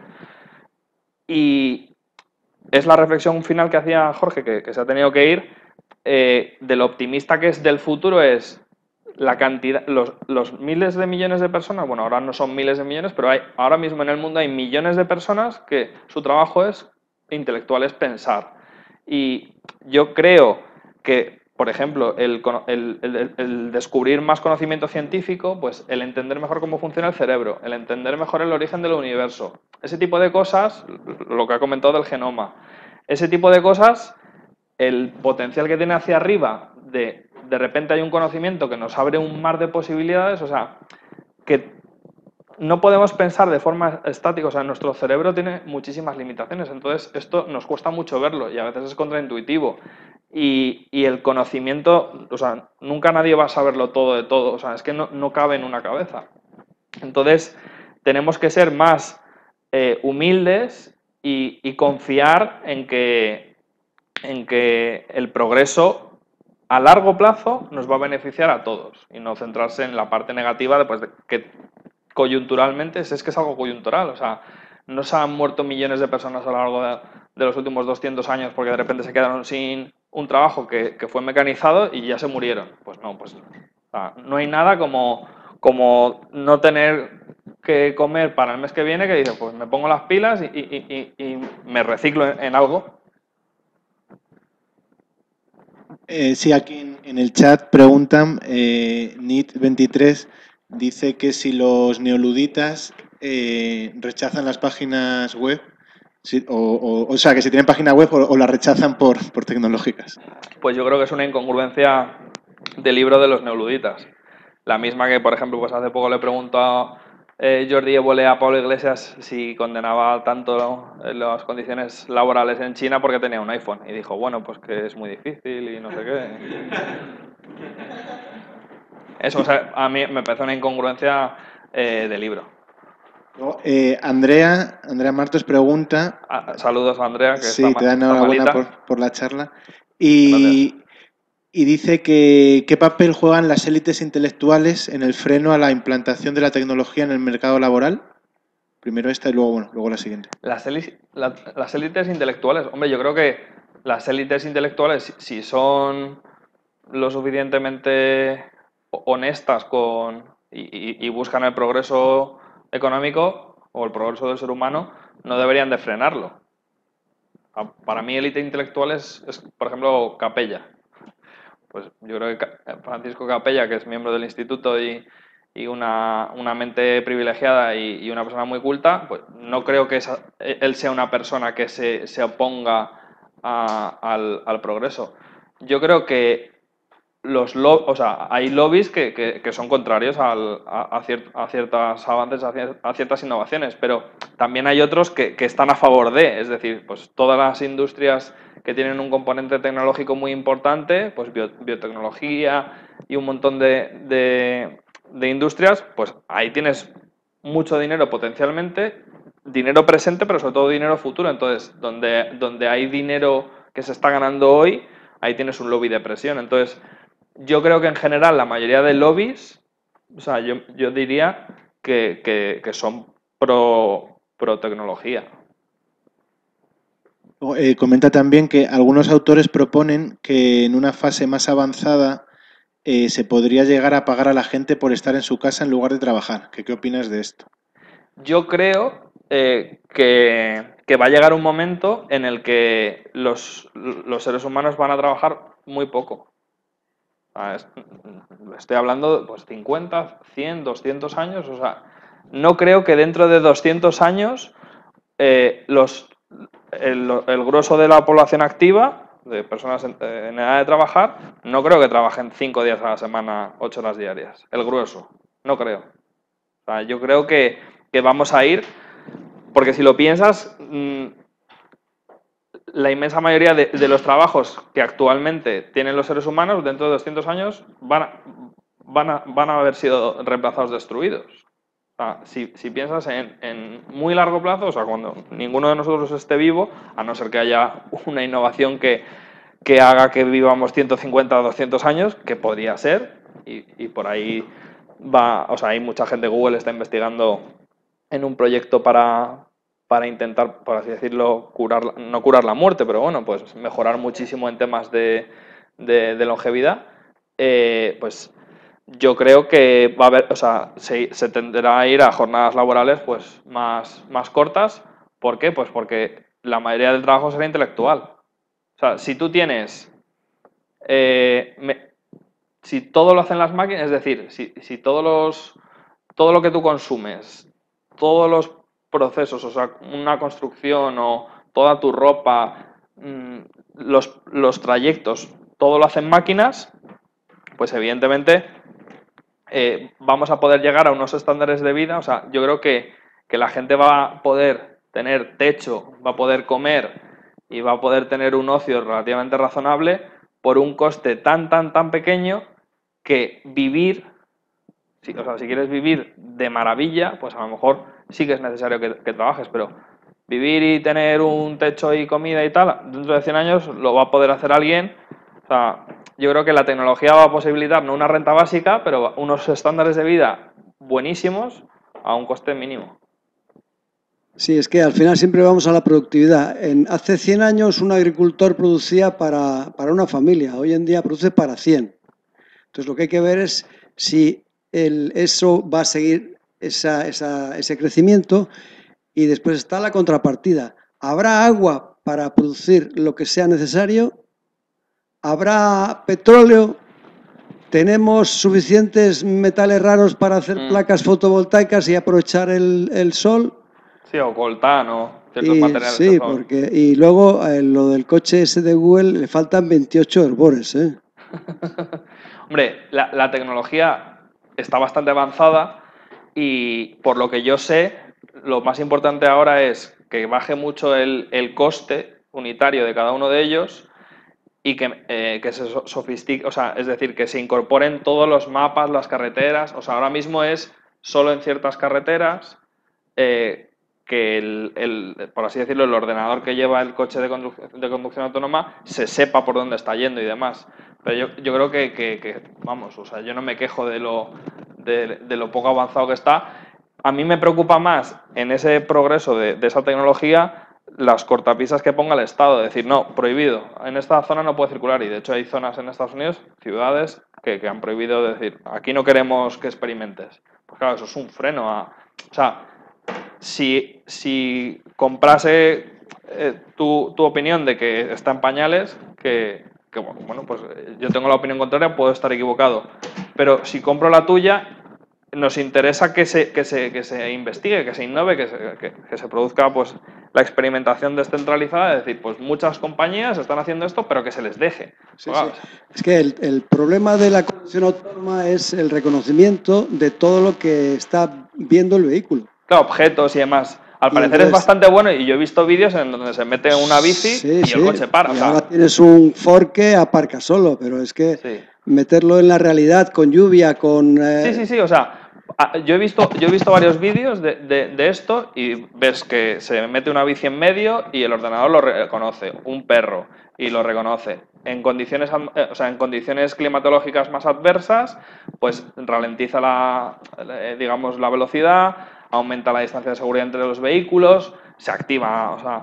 Y es la reflexión final que hacía Jorge, que, que se ha tenido que ir, eh, de lo optimista que es del futuro es la cantidad, los, los miles de millones de personas, bueno, ahora no son miles de millones, pero hay, ahora mismo en el mundo hay millones de personas que su trabajo es intelectual, es pensar. Y yo creo que, por ejemplo, el, el, el, el descubrir más conocimiento científico, pues el entender mejor cómo funciona el cerebro, el entender mejor el origen del universo, ese tipo de cosas, lo que ha comentado del genoma, ese tipo de cosas, el potencial que tiene hacia arriba de de repente hay un conocimiento que nos abre un mar de posibilidades, o sea, que no podemos pensar de forma estática, o sea, nuestro cerebro tiene muchísimas limitaciones, entonces esto nos cuesta mucho verlo y a veces es contraintuitivo. Y, y el conocimiento, o sea, nunca nadie va a saberlo todo de todo, o sea, es que no, no cabe en una cabeza. Entonces, tenemos que ser más eh, humildes y, y confiar en que, en que el progreso a largo plazo nos va a beneficiar a todos y no centrarse en la parte negativa de, pues, de que coyunturalmente es, es que es algo coyuntural, o sea, no se han muerto millones de personas a lo largo de, de los últimos doscientos años porque de repente se quedaron sin un trabajo que, que fue mecanizado y ya se murieron. Pues no, pues o sea, no hay nada como, como no tener que comer para el mes que viene que dice, pues me pongo las pilas y, y, y, y me reciclo en, en algo. Eh, sí, aquí en, en el chat preguntan, eh, N I T veintitrés dice que si los neoluditas eh, rechazan las páginas web, si, o, o, o sea, que si tienen página web o, o la rechazan por, por tecnológicas. Pues yo creo que es una incongruencia del libro de los neoluditas. La misma que, por ejemplo, pues hace poco le preguntó a eh, Jordi Évole a Pablo Iglesias si condenaba tanto las condiciones laborales en China porque tenía un iPhone. Y dijo, bueno, pues que es muy difícil y no sé qué. Eso, o sea, a mí me parece una incongruencia eh, del libro. Eh, Andrea, Andrea Martos pregunta... Ah, saludos a Andrea, que sí, está, te da está enhorabuena malita. por, por la charla. Y... Gracias. Y dice que qué papel juegan las élites intelectuales en el freno a la implantación de la tecnología en el mercado laboral. Primero esta y luego, bueno, luego la siguiente. Las, la, las élites intelectuales, hombre, yo creo que las élites intelectuales, si son lo suficientemente honestas con y, y, y buscan el progreso económico o el progreso del ser humano, no deberían de frenarlo. Para mí, élite intelectual es, es, por ejemplo, Capella. Pues yo creo que Francisco Capella, que es miembro del instituto y, y una, una mente privilegiada y, y una persona muy culta, pues no creo que esa, él sea una persona que se, se oponga a, al, al progreso. Yo creo que los lo, o sea, hay lobbies que, que, que son contrarios al, a, a, ciert, a ciertos avances, a, cier, a ciertas innovaciones, pero también hay otros que, que están a favor de, es decir, pues todas las industrias que tienen un componente tecnológico muy importante, pues bio, biotecnología y un montón de, de, de industrias, pues ahí tienes mucho dinero potencialmente, dinero presente, pero sobre todo dinero futuro. Entonces, donde, donde hay dinero que se está ganando hoy, ahí tienes un lobby de presión. Entonces, yo creo que en general la mayoría de lobbies, o sea, yo, yo diría que, que, que son pro, pro tecnología. Eh, comenta también que algunos autores proponen que en una fase más avanzada eh, se podría llegar a pagar a la gente por estar en su casa en lugar de trabajar. ¿Qué, qué opinas de esto? Yo creo eh, que, que va a llegar un momento en el que los, los seres humanos van a trabajar muy poco. Ah, es- Estoy hablando de pues, cincuenta, cien, doscientos años. O sea, no creo que dentro de doscientos años eh, los, el, el grueso de la población activa, de personas en, en edad de trabajar, no creo que trabajen cinco días a la semana, ocho horas diarias. El grueso, no creo. O sea, yo creo que, que vamos a ir, porque si lo piensas, mm, la inmensa mayoría de, de los trabajos que actualmente tienen los seres humanos, dentro de doscientos años, van a, van a, van a haber sido reemplazados, destruidos. O sea, si, si piensas en, en muy largo plazo, o sea, cuando ninguno de nosotros esté vivo, a no ser que haya una innovación que, que haga que vivamos ciento cincuenta o doscientos años, que podría ser, y, y por ahí va, o sea, hay mucha gente, Google está investigando en un proyecto para, para intentar, por así decirlo, curar, no curar la muerte, pero bueno, pues mejorar muchísimo en temas de, de, de longevidad, eh, pues yo creo que va a haber, o sea, se, se tenderá a ir a jornadas laborales pues más, más cortas. ¿Por qué? Pues porque la mayoría del trabajo será intelectual. O sea, si tú tienes, eh, me- si todo lo hacen las máquinas, es decir, si, si todos los, todo lo que tú consumes, todos los procesos, o sea, una construcción o toda tu ropa, mm, los, los trayectos, todo lo hacen máquinas, pues evidentemente eh, vamos a poder llegar a unos estándares de vida. O sea, yo creo que, que la gente va a poder tener techo, va a poder comer y va a poder tener un ocio relativamente razonable por un coste tan, tan, tan pequeño que vivir, si, o sea, si quieres vivir de maravilla, pues a lo mejor sí que es necesario que, que trabajes, pero vivir y tener un techo y comida y tal, dentro de cien años lo va a poder hacer alguien. O sea, yo creo que la tecnología va a posibilitar no una renta básica, pero unos estándares de vida buenísimos a un coste mínimo. Sí, es que al final siempre vamos a la productividad. En, hace cien años un agricultor producía para, para una familia, hoy en día produce para cien. Entonces lo que hay que ver es si el, eso va a seguir esa, esa, ese crecimiento, y después está la contrapartida. ¿Habrá agua para producir lo que sea necesario? ¿Habrá petróleo? ¿Tenemos suficientes metales raros para hacer Mm. placas fotovoltaicas y aprovechar el, el sol? Sí, o coltán o ciertos Y, materiales sí, que son. porque, y luego eh, lo del coche ese de Google, le faltan veintiocho herbores, ¿eh? Hombre, la, la tecnología está bastante avanzada y por lo que yo sé, lo más importante ahora es que baje mucho el, el coste unitario de cada uno de ellos y que, eh, que se so- sofistique, o sea, es decir, que se incorporen todos los mapas, las carreteras. O sea, ahora mismo es solo en ciertas carreteras eh, que el, el, por así decirlo, el ordenador que lleva el coche de, conduc- de conducción autónoma se sepa por dónde está yendo y demás. Pero yo, yo creo que, que- que, vamos, o sea, yo no me quejo de lo, de, de lo poco avanzado que está. A mí me preocupa más en ese progreso de, de esa tecnología las cortapisas que ponga el Estado, de decir, no, prohibido, en esta zona no puede circular. Y de hecho hay zonas en Estados Unidos, ciudades, que, que han prohibido decir, aquí no queremos que experimentes. Pues claro, eso es un freno a... O sea, si, si comprase eh, tu, tu opinión de que está en pañales, que, que, bueno, pues eh, yo tengo la opinión contraria, puedo estar equivocado. Pero si compro la tuya, nos interesa que se, que se, que se investigue, que se innove, que se, que, que se produzca pues, la experimentación descentralizada, es decir, pues muchas compañías están haciendo esto, pero que se les deje. Sí, sí. Es que el, el problema de la conducción autónoma es el reconocimiento de todo lo que está viendo el vehículo. Claro, objetos y demás. Al Y parecer entonces- es bastante bueno y yo he visto vídeos en donde se mete una bici Sí, y sí. el coche para. O Y sea, ahora tienes un Ford que aparca solo, pero es que meterlo en la realidad con lluvia, con... eh, sí, sí, sí, o sea, a- yo he visto, yo he visto varios vídeos de, de- de esto y ves que se mete una bici en medio y el ordenador lo reconoce, un perro, y lo reconoce. En condiciones, am- eh, o sea, en condiciones climatológicas más adversas, pues ralentiza la, eh, digamos, la velocidad, aumenta la distancia de seguridad entre los vehículos, se activa, o sea,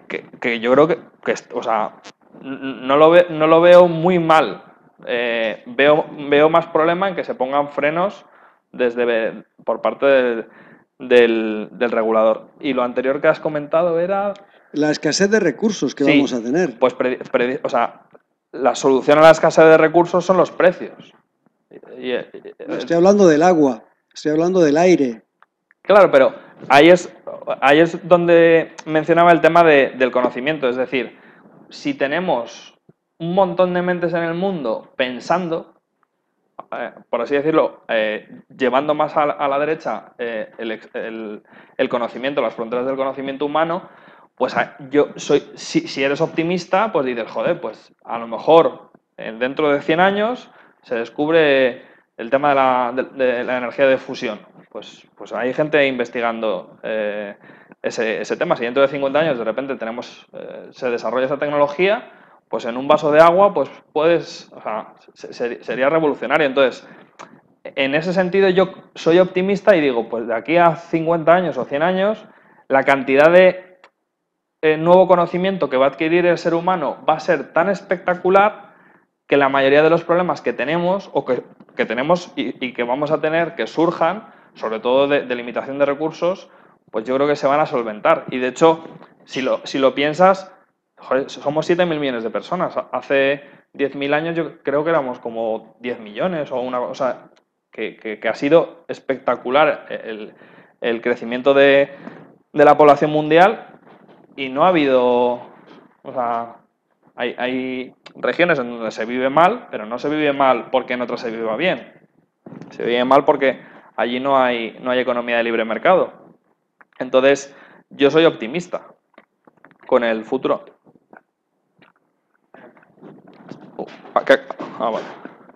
que, que yo creo que, que, o sea, no lo, ve, no lo veo muy mal. Eh, veo, veo más problema en que se pongan frenos desde por parte del, del, del regulador. Y lo anterior que has comentado era... La escasez de recursos que sí, vamos a tener. Pues, pre, pre, o sea, la solución a la escasez de recursos son los precios. Y, y, no, estoy hablando del agua, estoy hablando del aire. Claro, pero ahí es, ahí es donde mencionaba el tema de, del conocimiento. Es decir, si tenemos un montón de mentes en el mundo pensando, eh, por así decirlo, eh, llevando más a, a la derecha eh, el, el, el conocimiento, las fronteras del conocimiento humano, pues yo soy, si, si eres optimista, pues dices, joder, pues a lo mejor dentro de cien años se descubre el tema de la, de, de la energía de fusión. Pues, pues hay gente investigando eh, ese, ese tema. Si dentro de cincuenta años de repente tenemos, eh, se desarrolla esa tecnología, pues en un vaso de agua, pues puedes, o sea, se, sería revolucionario. Entonces, en ese sentido yo soy optimista y digo, pues de aquí a cincuenta años o cien años, la cantidad de eh, nuevo conocimiento que va a adquirir el ser humano va a ser tan espectacular que la mayoría de los problemas que tenemos o que, que tenemos y, y que vamos a tener que surjan, sobre todo de, de limitación de recursos, pues yo creo que se van a solventar. Y de hecho, si lo, si lo piensas, joder, somos siete mil millones de personas. Hace diez mil años yo creo que éramos como diez millones o una cosa que, que, que ha sido espectacular el, el crecimiento de, de la población mundial y no ha habido, o sea, hay, hay regiones en donde se vive mal, pero no se vive mal porque en otras se viva bien. Se vive mal porque allí no hay, no hay economía de libre mercado. Entonces, yo soy optimista con el futuro. Uh, ah, vale.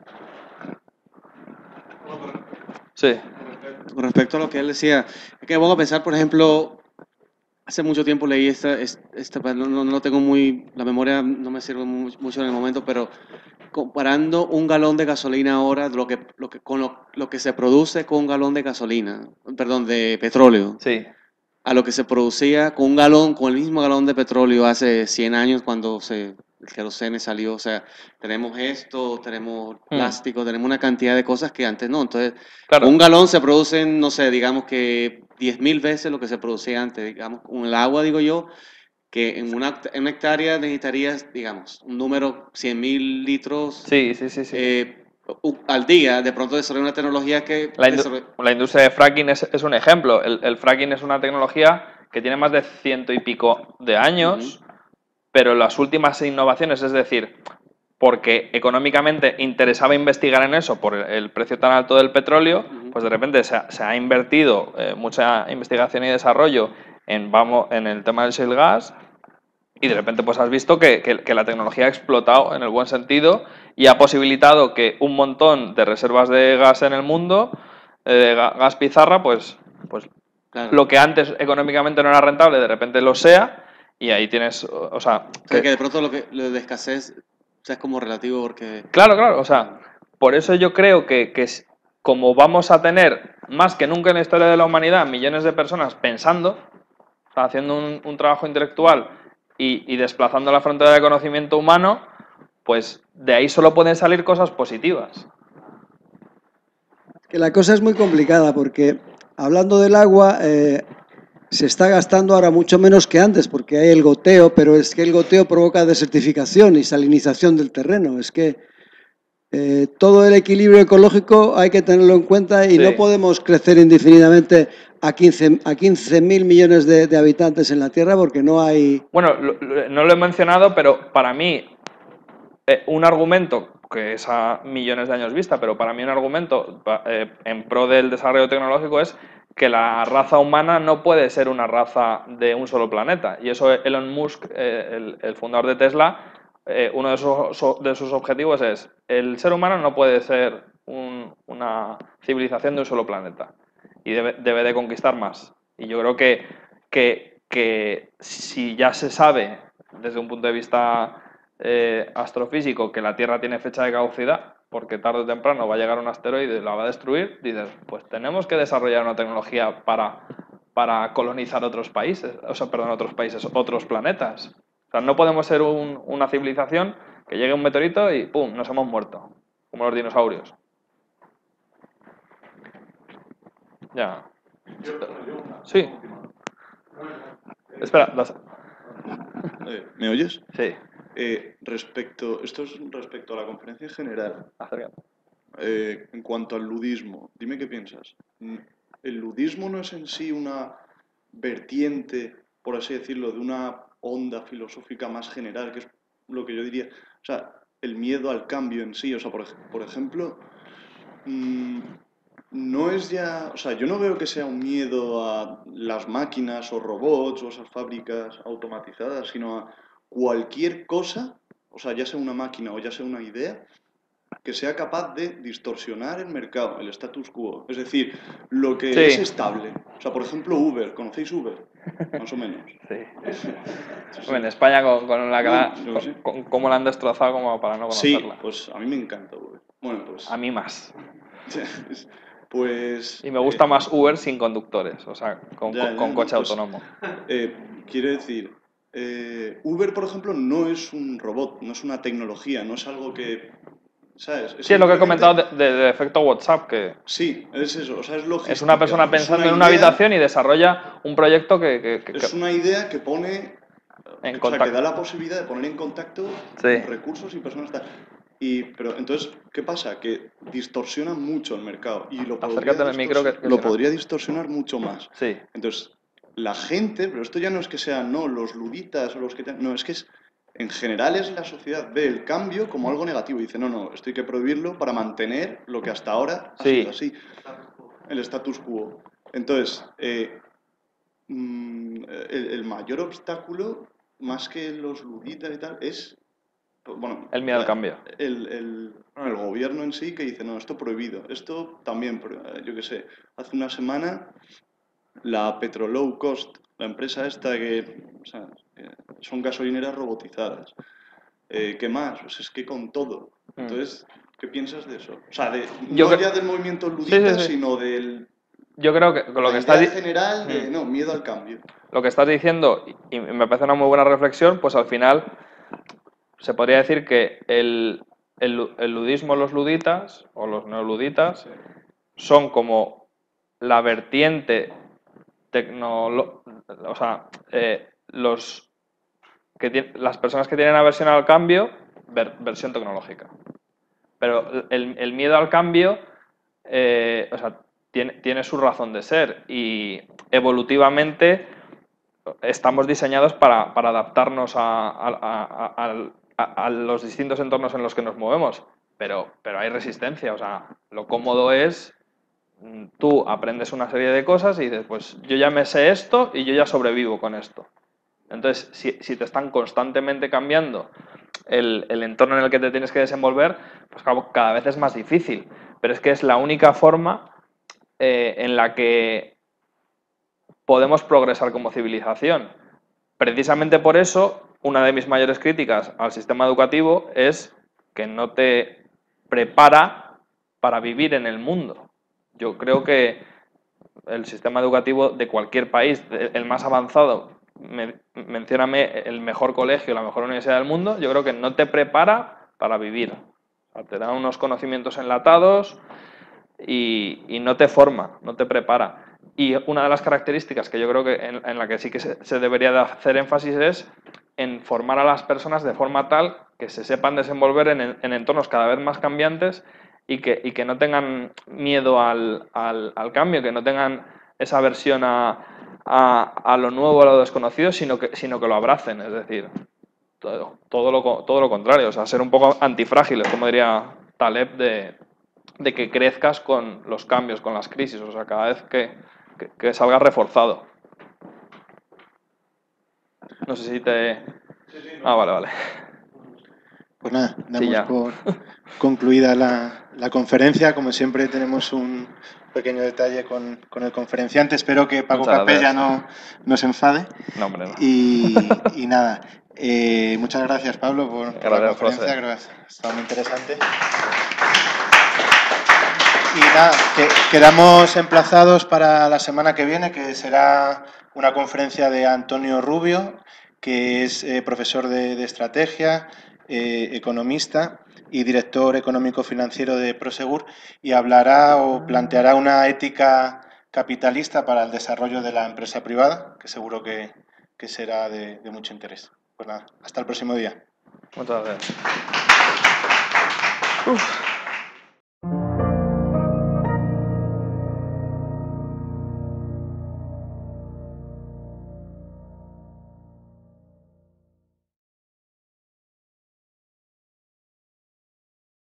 Sí. Con respecto a lo que él decía, es que vamos a pensar, por ejemplo, hace mucho tiempo leí esta, esta no, no, no tengo muy, la memoria no me sirve mucho en el momento, pero comparando un galón de gasolina ahora, lo que, lo que, con lo, lo que se produce con un galón de gasolina, perdón, de petróleo, sí, a lo que se producía con un galón, con el mismo galón de petróleo hace cien años cuando se, el querosene salió. O sea, tenemos esto, tenemos plástico, hmm. tenemos una cantidad de cosas que antes no. Entonces, claro. un galón se produce, no sé, digamos que diez mil veces lo que se producía antes. Digamos, con el agua, digo yo, que en una, en una hectárea necesitarías, digamos, un número, cien mil litros. Sí, sí, sí. sí. Eh, al día, de pronto desarrollar una tecnología que... La, indu la industria de fracking es, es un ejemplo. El, el fracking es una tecnología que tiene más de ciento y pico de años, uh-huh. pero las últimas innovaciones, es decir, porque económicamente interesaba investigar en eso por el, el precio tan alto del petróleo, uh-huh. pues de repente se ha, se ha invertido eh, mucha investigación y desarrollo en, vamos, en el tema del shale gas. Y de repente pues has visto que, que, que la tecnología ha explotado en el buen sentido y ha posibilitado que un montón de reservas de gas en el mundo, eh, de gas pizarra, pues, pues claro. lo que antes económicamente no era rentable, de repente lo sea, y ahí tienes, o sea... O sea, que, que de pronto lo, que, lo de escasez o sea, es como relativo porque... Claro, claro, o sea, por eso yo creo que, que como vamos a tener más que nunca en la historia de la humanidad millones de personas pensando, o sea, haciendo un, un trabajo intelectual Y, y desplazando la frontera del conocimiento humano, pues de ahí solo pueden salir cosas positivas. Que la cosa es muy complicada porque, hablando del agua, eh, se está gastando ahora mucho menos que antes porque hay el goteo, pero es que el goteo provoca desertificación y salinización del terreno. Es que eh, todo el equilibrio ecológico hay que tenerlo en cuenta y sí. no podemos crecer indefinidamente a quince mil millones de, de habitantes en la Tierra porque no hay... Bueno, lo, lo, no lo he mencionado, pero para mí eh, un argumento, que es a millones de años vista, pero para mí un argumento eh, en pro del desarrollo tecnológico es que la raza humana no puede ser una raza de un solo planeta. Y eso Elon Musk, eh, el, el fundador de Tesla, eh, uno de sus, de sus objetivos es el ser humano no puede ser un, una civilización de un solo planeta. Y debe, debe de conquistar más. Y yo creo que, que, que si ya se sabe, desde un punto de vista eh, astrofísico, que la Tierra tiene fecha de caducidad, porque tarde o temprano va a llegar un asteroide y la va a destruir, dices, pues tenemos que desarrollar una tecnología para, para colonizar otros países, o sea, perdón, otros países, otros planetas. O sea, no podemos ser un, una civilización que llegue un meteorito y ¡pum!, nos hemos muerto, como los dinosaurios. Ya. Sí. Espera, las... Eh, ¿Me oyes? Sí. Eh, respecto, esto es respecto a la conferencia en general. Acércate. Eh, en cuanto al ludismo, dime qué piensas. ¿El ludismo no es en sí una vertiente, por así decirlo, de una onda filosófica más general, que es lo que yo diría, o sea, el miedo al cambio en sí? O sea, por, por ejemplo, mmm, no es ya, o sea, yo no veo que sea un miedo a las máquinas o robots o esas fábricas automatizadas, sino a cualquier cosa, o sea, ya sea una máquina o ya sea una idea, que sea capaz de distorsionar el mercado, el status quo. Es decir, lo que Sí. es estable. O sea, por ejemplo, Uber. ¿Conocéis Uber? Más o menos. Sí. Bueno, en España con, con la cara, No, yo con, sí. con- cómo la han destrozado como para no Sí, conocerla. pues a mí me encanta Uber. Bueno, pues... A mí más. Pues... Y me gusta eh, más Uber sin conductores, o sea, con, ya, con- con ya, coche no, pues, autónomo. Eh, quiere decir, eh, Uber, por ejemplo, no es un robot, no es una tecnología, no es algo que... ¿Sabes? Sí, es lo que he simplemente- comentado de, de- de efecto WhatsApp, que Sí, es eso, o sea, es logística. es una persona es pensando una en una idea- habitación y desarrolla un proyecto que, que- que- Es una idea que pone, en o sea, que contacto. da la posibilidad de poner en contacto Sí. recursos y personas. Tal. Y, pero entonces, ¿qué pasa? Que distorsiona mucho el mercado y lo podría, Acércate al micro que- que lo se me- podría distorsionar mucho más. Sí. Entonces, la gente, pero esto ya no es que sean no los luditas o los que... te- no, es que es, en general es la sociedad ve el cambio como algo negativo y dice, no, no, esto hay que prohibirlo para mantener lo que hasta ahora ha Sí. sido así, el status quo. Entonces, eh, mm, el, el mayor obstáculo, más que los luditas y tal, es, bueno, El miedo al la- cambio. El, el, el gobierno en sí que dice, no, esto prohibido, esto también, pro- yo qué sé, hace una semana la Petro Low Cost, la empresa esta que, o sea, que son gasolineras robotizadas. Eh, ¿Qué más? Pues es que con todo. Mm. Entonces, ¿qué piensas de eso? O sea, de, Yo no cre- ya del movimiento Sí, ludita, sí, sí. sino del Yo creo que con lo la que idea estás di- general de, Mm. no, miedo al cambio. lo que estás diciendo, y y me parece una muy buena reflexión, pues al final se podría decir que el, el, lu- el ludismo, los luditas, o los neoluditas, son como la vertiente tecnolo, o sea, eh, los que tien- las personas que tienen aversión al cambio, ver- versión tecnológica. Pero el, el miedo al cambio, eh, o sea, tiene, tiene su razón de ser y evolutivamente estamos diseñados para, para adaptarnos a, a- a- a- a- a los distintos entornos en los que nos movemos, pero, pero hay resistencia, o sea, lo cómodo es mm, tú aprendes una serie de cosas y dices, pues yo ya me sé esto y yo ya sobrevivo con esto. Entonces, si, si te están constantemente cambiando el, el entorno en el que te tienes que desenvolver, pues claro, cada vez es más difícil. Pero es que es la única forma eh, en la que podemos progresar como civilización. Precisamente por eso, una de mis mayores críticas al sistema educativo es que no te prepara para vivir en el mundo. Yo creo que el sistema educativo de cualquier país, el más avanzado, me, mencióname el mejor colegio, la mejor universidad del mundo, yo creo que no te prepara para vivir. O sea, te da unos conocimientos enlatados y, y no te forma, no te prepara. Y una de las características que yo creo que en, en la que sí que se, se debería de hacer énfasis es en formar a las personas de forma tal que se sepan desenvolver en, en entornos cada vez más cambiantes y que, y que no tengan miedo al, al, al cambio, que no tengan esa aversión a, a, a lo nuevo, a lo desconocido, sino que, sino que lo abracen. Es decir, todo, todo, lo, todo lo contrario, o sea, ser un poco antifrágiles, como diría Taleb, de, de que crezcas con los cambios, con las crisis, o sea, cada vez que, que, que salgas reforzado. No sé si te... Ah, vale, vale. Pues nada, damos Sí, ya. por concluida la, la conferencia. Como siempre tenemos un pequeño detalle con, con el conferenciante. Espero que Paco Muchas Capella gracias. no, no se enfade. No, hombre, no. Y, y nada, eh, muchas gracias Pablo por, por la Gracias, conferencia, José. creo que ha estado muy interesante. Y nada, que, quedamos emplazados para la semana que viene, que será una conferencia de Antonio Rubio, que es eh, profesor de, de estrategia, eh, economista y director económico financiero de Prosegur, y hablará o planteará una ética capitalista para el desarrollo de la empresa privada, que seguro que, que será de, de mucho interés. Pues nada, hasta el próximo día. Muchas gracias. Uf.